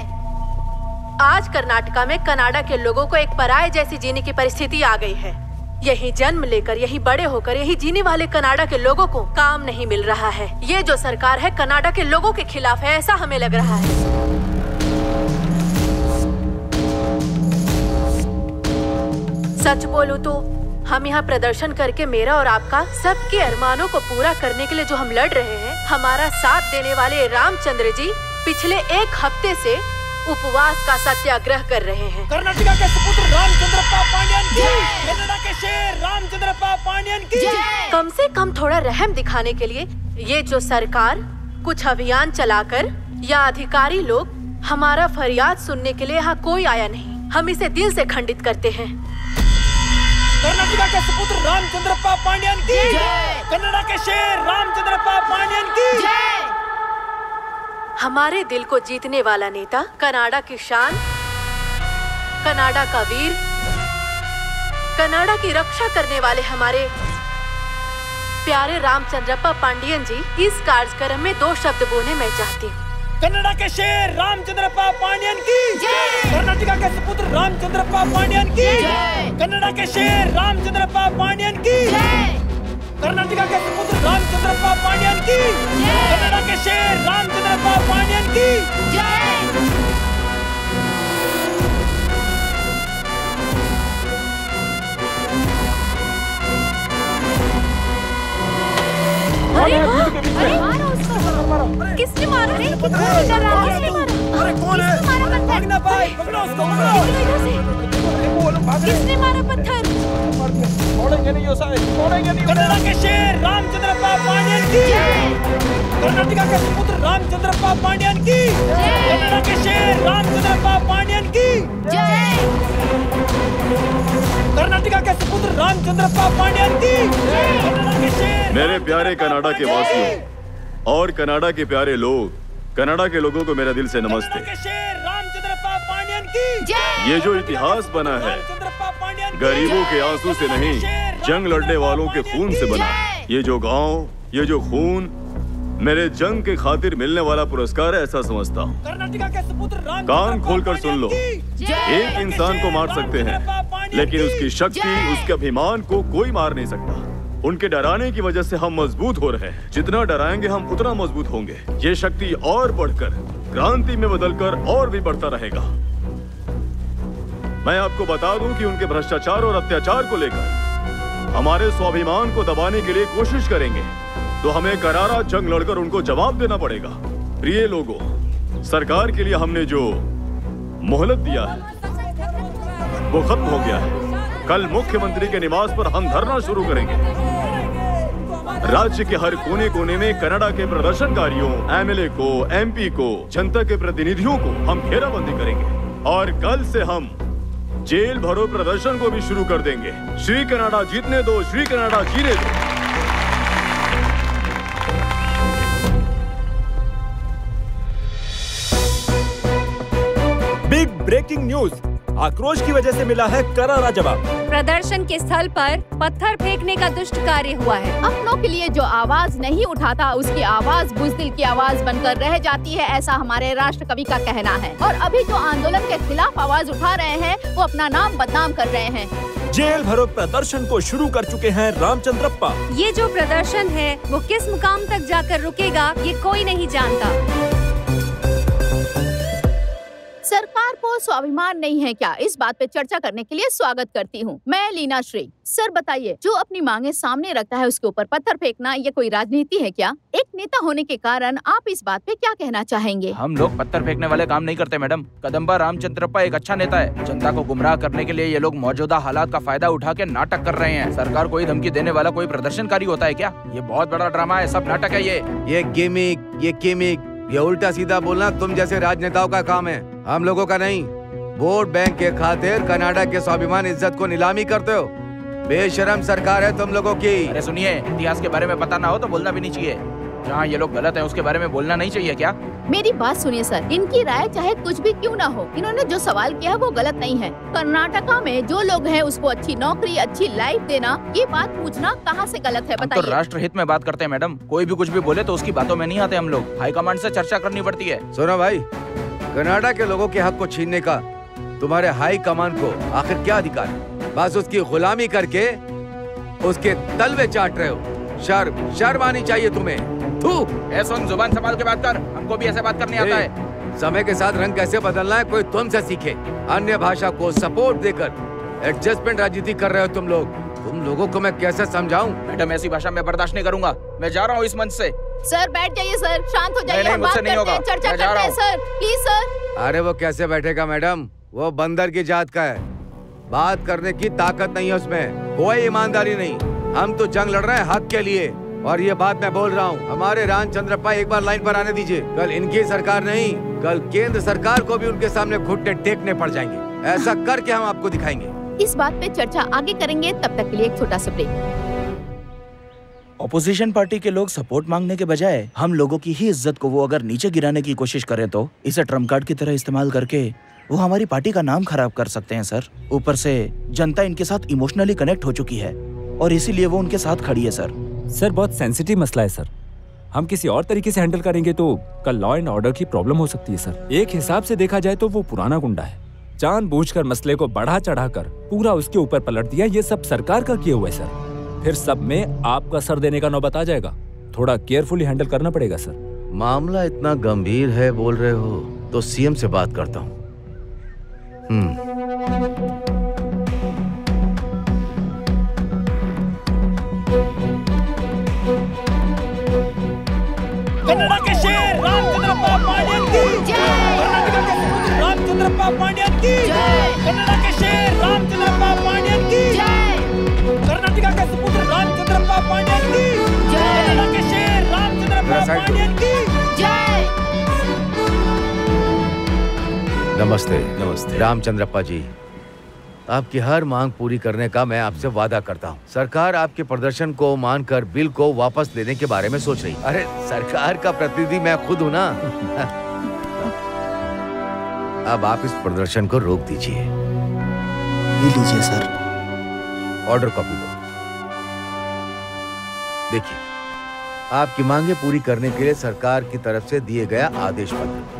आज कर्नाटका में कनाडा के लोगों को एक पराये जैसी जीने की परिस्थिति आ गई है। यही जन्म लेकर, यही बड़े होकर, यही जीने वाले कनाडा के लोगों को काम नहीं मिल रहा है। ये जो सरकार है कनाडा के लोगों के खिलाफ है, ऐसा हमें लग रहा है। सच बोलूं तो हम यहाँ प्रदर्शन करके मेरा और आपका सबके अरमानों को पूरा करने के लिए जो हम लड़ रहे हैं, हमारा साथ देने वाले रामचंद्र जी पिछले एक हफ्ते से उपवास का सत्याग्रह कर रहे हैं। कर्नाटका के सुपुत्र रामचंद्रप्पा पांड्यन की, कन्नड़ा के शेर रामचंद्रप्पा पांड्यन की। कम से कम थोड़ा रहम दिखाने के लिए ये जो सरकार कुछ अभियान चलाकर या अधिकारी लोग हमारा फरियाद सुनने के लिए यहाँ कोई आया नहीं। हम इसे दिल से खंडित करते हैं। कर्नाटका के सुपुत्र रामचंद्रप्पा पांड्यन की कन्नड़ा के शेर रामचंद्रप्पा पांड्यन की हमारे दिल को जीतने वाला नेता, कनाडा की शान, कनाडा का वीर, कनाडा की रक्षा करने वाले हमारे प्यारे रामचंद्रप्पा पांड्यन जी, इस कार्यक्रम में दो शब्द बोलने मैं चाहती हूँ। कन्नड़ा के शेर रामचंद्रप्पा पांड्यन की कर्नाटका के सुपुत्र रामचंद्रप्पा पांड्यन की कन्नड़ा के शेर रामचंद्रप्पा पांड्यन की कर्नाटका के सुपुत्र रामचंद्रप्पा पांड्यन की कन्नड़ा के शेर रामचंद्रप्पा पांड्यन की अरे किसने मारा? अरे किसने मारा? अरे कौन है? भागना भाई, पकड़ो उसको, पकड़ो। किसने मारा पत्थर? छोड़ेंगे नहीं उसे, छोड़ेंगे नहीं। कन्नड़ा के शेर रामचंद्रप्पा पांड्यन की कर्नाटका के सुपुत्र रामचंद्रप्पा पांड्यन की कन्नड़ा के शेर रामचंद्रप्पा पांड्यन की कर्नाटका के सुपुत्र रामचंद्रप्पा पांड्यन की कन्नड़ा के शेर। मेरे प्यारे कनाडा के वासियों और कनाडा के प्यारे लोग, कनाडा के लोगों को मेरा दिल से नमस्ते। ये जो इतिहास बना है गरीबों के आंसू से नहीं, जंग लड़ने वालों के खून से बना है। ये जो गांव, ये जो खून मेरे जंग के खातिर मिलने वाला पुरस्कार है, ऐसा समझता हूँ। कान खोलकर सुन लो, एक इंसान को मार सकते हैं लेकिन उसकी शक्ति, उसके अभिमान को कोई मार नहीं सकता। उनके डराने की वजह से हम मजबूत हो रहे हैं। जितना डराएंगे हम उतना मजबूत होंगे। ये शक्ति और बढ़कर क्रांति में बदलकर और भी बढ़ता रहेगा। मैं आपको बता दूं कि उनके भ्रष्टाचार और अत्याचार को लेकर हमारे स्वाभिमान को दबाने के लिए कोशिश करेंगे तो हमें करारा जंग लड़कर उनको जवाब देना पड़ेगा। प्रिय लोगों, सरकार के लिए हमने जो मोहलत दिया है वो खत्म हो गया है। कल मुख्यमंत्री के निवास पर हम धरना शुरू करेंगे। राज्य के हर कोने कोने में कनाडा के प्रदर्शनकारियों, एमएलए को, एमपी को, जनता के प्रतिनिधियों को हम घेराबंदी करेंगे और कल से हम जेल भरो प्रदर्शन को भी शुरू कर देंगे। श्री कनाडा जीतने दो, श्री कनाडा जीने दो। बिग ब्रेकिंग न्यूज, आक्रोश की वजह से मिला है करारा जवाब। प्रदर्शन के स्थल पर पत्थर फेंकने का दुष्ट कार्य हुआ है। अपनों के लिए जो आवाज नहीं उठाता उसकी आवाज बुज़दिल की आवाज बनकर रह जाती है, ऐसा हमारे राष्ट्र कवि का कहना है। और अभी जो आंदोलन के खिलाफ आवाज उठा रहे हैं वो अपना नाम बदनाम कर रहे हैं। जेल भरो प्रदर्शन को शुरू कर चुके हैं रामचंद्रप्पा। ये जो प्रदर्शन है वो किस मुकाम तक जाकर रुकेगा ये कोई नहीं जानता। सरकार को स्वाभिमान नहीं है क्या? इस बात पे चर्चा करने के लिए स्वागत करती हूँ। मैं लीना श्री। सर बताइए, जो अपनी मांगे सामने रखता है उसके ऊपर पत्थर फेंकना ये कोई राजनीति है क्या? एक नेता होने के कारण आप इस बात पे क्या कहना चाहेंगे? हम लोग पत्थर फेंकने वाले काम नहीं करते मैडम। कदम्बा रामचंद्रप्पा एक अच्छा नेता है। जनता को गुमराह करने के लिए ये लोग मौजूदा हालात का फायदा उठा के नाटक कर रहे हैं। सरकार को धमकी देने वाला कोई प्रदर्शनकारी होता है क्या? ये बहुत बड़ा ड्रामा है, सब नाटक है। ये ये गेमिक, ये केमिक, ये उल्टा सीधा बोलना तुम जैसे राजनेताओं का काम है, हम लोगों का नहीं। वोट बैंक के खातिर कनाडा के स्वाभिमान इज्जत को नीलामी करते हो। बेशरम सरकार है तुम लोगों की। अरे सुनिए, इतिहास के बारे में पता ना हो तो बोलना भी नहीं चाहिए। जहाँ ये लोग गलत हैं उसके बारे में बोलना नहीं चाहिए क्या? मेरी बात सुनिए सर, इनकी राय चाहे कुछ भी क्यों ना हो, इन्होंने जो सवाल किया वो गलत नहीं है। कर्नाटका में जो लोग हैं उसको अच्छी नौकरी, अच्छी लाइफ देना, ये बात पूछना कहाँ से गलत है बताइए? तो राष्ट्र हित में बात करते हैं मैडम। कोई भी कुछ भी बोले तो उसकी बातों में नहीं आते हम लोग। हाईकमांड से चर्चा करनी पड़ती है। सुनो भाई, कनाडा के लोगों के हक को छीनने का तुम्हारे हाई कमान को आखिर क्या अधिकार है? बस उसकी गुलामी करके उसके तलवे चाट रहे हो। शर्म शर्म आनी चाहिए तुम्हें। थू, ए सुन, जुबान संभाल के बात कर, हमको भी ऐसे बात करनी आता है। समय के साथ रंग कैसे बदलना है कोई तुमसे सीखे। अन्य भाषा को सपोर्ट देकर एडजस्टमेंट राजनीति कर रहे हो तुम लोग। तुम लोगों को मैं कैसे समझाऊं? मैडम ऐसी भाषा मैं बर्दाश्त नहीं करूंगा। मैं जा रहा हूँ इस मंच से। सर बैठ जाइए सर, शांत हो जाइए, नहीं, हम मुझसे बात नहीं करते हैं, होगा। चर्चा मैं जा करते रहा हैं हूँ। Sir, please sir. अरे वो कैसे बैठेगा मैडम, वो बंदर की जात का है। बात करने की ताकत नहीं है उसमें, कोई ईमानदारी नहीं। हम तो जंग लड़ रहे हैं हक के लिए, और ये बात मैं बोल रहा हूँ। हमारे रामचंद्रप्पा एक बार लाइन पर आने दीजिए। कल इनकी सरकार नहीं, कल केंद्र सरकार को भी उनके सामने घुटने टेकने पड़ जाएंगे। ऐसा करके हम आपको दिखाएंगे। इस बात पे चर्चा आगे करेंगे, तब तक के लिए एक छोटा सा ब्रेक। ऑपोजिशन पार्टी के लोग सपोर्ट मांगने के बजाय हम लोगों की ही इज्जत को वो अगर नीचे गिराने की कोशिश करें तो इसे ट्रम्प कार्ड की तरह इस्तेमाल करके वो हमारी पार्टी का नाम खराब कर सकते हैं सर। ऊपर से जनता इनके साथ इमोशनली कनेक्ट हो चुकी है और इसीलिए वो उनके साथ खड़ी है सर। सर बहुत सेंसिटिव मसला है सर, हम किसी और तरीके से हैंडल करेंगे तो कल लॉ एंड ऑर्डर की प्रॉब्लम हो सकती है सर। एक हिसाब से देखा जाए तो वो पुराना गुंडा है, जानबूझकर मसले को बढ़ा चढ़ाकर पूरा उसके ऊपर पलट दिया। ये सब सरकार का किया हुआ है सर, फिर सब में आपका सर देने का नौबत आ जाएगा। थोड़ा केयरफुली हैंडल करना पड़ेगा सर। मामला इतना गंभीर है बोल रहे हो तो सीएम से बात करता हूँ। हम्म कन्नड़ा के शेर रामचंद्रप्पा पांड्यन की जय। कर्नाटका के सपूत रामचंद्रप्पा पांड्यन की जय। कन्नड़ा के शेर रामचंद्रप्पा पांड्यन की जय। कर्नाटका के सपूत रामचंद्रप्पा पांड्यन की जय। कन्नड़ा के शेर रामचंद्रप्पा पांड्यन की जय। नमस्ते। नमस्ते रामचंद्रप्पा जी, आपकी हर मांग पूरी करने का मैं आपसे वादा करता हूँ। सरकार आपके प्रदर्शन को मानकर बिल को वापस लेने के बारे में सोच रही। अरे सरकार का प्रतिनिधि मैं खुद हूँ ना। अब आप इस प्रदर्शन को रोक दीजिए। ये लीजिए सर। ऑर्डर कॉपी दो। देखिए, आपकी मांगे पूरी करने के लिए सरकार की तरफ से दिए गया आदेश पत्र।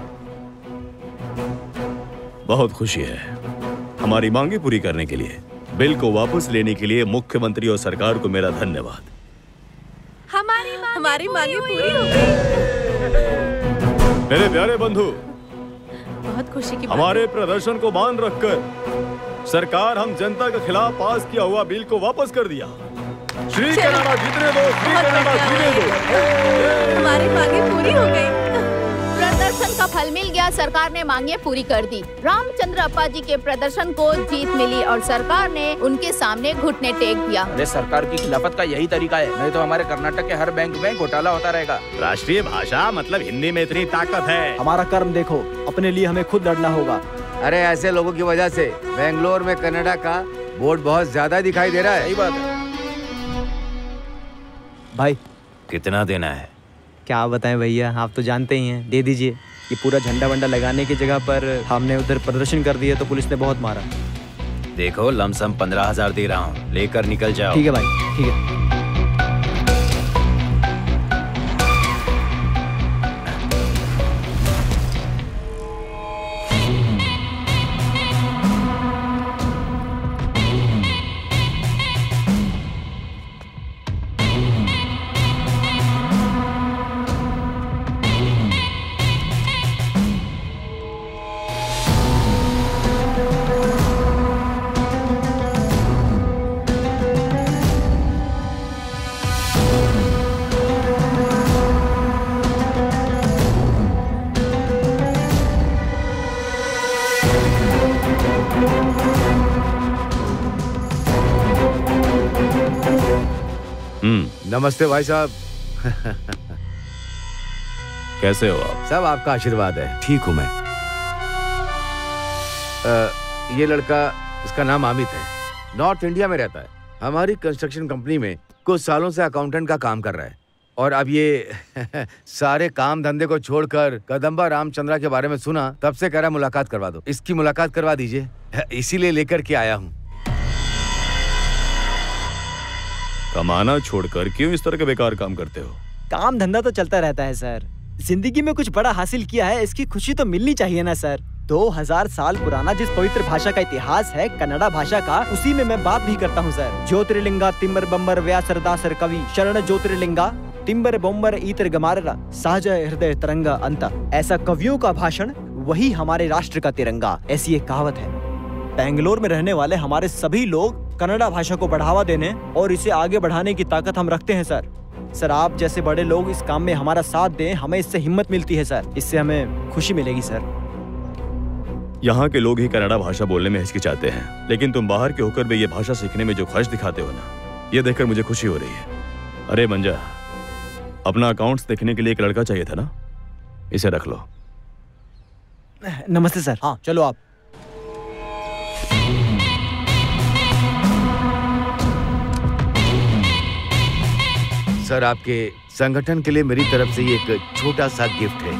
बहुत खुशी है हमारी मांगे पूरी करने के लिए। बिल को वापस लेने के लिए मुख्यमंत्री और सरकार को मेरा धन्यवाद। हमारी हमारी मांगे पूरी हो गई। मेरे प्यारे बंधु, बहुत खुशी की बात हमारे प्रदर्शन को मान रखकर सरकार हम जनता के खिलाफ पास किया हुआ बिल को वापस कर दिया। श्री कन्नड़ा जीतने दो, श्री कन्नड़ा जीतने दो। हमारी मांगे पूरी हो गई। प्रदर्शन का फल मिल गया, सरकार ने मांगे पूरी कर दी। रामचंद्रप्पा जी के प्रदर्शन को जीत मिली और सरकार ने उनके सामने घुटने टेक दिया। अरे सरकार की खिलाफत का यही तरीका है, नहीं तो हमारे कर्नाटक के हर बैंक में घोटाला होता रहेगा। राष्ट्रीय भाषा मतलब हिंदी में इतनी ताकत है। हमारा कर्म देखो, अपने लिए हमें खुद लड़ना होगा। अरे ऐसे लोगों की वजह से बेंगलोर में कनाडा का बोर्ड बहुत ज्यादा दिखाई दे रहा है। सही बात है भाई। कितना देना है? क्या बताएं भैया, आप तो जानते ही हैं, दे दीजिए। ये पूरा झंडा वंडा लगाने की जगह पर हमने उधर प्रदर्शन कर दिया तो पुलिस ने बहुत मारा। देखो लमसम पंद्रह हजार दे रहा हूँ, लेकर निकल जाओ। ठीक है भाई, ठीक है। नमस्ते भाई साहब। कैसे हो आप? सब आपका आशीर्वाद है। ठीक हूँ मैं। आ, ये लड़का, इसका नाम अमित है, नॉर्थ इंडिया में रहता है। हमारी कंस्ट्रक्शन कंपनी में कुछ सालों से अकाउंटेंट का काम कर रहा है और अब ये सारे काम धंधे को छोड़कर कदम्बा रामचंद्रा के बारे में सुना, तब से कह रहा मुलाकात करवा दो। इसकी मुलाकात करवा दीजिए, इसीलिए लेकर के आया हूँ। कमाना छोड़कर क्यों इस तरह के बेकार काम करते हो? काम धंधा तो चलता रहता है सर, जिंदगी में कुछ बड़ा हासिल किया है, इसकी खुशी तो मिलनी चाहिए ना सर। दो हजार साल पुराना जिस पवित्र भाषा का इतिहास है, कन्नड़ा भाषा का, उसी में मैं बात भी करता हूँ सर। ज्योतिर्लिंगा तिम्बर बम्बर व्यासरदासर कवि शरण ज्योतिर्लिंगा तिम्बर बोम्बर ईतर गमाररा सहज हृदय तरंगा अंता। ऐसा कवियों का भाषण वही हमारे राष्ट्र का तिरंगा, ऐसी एक कहावत है। बेंगलोर में रहने वाले हमारे सभी लोग कन्नड़ा भाषा को बढ़ावा देने और इसे आगे बढ़ाने की ताकत हम रखते हैं सर। सर आप जैसे बड़े लोग इस काम में हमारा साथ दें, हमें इससे हिम्मत मिलती है सर, इससे हमें खुशी मिलेगी सर। यहाँ के लोग ही कन्नड़ा भाषा बोलने में हिचकिचाते हैं, लेकिन तुम बाहर के होकर भी ये भाषा सीखने में जो ख्वाहिश दिखाते हो ना, ये देखकर मुझे खुशी हो रही है। अरे मंजा, अपना अकाउंट्स देखने के लिए एक लड़का चाहिए था ना, इसे रख लो। नमस्ते सर। हाँ चलो आप। सर, आपके संगठन के लिए मेरी तरफ से ये एक छोटा सा गिफ्ट है।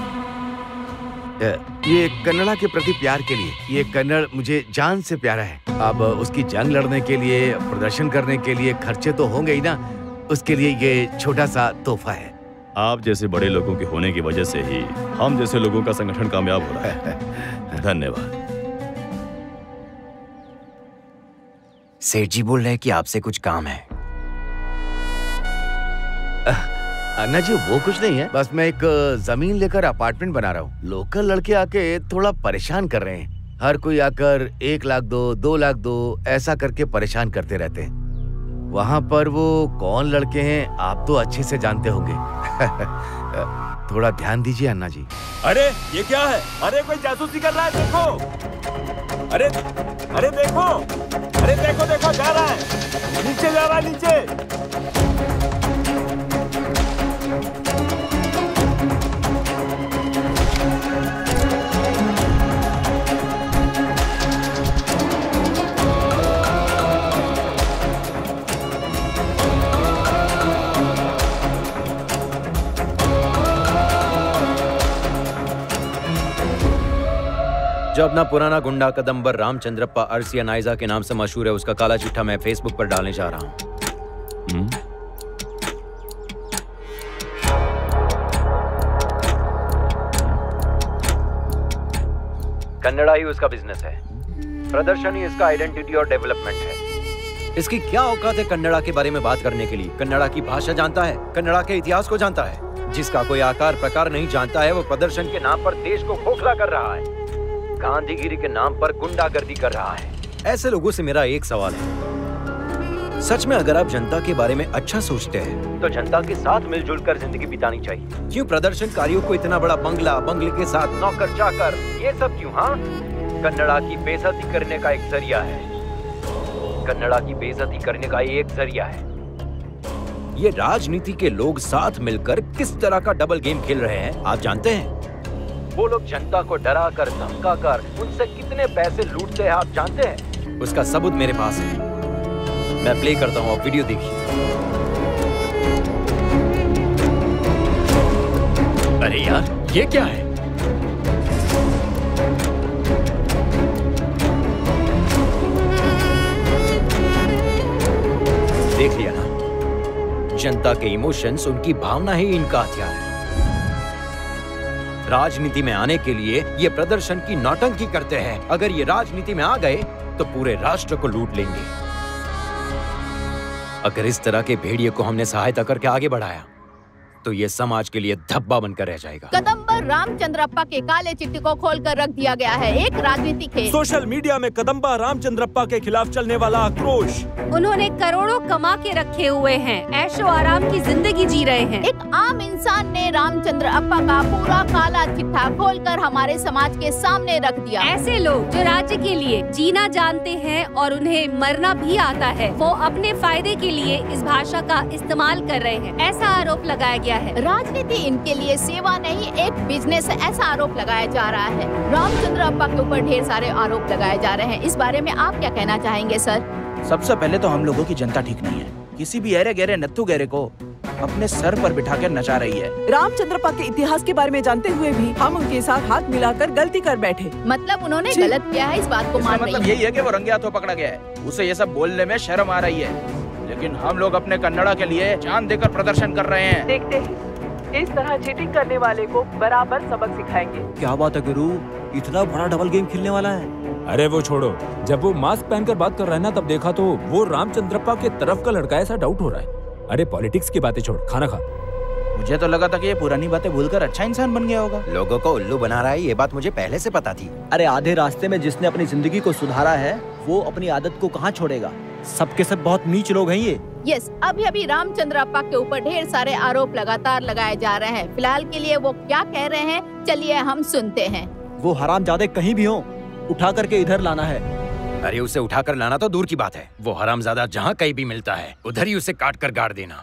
ये कन्नड़ा के प्रति प्यार के लिए। ये कन्नड़ मुझे जान से प्यारा है। अब उसकी जंग लड़ने के लिए, प्रदर्शन करने के लिए खर्चे तो होंगे ही ना, उसके लिए ये छोटा सा तोहफा है। आप जैसे बड़े लोगों के होने की वजह से ही हम जैसे लोगों का संगठन कामयाब हो रहा है। धन्यवाद। सेठ जी बोल रहे हैं कि आपसे कुछ काम है। अन्ना जी, वो कुछ नहीं है, बस मैं एक जमीन लेकर अपार्टमेंट बना रहा हूँ। लोकल लड़के आके थोड़ा परेशान कर रहे हैं। हर कोई आकर एक लाख दो, दो लाख दो ऐसा करके परेशान करते रहते हैं। वहाँ पर वो कौन लड़के हैं आप तो अच्छे से जानते होंगे। थोड़ा ध्यान दीजिए अन्ना जी। अरे ये क्या है? अरे कोई जासूसी कर रहा है, देखो। अरे अरे देखो, अरे देखो देखो, जा रहा है, नीचे जा रहा है, नीचे। जो अपना पुराना गुंडा कदम्बर रामचंद्रप्पा अरसिया नाइजा के नाम से मशहूर है, उसका काला चिट्ठा मैं फेसबुक पर डालने जा रहा हूँ। कन्नड़ा ही उसका बिजनेस है, प्रदर्शन ही इसका आइडेंटिटी और डेवलपमेंट है। इसकी क्या औकात है कन्नड़ा के बारे में बात करने के लिए? कन्नड़ा की भाषा जानता है, कन्नड़ा के इतिहास को जानता है। जिसका कोई आकार प्रकार नहीं जानता है, वो प्रदर्शन के नाम पर देश को खोखला कर रहा है, गांधीगिरी के नाम पर गुंडागर्दी कर रहा है। ऐसे लोगों से मेरा एक सवाल है, सच में अगर आप जनता के बारे में अच्छा सोचते हैं तो जनता के साथ मिलजुल कर जिंदगी बितानी चाहिए। क्यों प्रदर्शनकारियों को इतना बड़ा बंगला, बंगले के साथ नौकर चाकर, ये सब क्यों? हाँ, कन्नड़ा की बेइज्जती करने का एक जरिया है। कन्नड़ा की बेइज्जती करने का एक जरिया है। ये राजनीति के लोग साथ मिलकर किस तरह का डबल गेम खेल रहे हैं आप जानते हैं? वो लोग जनता को डरा कर, धमका कर उनसे कितने पैसे लूटते हैं आप जानते हैं? उसका सबूत मेरे पास है, मैं प्ले करता हूँ, आप वीडियो देखिए। अरे यार, ये क्या है? देख लिया ना, जनता के इमोशंस, उनकी भावना ही इनका हथियार है। राजनीति में आने के लिए ये प्रदर्शन की नौटंकी करते हैं। अगर ये राजनीति में आ गए तो पूरे राष्ट्र को लूट लेंगे। अगर इस तरह के भेड़िए को हमने सहायता करके आगे बढ़ाया तो ये समाज के लिए धब्बा बनकर रह जाएगा। कदम्बर रामचंद्रप्पा के काले चिट्ठी को खोलकर रख दिया गया है, एक राजनीतिक खेल। सोशल मीडिया में कदम्बा रामचंद्रप्पा के खिलाफ चलने वाला आक्रोश। उन्होंने करोड़ों कमा के रखे हुए हैं, ऐशो आराम की जिंदगी जी रहे हैं। एक आम इंसान ने रामचंद्रप्पा का पूरा काला चिट्ठा खोलकर हमारे समाज के सामने रख दिया। ऐसे लोग जो राज्य के लिए जीना जानते हैं और उन्हें मरना भी आता है, वो अपने फायदे के लिए इस भाषा का इस्तेमाल कर रहे हैं, ऐसा आरोप लगाया गया है। राजनीति इनके लिए सेवा नहीं, एक बिजनेस है, ऐसा आरोप लगाया जा रहा है। रामचंद्रप्पा के ऊपर ढेर सारे आरोप लगाए जा रहे हैं, इस बारे में आप क्या कहना चाहेंगे सर? सबसे पहले तो हम लोगों की जनता ठीक नहीं है। किसी भी अरे गहरे नत्थु गहरे को अपने सर पर बिठा कर नचा रही है। रामचंद्रप्पा के इतिहास के बारे में जानते हुए भी हम उनके साथ हाथ मिलाकर गलती कर बैठे। मतलब उन्होंने गलत किया है, इस बात को मान रही है। मतलब यही है कि वो रंगे हाथों पकड़ा गया है, उसे ये सब बोलने में शर्म आ रही है। लेकिन हम लोग अपने कन्नड़ा के लिए जान देकर प्रदर्शन कर रहे हैं। देखते हैं इस तरह चीटिंग करने वाले को बराबर सबक सिखाएंगे। क्या बात है गुरु, इतना बड़ा डबल गेम खेलने वाला है? अरे वो छोड़ो, जब वो मास्क पहनकर बात कर रहा है ना, तब देखा तो वो रामचंद्रप्पा के तरफ का लड़का, ऐसा डाउट हो रहा है। अरे पॉलिटिक्स की बातें छोड़, खाना खा। मुझे तो लगा था कि ये पुरानी बातें भूलकर अच्छा इंसान बन गया होगा। लोगों को उल्लू बना रहा है, ये बात मुझे पहले से पता थी। अरे आधे रास्ते में जिसने अपनी जिंदगी को सुधारा है वो अपनी आदत को कहाँ छोड़ेगा? सबके सब बहुत नीच लोग हैं ये। यस, अभी अभी रामचंद्रप्पा के ऊपर ढेर सारे आरोप लगातार लगाए जा रहे हैं। फिलहाल के लिए वो क्या कह रहे हैं, चलिए हम सुनते हैं। वो हरामजादे कहीं भी हो, उठा करके इधर लाना है। अरे उसे उठाकर लाना तो दूर की बात है, वो हरामजादा जहाँ कहीं भी मिलता है उधर ही उसे काट कर गाड़ देना।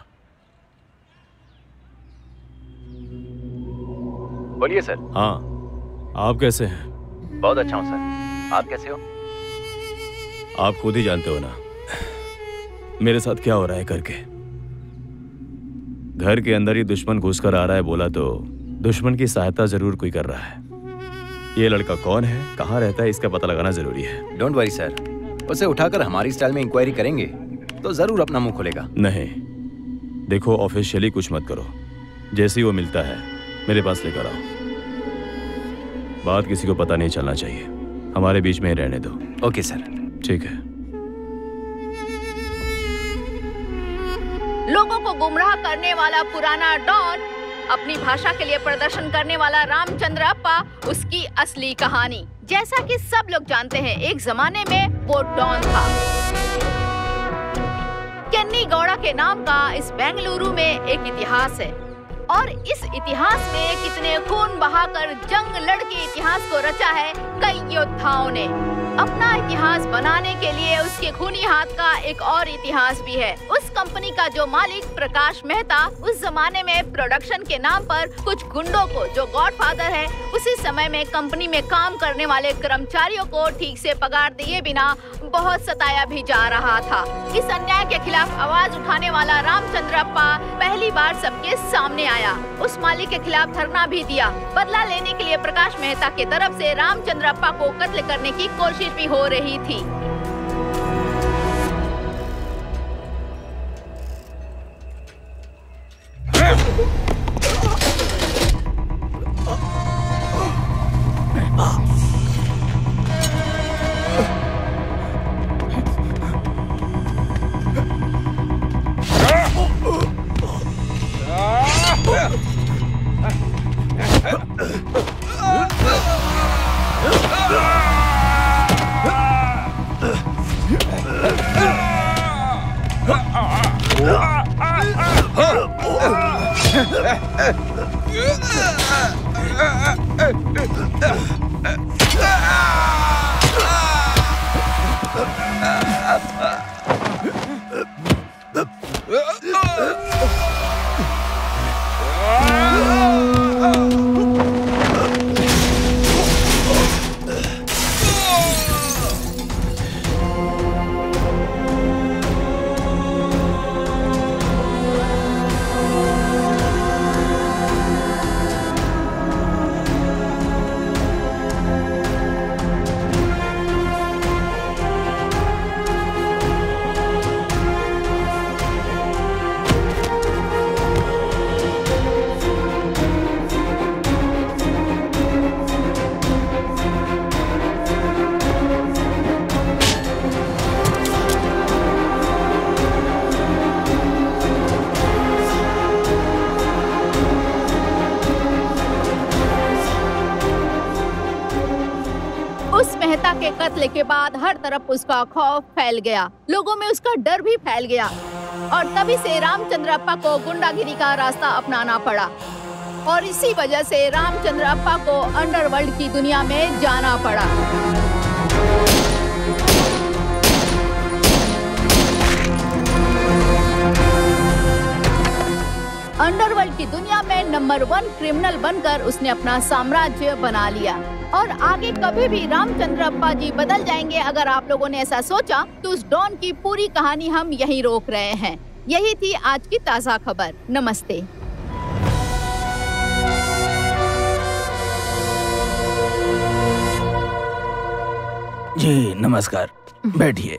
बोलिए सर। हाँ, आप कैसे हैं? बहुत अच्छा हूँ सर, आप कैसे हो? आप खुद ही जानते हो ना मेरे साथ क्या हो रहा है करके। घर के अंदर ही दुश्मन घुसकर आ रहा है बोला तो दुश्मन की सहायता जरूर कोई कर रहा है। ये लड़का कौन है, कहाँ रहता है, इसका पता लगाना जरूरी है। डोंट वरी सर, उसे उठाकर हमारी स्टाइल में इंक्वायरी करेंगे तो जरूर अपना मुंह खुलेगा। नहीं, देखो ऑफिशियली कुछ मत करो, जैसे ही वो मिलता है मेरे पास लेकर आओ। बात किसी को पता नहीं चलना चाहिए, हमारे बीच में ही रहने दो। Okay sir. ठीक है। लोगों को गुमराह करने वाला पुराना डॉन, अपनी भाषा के लिए प्रदर्शन करने वाला रामचंद्र अप्पा, उसकी असली कहानी। जैसा कि सब लोग जानते हैं, एक जमाने में वो डॉन था। केन्नी गौड़ा के नाम का इस बेंगलुरु में एक इतिहास है और इस इतिहास में कितने खून बहाकर जंग लड़ के इतिहास को रचा है कई योद्धाओं ने। अपना इतिहास बनाने के लिए उसके खूनी हाथ का एक और इतिहास भी है। उस कंपनी का जो मालिक प्रकाश मेहता, उस जमाने में प्रोडक्शन के नाम पर कुछ गुंडों को, जो गॉडफादर है, उसी समय में कंपनी में काम करने वाले कर्मचारियों को ठीक से पगार दिए बिना बहुत सताया भी जा रहा था। इस अन्याय के खिलाफ आवाज उठाने वाला रामचंद्र अप्पा पहली बार सबके सामने आया। उस मालिक के खिलाफ धरना भी दिया। बदला लेने के लिए प्रकाश मेहता की तरफ से रामचंद्र अप्पा को कत्ल करने की कोशिश भी हो रही थी। के कत्ल के बाद हर तरफ उसका खौफ फैल गया, लोगों में उसका डर भी फैल गया और तभी से रामचंद्र अप्पा को गुंडागिरी का रास्ता अपनाना पड़ा और इसी वजह से रामचंद्र अप्पा को अंडरवर्ल्ड की दुनिया में जाना पड़ा। अंडरवर्ल्ड की दुनिया में नंबर वन क्रिमिनल बनकर उसने अपना साम्राज्य बना लिया और आगे कभी भी रामचंद्र अप्पा जी बदल जाएंगे अगर आप लोगों ने ऐसा सोचा तो उस डॉन की पूरी कहानी हम यहीं रोक रहे हैं। यही थी आज की ताज़ा खबर। नमस्ते। जी नमस्कार, बैठिए।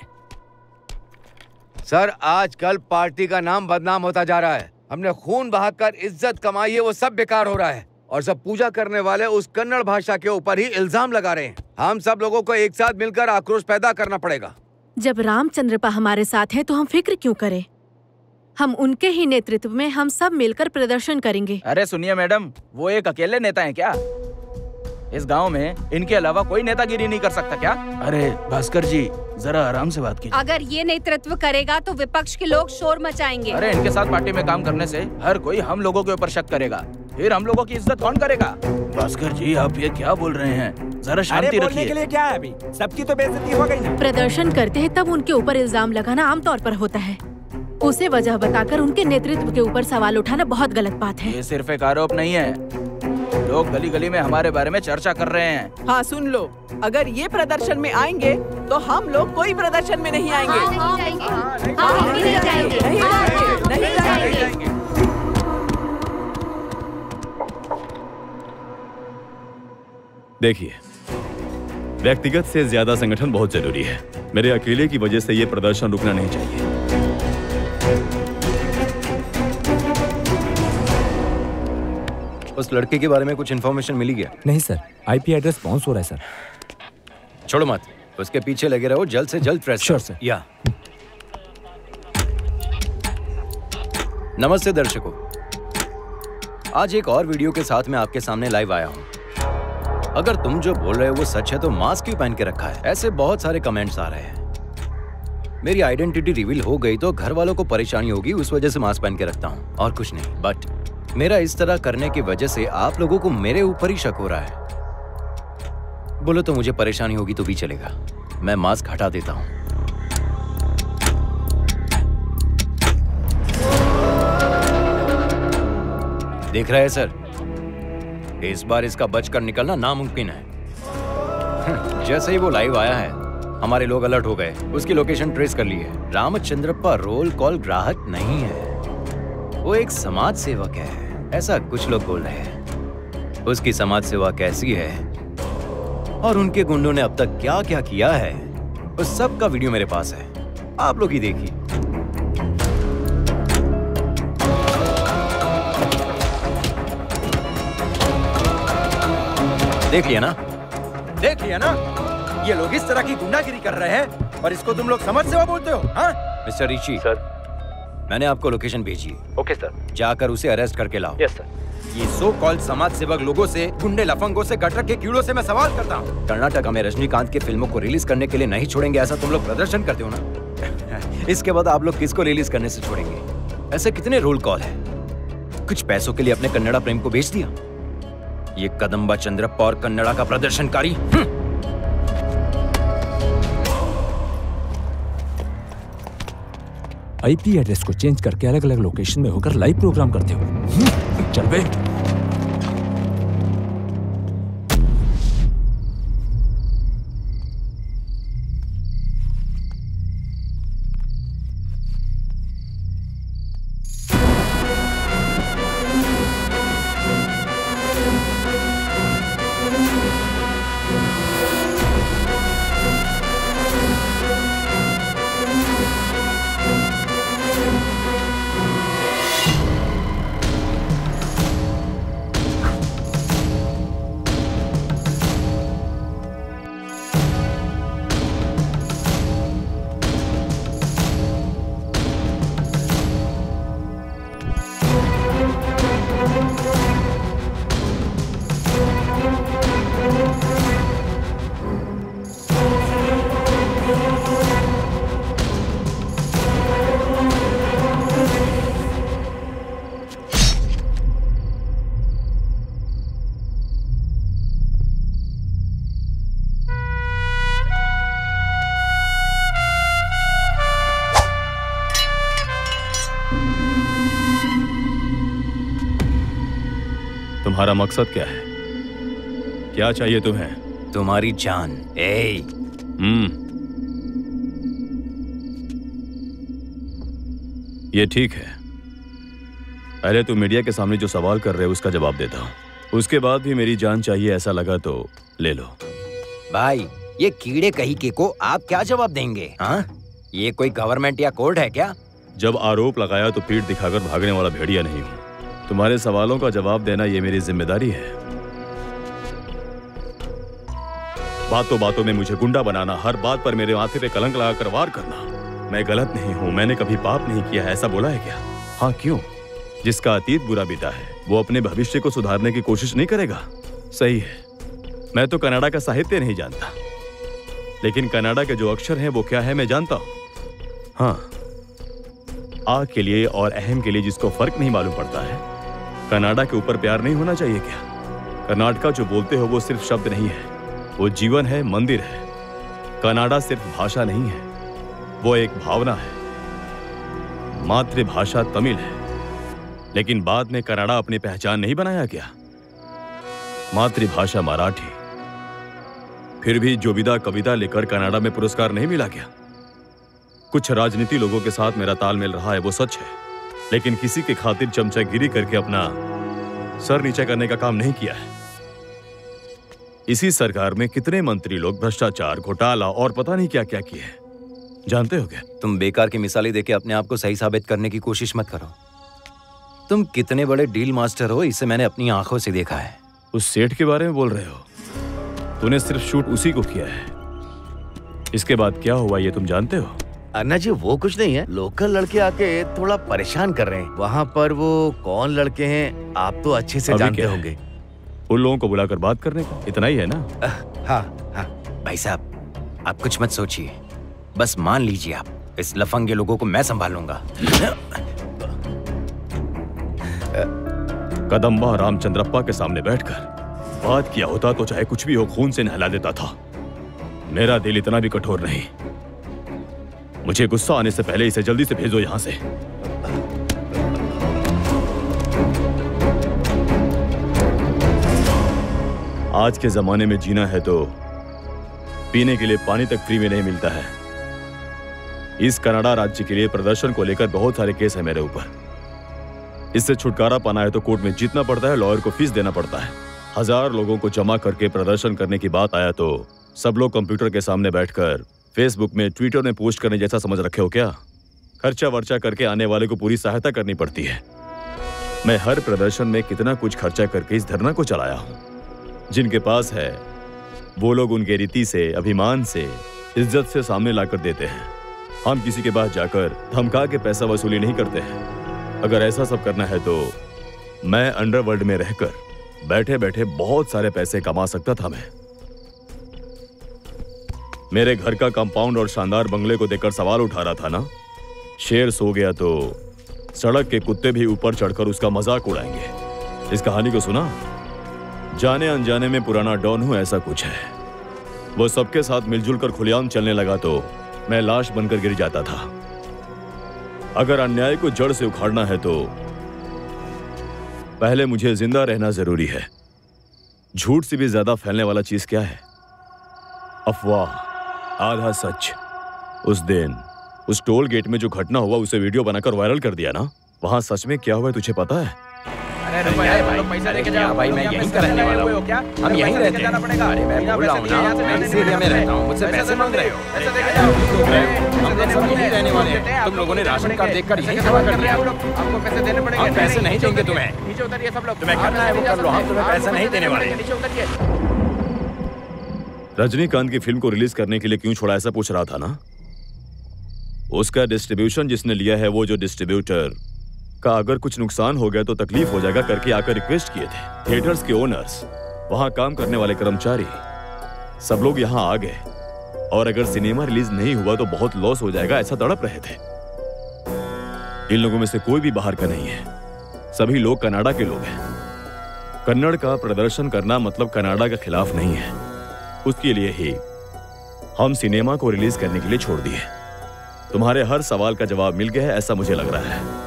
सर आजकल पार्टी का नाम बदनाम होता जा रहा है। हमने खून बहाकर इज्जत कमाई है, वो सब बेकार हो रहा है और सब पूजा करने वाले उस कन्नड़ भाषा के ऊपर ही इल्जाम लगा रहे हैं। हम सब लोगों को एक साथ मिलकर आक्रोश पैदा करना पड़ेगा। जब रामचंद्रप्पा हमारे साथ हैं तो हम फिक्र क्यों करें? हम उनके ही नेतृत्व में हम सब मिलकर प्रदर्शन करेंगे। अरे सुनिए मैडम, वो एक अकेले नेता हैं क्या? इस गांव में इनके अलावा कोई नेतागिरी नहीं कर सकता क्या? अरे भास्कर जी जरा आराम से बात कीजिए। अगर ये नेतृत्व करेगा तो विपक्ष के लोग शोर मचाएंगे। अरे इनके साथ पार्टी में काम करने से हर कोई हम लोगों के ऊपर शक करेगा, फिर हम लोगों की इज्जत कौन करेगा? भास्कर जी आप ये क्या बोल रहे हैं? जरा शांति रखिए। के लिए क्या है अभी? सबकी तो बेइज्जती हो गई ना। प्रदर्शन करते हैं तब उनके ऊपर इल्जाम लगाना आमतौर पर होता है। उसे वजह बताकर उनके नेतृत्व के ऊपर सवाल उठाना बहुत गलत बात है। ये सिर्फ एक आरोप नहीं है, लोग गली गली में हमारे बारे में चर्चा कर रहे हैं। हाँ सुन लो, अगर ये प्रदर्शन में आएंगे तो हम लोग कोई प्रदर्शन में नहीं आएंगे। हाँ, नहीं जाएंगे। हाँ, नहीं जाएंगे। नहीं जाएंगे। नहीं जाएंगे। देखिए, व्यक्तिगत से ज्यादा संगठन बहुत जरूरी है। मेरे अकेले की वजह से ये प्रदर्शन रुकना नहीं चाहिए। उस लड़के के बारे में कुछ इन्फॉर्मेशन मिली क्या? नहीं सर, आईपी एड्रेस बाउंस हो रहा है सर। छोड़ो मत, उसके पीछे लगे रहो, जल्द से जल्द ट्रेस श्योर सर। या नमस्ते दर्शकों, आज एक और वीडियो के साथ मैं आपके सामने लाइव आया हूं। अगर तुम जो बोल रहे हो वो सच है तो मास्क क्यों पहन के रखा है? ऐसे बहुत सारे कमेंट्स आ रहे हैं। मेरी आइडेंटिटी रिवील हो गई तो घर वालों को परेशानी होगी, उस वजह से मास्क पहन के रखता हूं और कुछ नहीं। बट मेरा इस तरह करने की वजह से आप लोगों को मेरे ऊपर ही शक हो रहा है। बोलो तो मुझे परेशानी होगी तो भी चलेगा, मैं मास्क हटा देता हूं। देख रहे हैं सर, इस बार इसका बचकर निकलना नामुमकिन है। जैसे ही वो लाइव आया है, हमारे लोग अलर्ट हो गए, उसकी लोकेशन ट्रेस कर ली है। रामचंद्रप्पा रोल कॉल ग्राहक नहीं है, वो एक समाज सेवक है, ऐसा कुछ लोग बोल रहे हैं। उसकी समाज सेवा कैसी है और उनके गुंडों ने अब तक क्या क्या किया है, उस सब का वीडियो मेरे पास है, आप लोग ही देखिए। देख लिया ना, देख लिया ना, ये लोग इस तरह की गुंडागिरी कर रहे हैं और इसको तुम लोग समाज सेवा बोलते हो? हाँ मिस्टर ऋषि सर, मैंने आपको लोकेशन भेजी। ओके सर, जाकर उसे अरेस्ट करके लाओ। Yes sir. ये सो कॉल्ड समाज सेवक लोगों से, गुंडे लफंगों से, गटर के कीड़ों से मैं सवाल करता हूँ। कर्नाटक में रजनीकांत की फिल्मों को रिलीज करने के लिए नहीं छोड़ेंगे, ऐसा तुम लोग प्रदर्शन करते हो ना। इसके बाद आप लोग किसको रिलीज करने से छोड़ेंगे? ऐसे कितने रोल कॉल है? कुछ पैसों के लिए अपने कन्नड़ा प्रेम को बेच दिया। ये कदम्बा चंद्रप्पा और कन्नड़ा का प्रदर्शनकारी। आईपी एड्रेस को चेंज करके अलग अलग लोकेशन में होकर लाइव प्रोग्राम करते हो। चल बे। तुम्हारा मकसद क्या है? क्या चाहिए तुम्हें? तुम्हारी जान। ए हम्म, ये ठीक है। पहले तुम मीडिया के सामने जो सवाल कर रहे हो उसका जवाब देता हूँ, उसके बाद भी मेरी जान चाहिए ऐसा लगा तो ले लो। भाई, ये कीड़े कहीं के को आप क्या जवाब देंगे? हाँ, ये कोई गवर्नमेंट या कोर्ट है क्या? जब आरोप लगाया तो पीठ दिखाकर भागने वाला भेड़िया नहीं हूँ। तुम्हारे सवालों का जवाब देना ये मेरी जिम्मेदारी है। बातों बातों में मुझे गुंडा बनाना, हर बात पर मेरे माथे पे कलंक लगाकर वार करना। मैं गलत नहीं हूँ, मैंने कभी पाप नहीं किया है, ऐसा बोला है क्या? हाँ, क्यों? जिसका अतीत बुरा बीता है वो अपने भविष्य को सुधारने की कोशिश नहीं करेगा? सही है, मैं तो कन्नड़ा का साहित्य नहीं जानता, लेकिन कन्नड़ा के जो अक्षर हैं वो क्या है मैं जानता हूँ। हाँ, आ के लिए और अहम के लिए जिसको फर्क नहीं मालूम पड़ता है, कन्नड़ा के ऊपर प्यार नहीं होना चाहिए क्या? कर्नाटका जो बोलते हो वो सिर्फ शब्द नहीं है, वो जीवन है, मंदिर है। कन्नड़ा सिर्फ भाषा नहीं है, वो एक भावना है। मातृभाषा तमिल है, लेकिन बाद में कन्नड़ा अपनी पहचान नहीं बनाया क्या? मातृभाषा मराठी। फिर भी जोबिदा कविता लेकर कन्नड़ा में पुरस्कार नहीं मिला क्या? कुछ राजनीति लोगों के साथ मेरा तालमेल रहा है, वो सच है, लेकिन किसी के खातिर चमचागिरी करके अपना सर नीचे करने का काम नहीं किया है। इसी सरकार में कितने मंत्री लोग भ्रष्टाचार, घोटाला और पता नहीं क्या क्या किए हैं, जानते हो क्या? तुम बेकार की मिसालें देके अपने आप को सही साबित करने की कोशिश मत करो। तुम कितने बड़े डील मास्टर हो, इसे मैंने अपनी आंखों से देखा है। उस सेठ के बारे में बोल रहे हो? तूने सिर्फ शूट उसी को किया है। इसके बाद क्या हुआ ये तुम जानते हो? अन्ना जी वो कुछ नहीं है, लोकल लड़के आके थोड़ा परेशान कर रहे हैं। वहाँ पर वो कौन लड़के हैं आप तो अच्छे से जानते होंगे। उन लोगों को बुलाकर बात करने का इतना ही है ना? हाँ हाँ भाई साहब आप कुछ मत सोचिए, बस मान लीजिए आप इस लफंगे लोगों को मैं संभालूंगा। कदम्बा रामचंद्रप्पा के सामने बैठकर बात किया होता तो चाहे कुछ भी हो खून से नहला देता था। मेरा दिल इतना भी कठोर नहीं। मुझे गुस्सा आने से पहले इसे जल्दी से भेजो यहां से। आज के जमाने में जीना है तो पीने के लिए पानी तक फ्री में नहीं मिलता है। इस कनाडा राज्य के लिए प्रदर्शन को लेकर बहुत सारे केस है मेरे ऊपर। इससे छुटकारा पाना है तो कोर्ट में जीतना पड़ता है, लॉयर को फीस देना पड़ता है। हजार लोगों को जमा करके प्रदर्शन करने की बात आया तो सब लोग कंप्यूटर के सामने बैठकर फेसबुक में, ट्विटर में पोस्ट करने जैसा समझ रखे हो क्या? खर्चा वर्चा करके आने वाले को पूरी सहायता करनी पड़ती है। मैं हर प्रदर्शन में कितना कुछ खर्चा करके इस धरना को चलाया हूं। जिनके पास है वो लोग उनके रीति से, अभिमान से, इज्जत से सामने लाकर देते हैं। हम किसी के पास जाकर धमका के पैसा वसूली नहीं करते हैं। अगर ऐसा सब करना है तो मैं अंडरवर्ल्ड में रहकर बैठे बैठे बहुत सारे पैसे कमा सकता था। मैं मेरे घर का कंपाउंड और शानदार बंगले को देखकर सवाल उठा रहा था ना, शेर सो गया तो सड़क के कुत्ते भी ऊपर चढ़कर उसका मजाक उड़ाएंगे। इस कहानी को सुना? जाने अनजाने में पुराना डॉन हूं ऐसा कुछ है। वो सबके साथ मिलजुल कर खुलेआम चलने लगा तो मैं लाश बनकर गिर जाता था। अगर अन्याय को जड़ से उखाड़ना है तो पहले मुझे जिंदा रहना जरूरी है। झूठ से भी ज्यादा फैलने वाला चीज क्या है? अफवाह, आधा सच। उस दिन उस टोल गेट में जो घटना हुआ उसे वीडियो बनाकर वायरल कर दिया ना, वहां सच में क्या हुआ तुझे पता है? अरे भाई भाई पैसा लेके जाओ भाई, मैं यहीं का रहने वाला हूं। क्या हम यहीं रहते हैं? अरे मैं बोल रहा हूं ना, मैं इसी एरिया में रहता हूं। मुझसे पैसे मांग रहे हो? पैसा देके जाओ। हम लोग सब यहीं रहने वाले हैं। तुम लोगों ने राशन कार्ड देखकर यहीं जमा कर दिया। आपको पैसे देने पड़ेंगे। हम पैसे नहीं देंगे तुम्हें। नीचे उतरिए सब लोग। तुम्हें करना है वो कर लो, हम तुम्हें पैसे नहीं देने वाले। नीचे उतरिए। रजनीकांत की फिल्म को रिलीज करने के लिए क्यों छोड़ा ऐसा पूछ रहा था ना? उसका डिस्ट्रीब्यूशन जिसने लिया है, वो जो डिस्ट्रीब्यूटर का अगर कुछ नुकसान हो गया तो तकलीफ हो जाएगा करके आकर रिक्वेस्ट किए थे। थिएटर्स के ओनर्स, वहां काम करने वाले कर्मचारी, सब लोग यहां आ गए और अगर सिनेमा रिलीज नहीं हुआ तो बहुत लॉस हो जाएगा ऐसा तड़प रहे थे। इन लोगों में से कोई भी बाहर का नहीं है, सभी लोग कनाडा के लोग हैं। कन्नड़ का प्रदर्शन करना मतलब कनाडा के खिलाफ नहीं है। उसके लिए ही हम सिनेमा को रिलीज करने के लिए छोड़ दिए। तुम्हारे हर सवाल का जवाब मिल गया है ऐसा मुझे लग रहा है।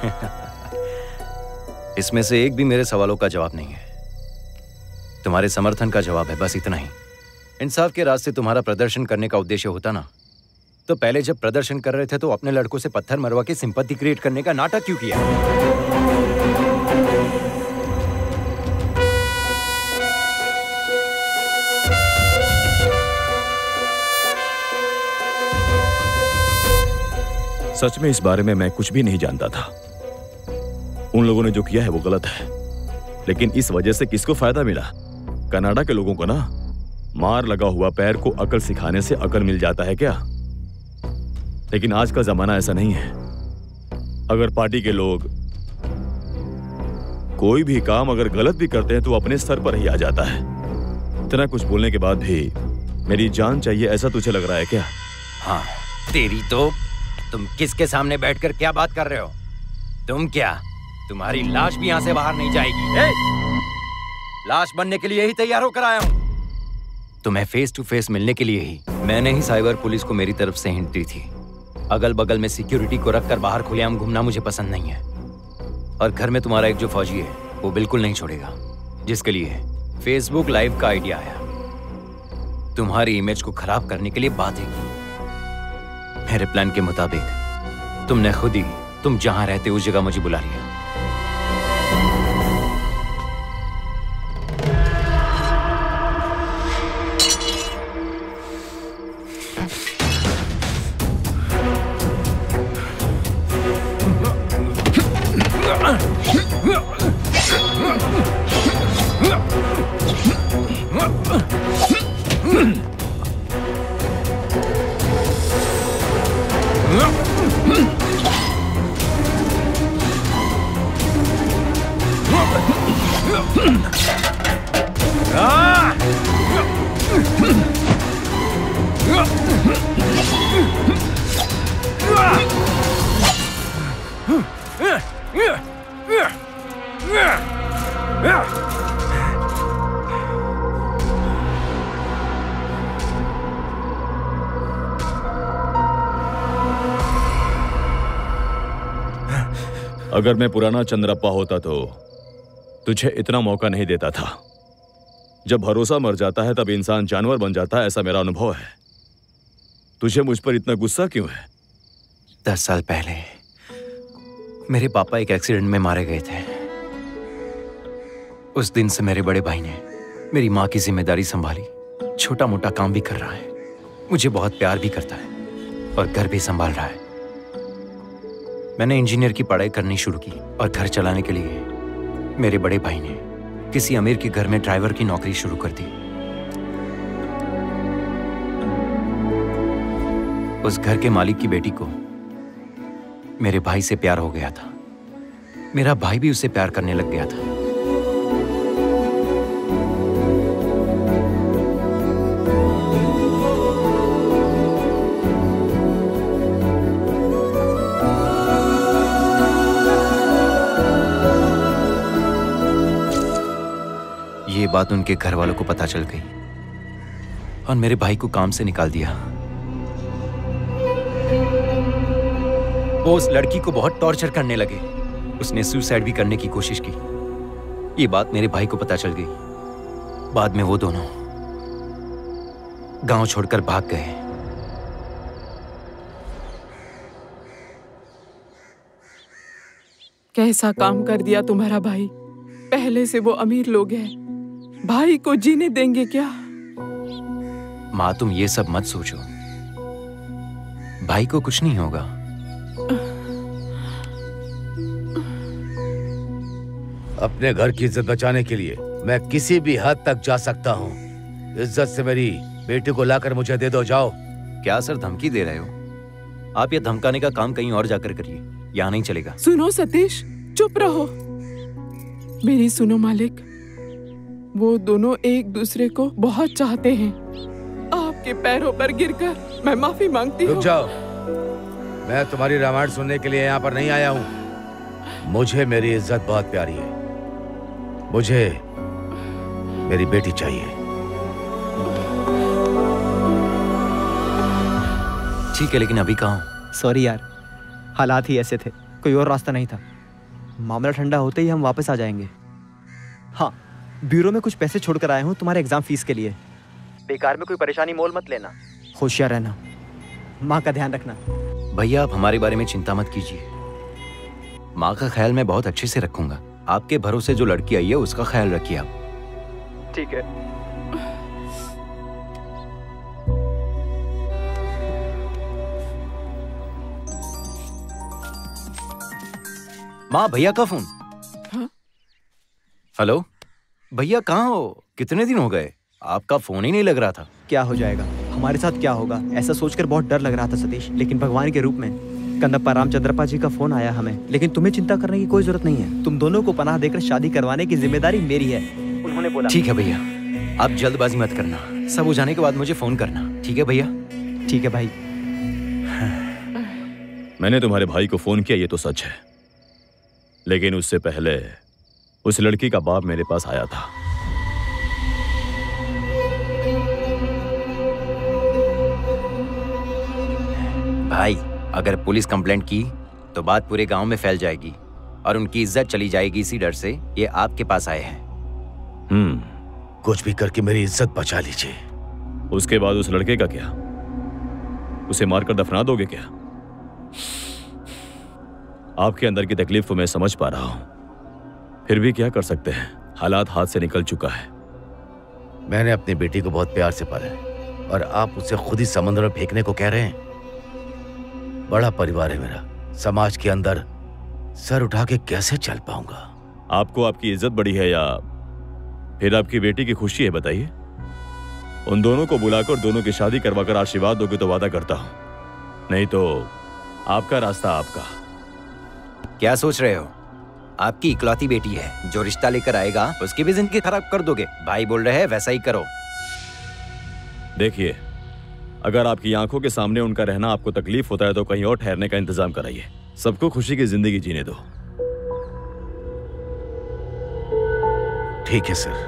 इसमें से एक भी मेरे सवालों का जवाब नहीं है, तुम्हारे समर्थन का जवाब है, बस इतना ही। इंसाफ के रास्ते तुम्हारा प्रदर्शन करने का उद्देश्य होता ना, तो पहले जब प्रदर्शन कर रहे थे तो अपने लड़कों से पत्थर मरवा के सिंपैथी क्रिएट करने का नाटक क्यों किया? सच में इस बारे में मैं कुछ भी नहीं जानता था। उन लोगों ने जो किया है वो गलत है, लेकिन इस वजह से किसको फायदा मिला? कनाडा के लोगों को ना। मार लगा हुआ पैर को अकल सिखाने से अकल मिल जाता है क्या? लेकिन आज का जमाना ऐसा नहीं है। अगर पार्टी के लोग कोई भी काम अगर गलत भी करते हैं तो अपने स्तर पर ही आ जाता है। इतना कुछ बोलने के बाद भी मेरी जान चाहिए ऐसा तुझे लग रहा है क्या? हाँ तेरी तो। तुम किसके सामने बैठकर क्या बात कर रहे हो? तुम क्या, तुम्हारी लाश भी यहां से बाहर नहीं जाएगी। ए! लाश बनने के लिए ही तैयार होकर आया हूं। तुम्हें फेस टू फेस मिलने के लिए ही मैंने ही साइबर पुलिस को मेरी तरफ से हिंट दी थी। अगल बगल में सिक्योरिटी को रखकर बाहर खुलेआम घूमना मुझे पसंद नहीं है। और घर में तुम्हारा एक जो फौजी है वो बिल्कुल नहीं छोड़ेगा, जिसके लिए फेसबुक लाइव का आइडिया आया। तुम्हारी इमेज को खराब करने के लिए बातें की। मेरे प्लान के मुताबिक तुमने खुद ही तुम जहां रहते उस जगह मुझे बुला लिया। अगर मैं पुराना चंद्रप्पा होता तो तुझे इतना मौका नहीं देता था। जब भरोसा मर जाता है तब इंसान जानवर बन जाता है, ऐसा मेरा अनुभव है। तुझे मुझ पर इतना गुस्सा क्यों है? दस साल पहले मेरे पापा एक एक्सीडेंट में मारे गए थे। उस दिन से मेरे बड़े भाई ने मेरी माँ की जिम्मेदारी संभाली। छोटा मोटा काम भी कर रहा है, मुझे बहुत प्यार भी करता है और घर भी संभाल रहा है। मैंने इंजीनियर की पढ़ाई करनी शुरू की और घर चलाने के लिए मेरे बड़े भाई ने किसी अमीर के घर में ड्राइवर की नौकरी शुरू कर दी। उस घर के मालिक की बेटी को मेरे भाई से प्यार हो गया था। मेरा भाई भी उससे प्यार करने लग गया था। ये बात उनके घर वालों को पता चल गई और मेरे भाई को काम से निकाल दिया। वो उस लड़की को बहुत टॉर्चर करने लगे। उसने सुसाइड भी करने की कोशिश की। ये बात मेरे भाई को पता चल गई। बाद में वो दोनों गांव छोड़कर भाग गए। कैसा काम कर दिया तुम्हारा भाई। पहले से वो अमीर लोग हैं, भाई को जीने देंगे क्या? माँ तुम ये सब मत सोचो, भाई को कुछ नहीं होगा। अपने घर की इज्जत बचाने के लिए मैं किसी भी हद तक जा सकता हूँ। इज्जत से मेरी बेटी को लाकर मुझे दे दो, जाओ। क्या सर धमकी दे रहे हो? आप ये धमकाने का काम कहीं और जाकर करिए, यहाँ नहीं चलेगा। सुनो सतीश, चुप रहो। मेरी सुनो मालिक, वो दोनों एक दूसरे को बहुत चाहते हैं। आपके पैरों पर गिरकर मैं माफी मांगती हूँ। रुक जाओ, मैं तुम्हारी रामायण सुनने के लिए यहाँ पर नहीं आया हूँ। मुझे मेरी इज्जत बहुत प्यारी है। मुझे मेरी बेटी चाहिए। ठीक है, लेकिन अभी कहाँ? सॉरी यार, हालात ही ऐसे थे, कोई और रास्ता नहीं था। मामला ठंडा होते ही हम वापस आ जाएंगे। हाँ, ब्यूरो में कुछ पैसे छोड़कर आया हूँ तुम्हारे एग्जाम फीस के लिए। बेकार में कोई परेशानी मोल मत लेना। होशियार रहना, माँ का ध्यान रखना। भैया आप हमारे बारे में चिंता मत कीजिए, माँ का ख्याल मैं बहुत अच्छे से रखूंगा। आपके भरोसे जो लड़की आई है उसका ख्याल रखिए आप। ठीक है। माँ, भैया का फोन। हाँ? हेलो भैया, कहाँ हो? कितने दिन हो गए, आपका फोन ही नहीं लग रहा था। क्या हो जाएगा, हमारे साथ क्या होगा, ऐसा सोचकर बहुत डर लग रहा था सतीश। लेकिन भगवान के रूप में कन्नप्पा रामचंद्रप्पा जी का फोन आया हमें। लेकिन तुम्हें चिंता करने की कोई जरूरत नहीं है। तुम दोनों को पनाह देकर शादी करवाने की जिम्मेदारी मेरी है, उन्होंने बोला। ठीक है भैया, आप जल्दबाजी मत करना। सब हो जाने के बाद मुझे फोन करना। ठीक है भैया? ठीक है भाई। मैंने तुम्हारे भाई को फोन किया, ये तो सच है, लेकिन उससे पहले उस लड़की का बाप मेरे पास आया था। भाई, अगर पुलिस कंप्लेंट की तो बात पूरे गांव में फैल जाएगी और उनकी इज्जत चली जाएगी। इसी डर से ये आपके पास आए हैं। हम्म, कुछ भी करके मेरी इज्जत बचा लीजिए। उसके बाद उस लड़के का क्या? उसे मारकर दफना दोगे क्या? आपके अंदर की तकलीफ को मैं समझ पा रहा हूं, फिर भी क्या कर सकते हैं, हालात हाथ से निकल चुका है। मैंने अपनी बेटी को बहुत प्यार से पाला है और आप उसे खुद ही समुद्र में फेंकने को कह रहे हैं। बड़ा परिवार है मेरा, समाज के अंदर सर उठा के कैसे चल पाऊंगा? आपको आपकी इज्जत बड़ी है या फिर आपकी बेटी की खुशी है, बताइए। उन दोनों को बुलाकर दोनों की शादी करवाकर आशीर्वाद दोगे तो वादा करता हूं, नहीं तो आपका रास्ता आपका। क्या सोच रहे हो? आपकी इकलौती बेटी है, जो रिश्ता लेकर आएगा उसकी भी जिंदगी खराब कर दोगे। भाई बोल रहे हैं वैसा ही करो। देखिए, अगर आपकी आंखों के सामने उनका रहना आपको तकलीफ होता है तो कहीं और ठहरने का इंतजाम कराइए। सबको खुशी की जिंदगी जीने दो। ठीक है सर।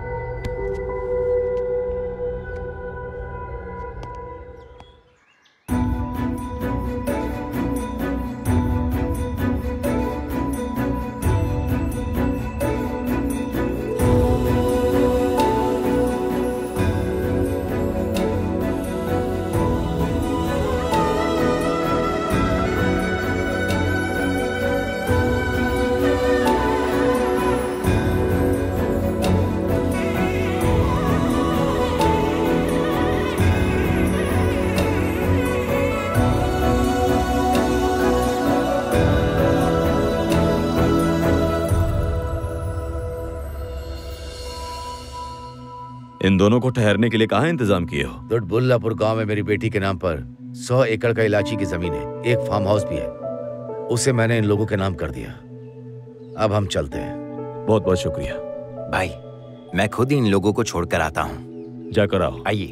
इन दोनों को ठहरने के लिए कहाँ इंतजाम किए हो? दुडबुल्लापुर गांव में मेरी बेटी के नाम पर सौ एकड़ का इलायची की जमीन है, एक फार्म हाउस भी है। उसे मैंने इन लोगों के नाम कर दिया। अब हम चलते हैं। बहुत बहुत शुक्रिया भाई। मैं खुद ही इन लोगों को छोड़कर आता हूँ। जाकर आओ। आइए।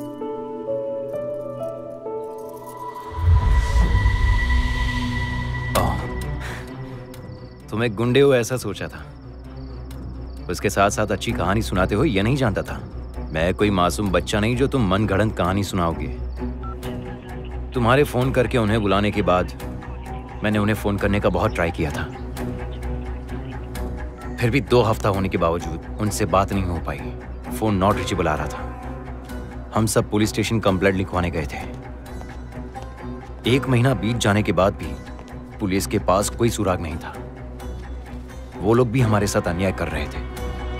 तुम एक गुंडे हो ऐसा सोचा था, उसके साथ साथ अच्छी कहानी सुनाते हो यह नहीं जानता था। मैं कोई मासूम बच्चा नहीं जो तुम मन गढ़ंत कहानी सुनाओगे। तुम्हारे फोन करके उन्हें बुलाने के बाद मैंने उन्हें फोन करने का बहुत ट्राई किया था, फिर भी दो हफ्ता होने के बावजूद उनसे बात नहीं हो पाई। फोन नॉट रीचेबल आ रहा था। हम सब पुलिस स्टेशन कंप्लेंट लिखवाने गए थे। एक महीना बीत जाने के बाद भी पुलिस के पास कोई सुराग नहीं था। वो लोग भी हमारे साथ अन्याय कर रहे थे।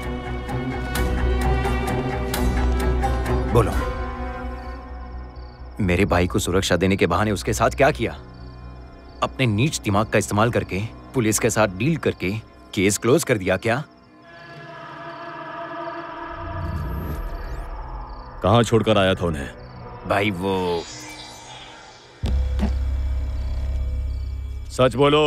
बोलो, मेरे भाई को सुरक्षा देने के बहाने उसके साथ क्या किया? अपने नीच दिमाग का इस्तेमाल करके पुलिस के साथ डील करके केस क्लोज कर दिया क्या? कहां छोड़कर आया था उन्हें? भाई वो सच बोलो।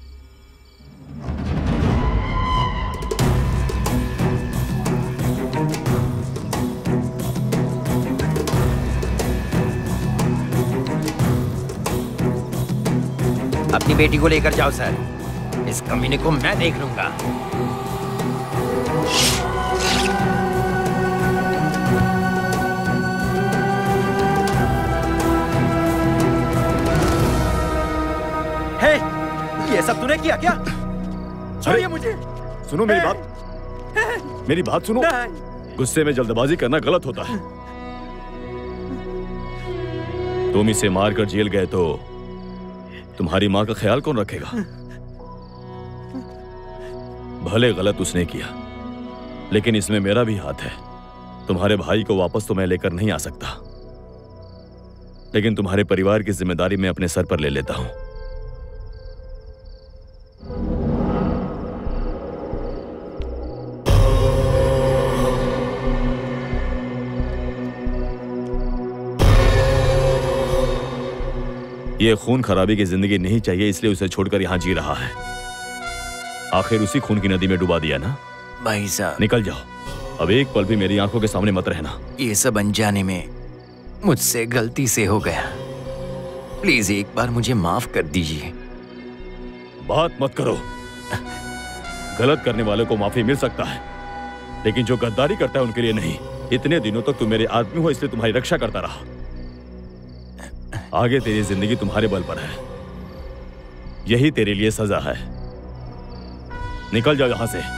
अपनी बेटी को लेकर जाओ सर, इस कमीने को मैं देख लूंगा। हे, ये सब तूने किया क्या? छोड़िए मुझे। सुनो मेरी बात, मेरी बात सुनो। गुस्से में जल्दबाजी करना गलत होता है। तुम इसे मारकर जेल गए तो तुम्हारी मां का ख्याल कौन रखेगा? भले गलत उसने किया, लेकिन इसमें मेरा भी हाथ है। तुम्हारे भाई को वापस तो मैं लेकर नहीं आ सकता, लेकिन तुम्हारे परिवार की जिम्मेदारी मैं अपने सर पर ले लेता हूं। ये खून खराबी की जिंदगी नहीं चाहिए, इसलिए उसे छोड़कर यहां जी रहा है। आखिर उसी खून की नदी में डुबा दिया ना। भाई साहब निकल जाओ, अब एक पल भी मेरी आंखों के सामने मत रहना। ये सब अनजाने में मुझसे गलती से हो गया, प्लीज एक बार मुझे माफ कर दीजिए। बात मत करो। गलत करने वाले को माफी मिल सकता है, लेकिन जो गद्दारी करता है उनके लिए नहीं। इतने दिनों तक तुम मेरे आदमी हो, इसलिए तुम्हारी रक्षा करता रहा। आगे तेरी जिंदगी तुम्हारे बल पर है, यही तेरे लिए सजा है। निकल जाओ यहां से।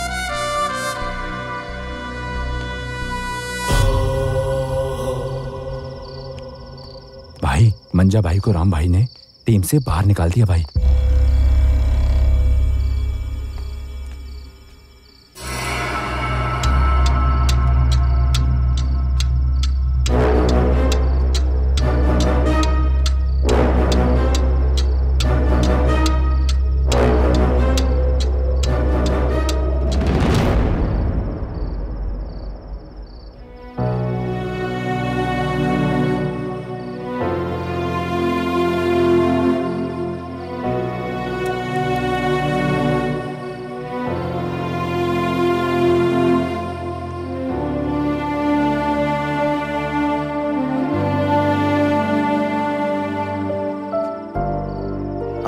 भाई, मंजा भाई को राम भाई ने टीम से बाहर निकाल दिया भाई।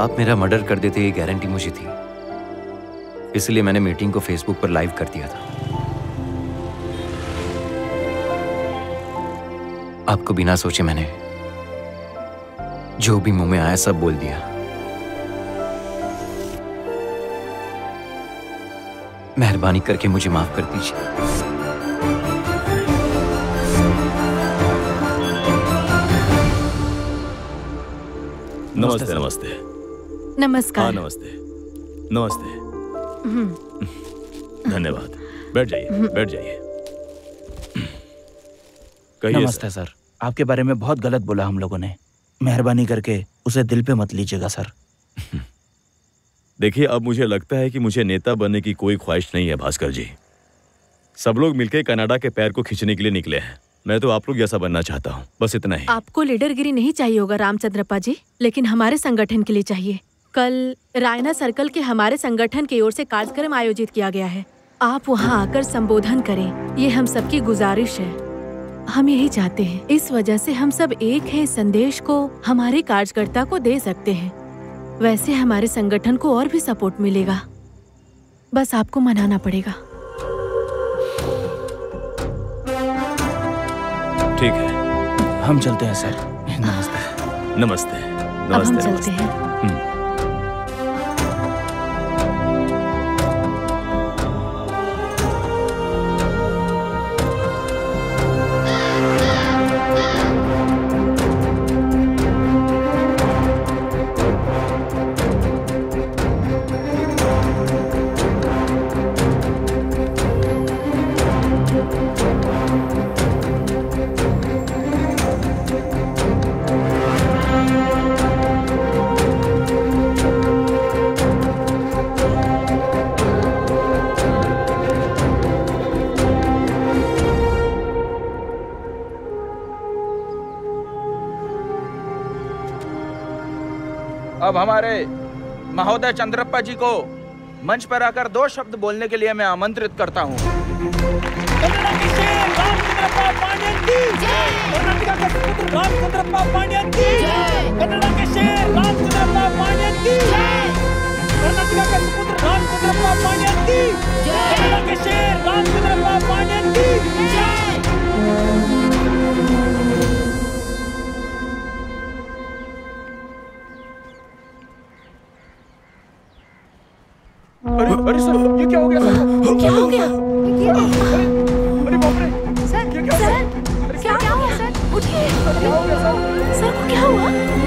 आप मेरा मर्डर कर देते ये गारंटी मुझे थी, इसलिए मैंने मीटिंग को फेसबुक पर लाइव कर दिया था। आपको बिना सोचे मैंने जो भी मुंह में आया सब बोल दिया। मेहरबानी करके मुझे माफ कर दीजिए। नमस्ते नमस्ते। नमस्कार। हाँ नमस्ते नमस्ते। धन्यवाद। बैठ जाइए बैठ जाइए। कहिए नमस्ते सर। आपके बारे में बहुत गलत बोला हम लोगों ने, मेहरबानी करके उसे दिल पे मत लीजिएगा सर। देखिए, अब मुझे लगता है कि मुझे नेता बनने की कोई ख्वाहिश नहीं है भास्कर जी। सब लोग मिलकर कनाडा के पैर को खींचने के लिए निकले हैं। मैं तो आप लोग जैसा बनना चाहता हूँ, बस इतना ही। आपको लीडरगिरी नहीं चाहिए होगा रामचंद्रप्पा जी, लेकिन हमारे संगठन के लिए चाहिए। कल रायना सर्कल के हमारे संगठन की ओर से कार्यक्रम आयोजित किया गया है, आप वहाँ आकर संबोधन करें, ये हम सबकी गुजारिश है। हम यही चाहते हैं, इस वजह से हम सब एक हैं, इस संदेश को हमारे कार्यकर्ता को दे सकते हैं। वैसे हमारे संगठन को और भी सपोर्ट मिलेगा, बस आपको मनाना पड़ेगा। ठीक है, हम चलते हैं सर। नमस्ते नमस्ते अब हम नमस्ते। चलते हैं। अब हमारे महोदय चंद्रप्पा जी को मंच पर आकर दो शब्द बोलने के लिए मैं आमंत्रित करता हूँ। कर्नाटका के सुपुत्र रामचंद्रप्पा पांड्यन की जय। कन्नड़ा के शेर रामचंद्रप्पा पांड्यन की जय। कर्नाटका के सुपुत्र रामचंद्रप्पा पांड्यन की जय। कन्नड़ा के शेर रामचंद्रप्पा पांड्यन की जय। अरे अरे सर, ये क्या हो गया सर? क्या हो गया? अरे बाप रे! सर, ये क्या सर, क्या क्या हुआ सर? उठिए। क्या हो गया सर? सर को क्या हुआ?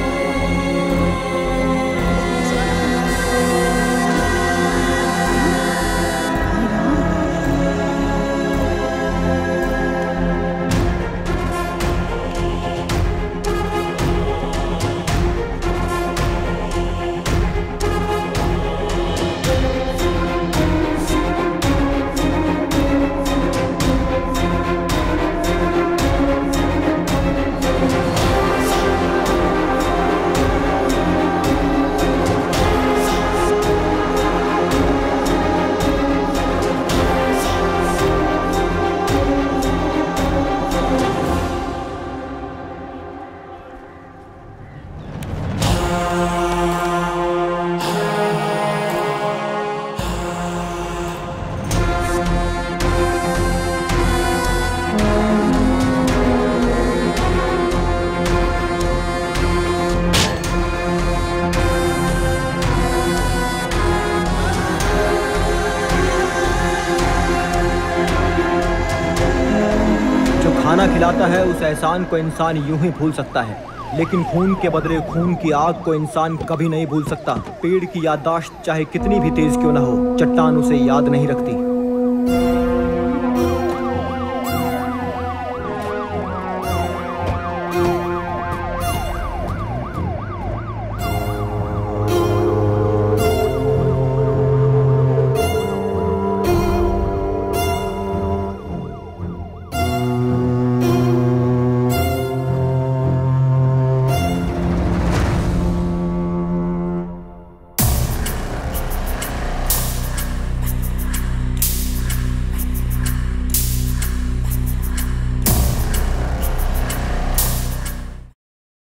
खाना खिलाता है उस एहसान को इंसान यूं ही भूल सकता है, लेकिन खून के बदले खून की आग को इंसान कभी नहीं भूल सकता। पेड़ की याददाश्त चाहे कितनी भी तेज क्यों ना हो, चट्टान उसे याद नहीं रखती।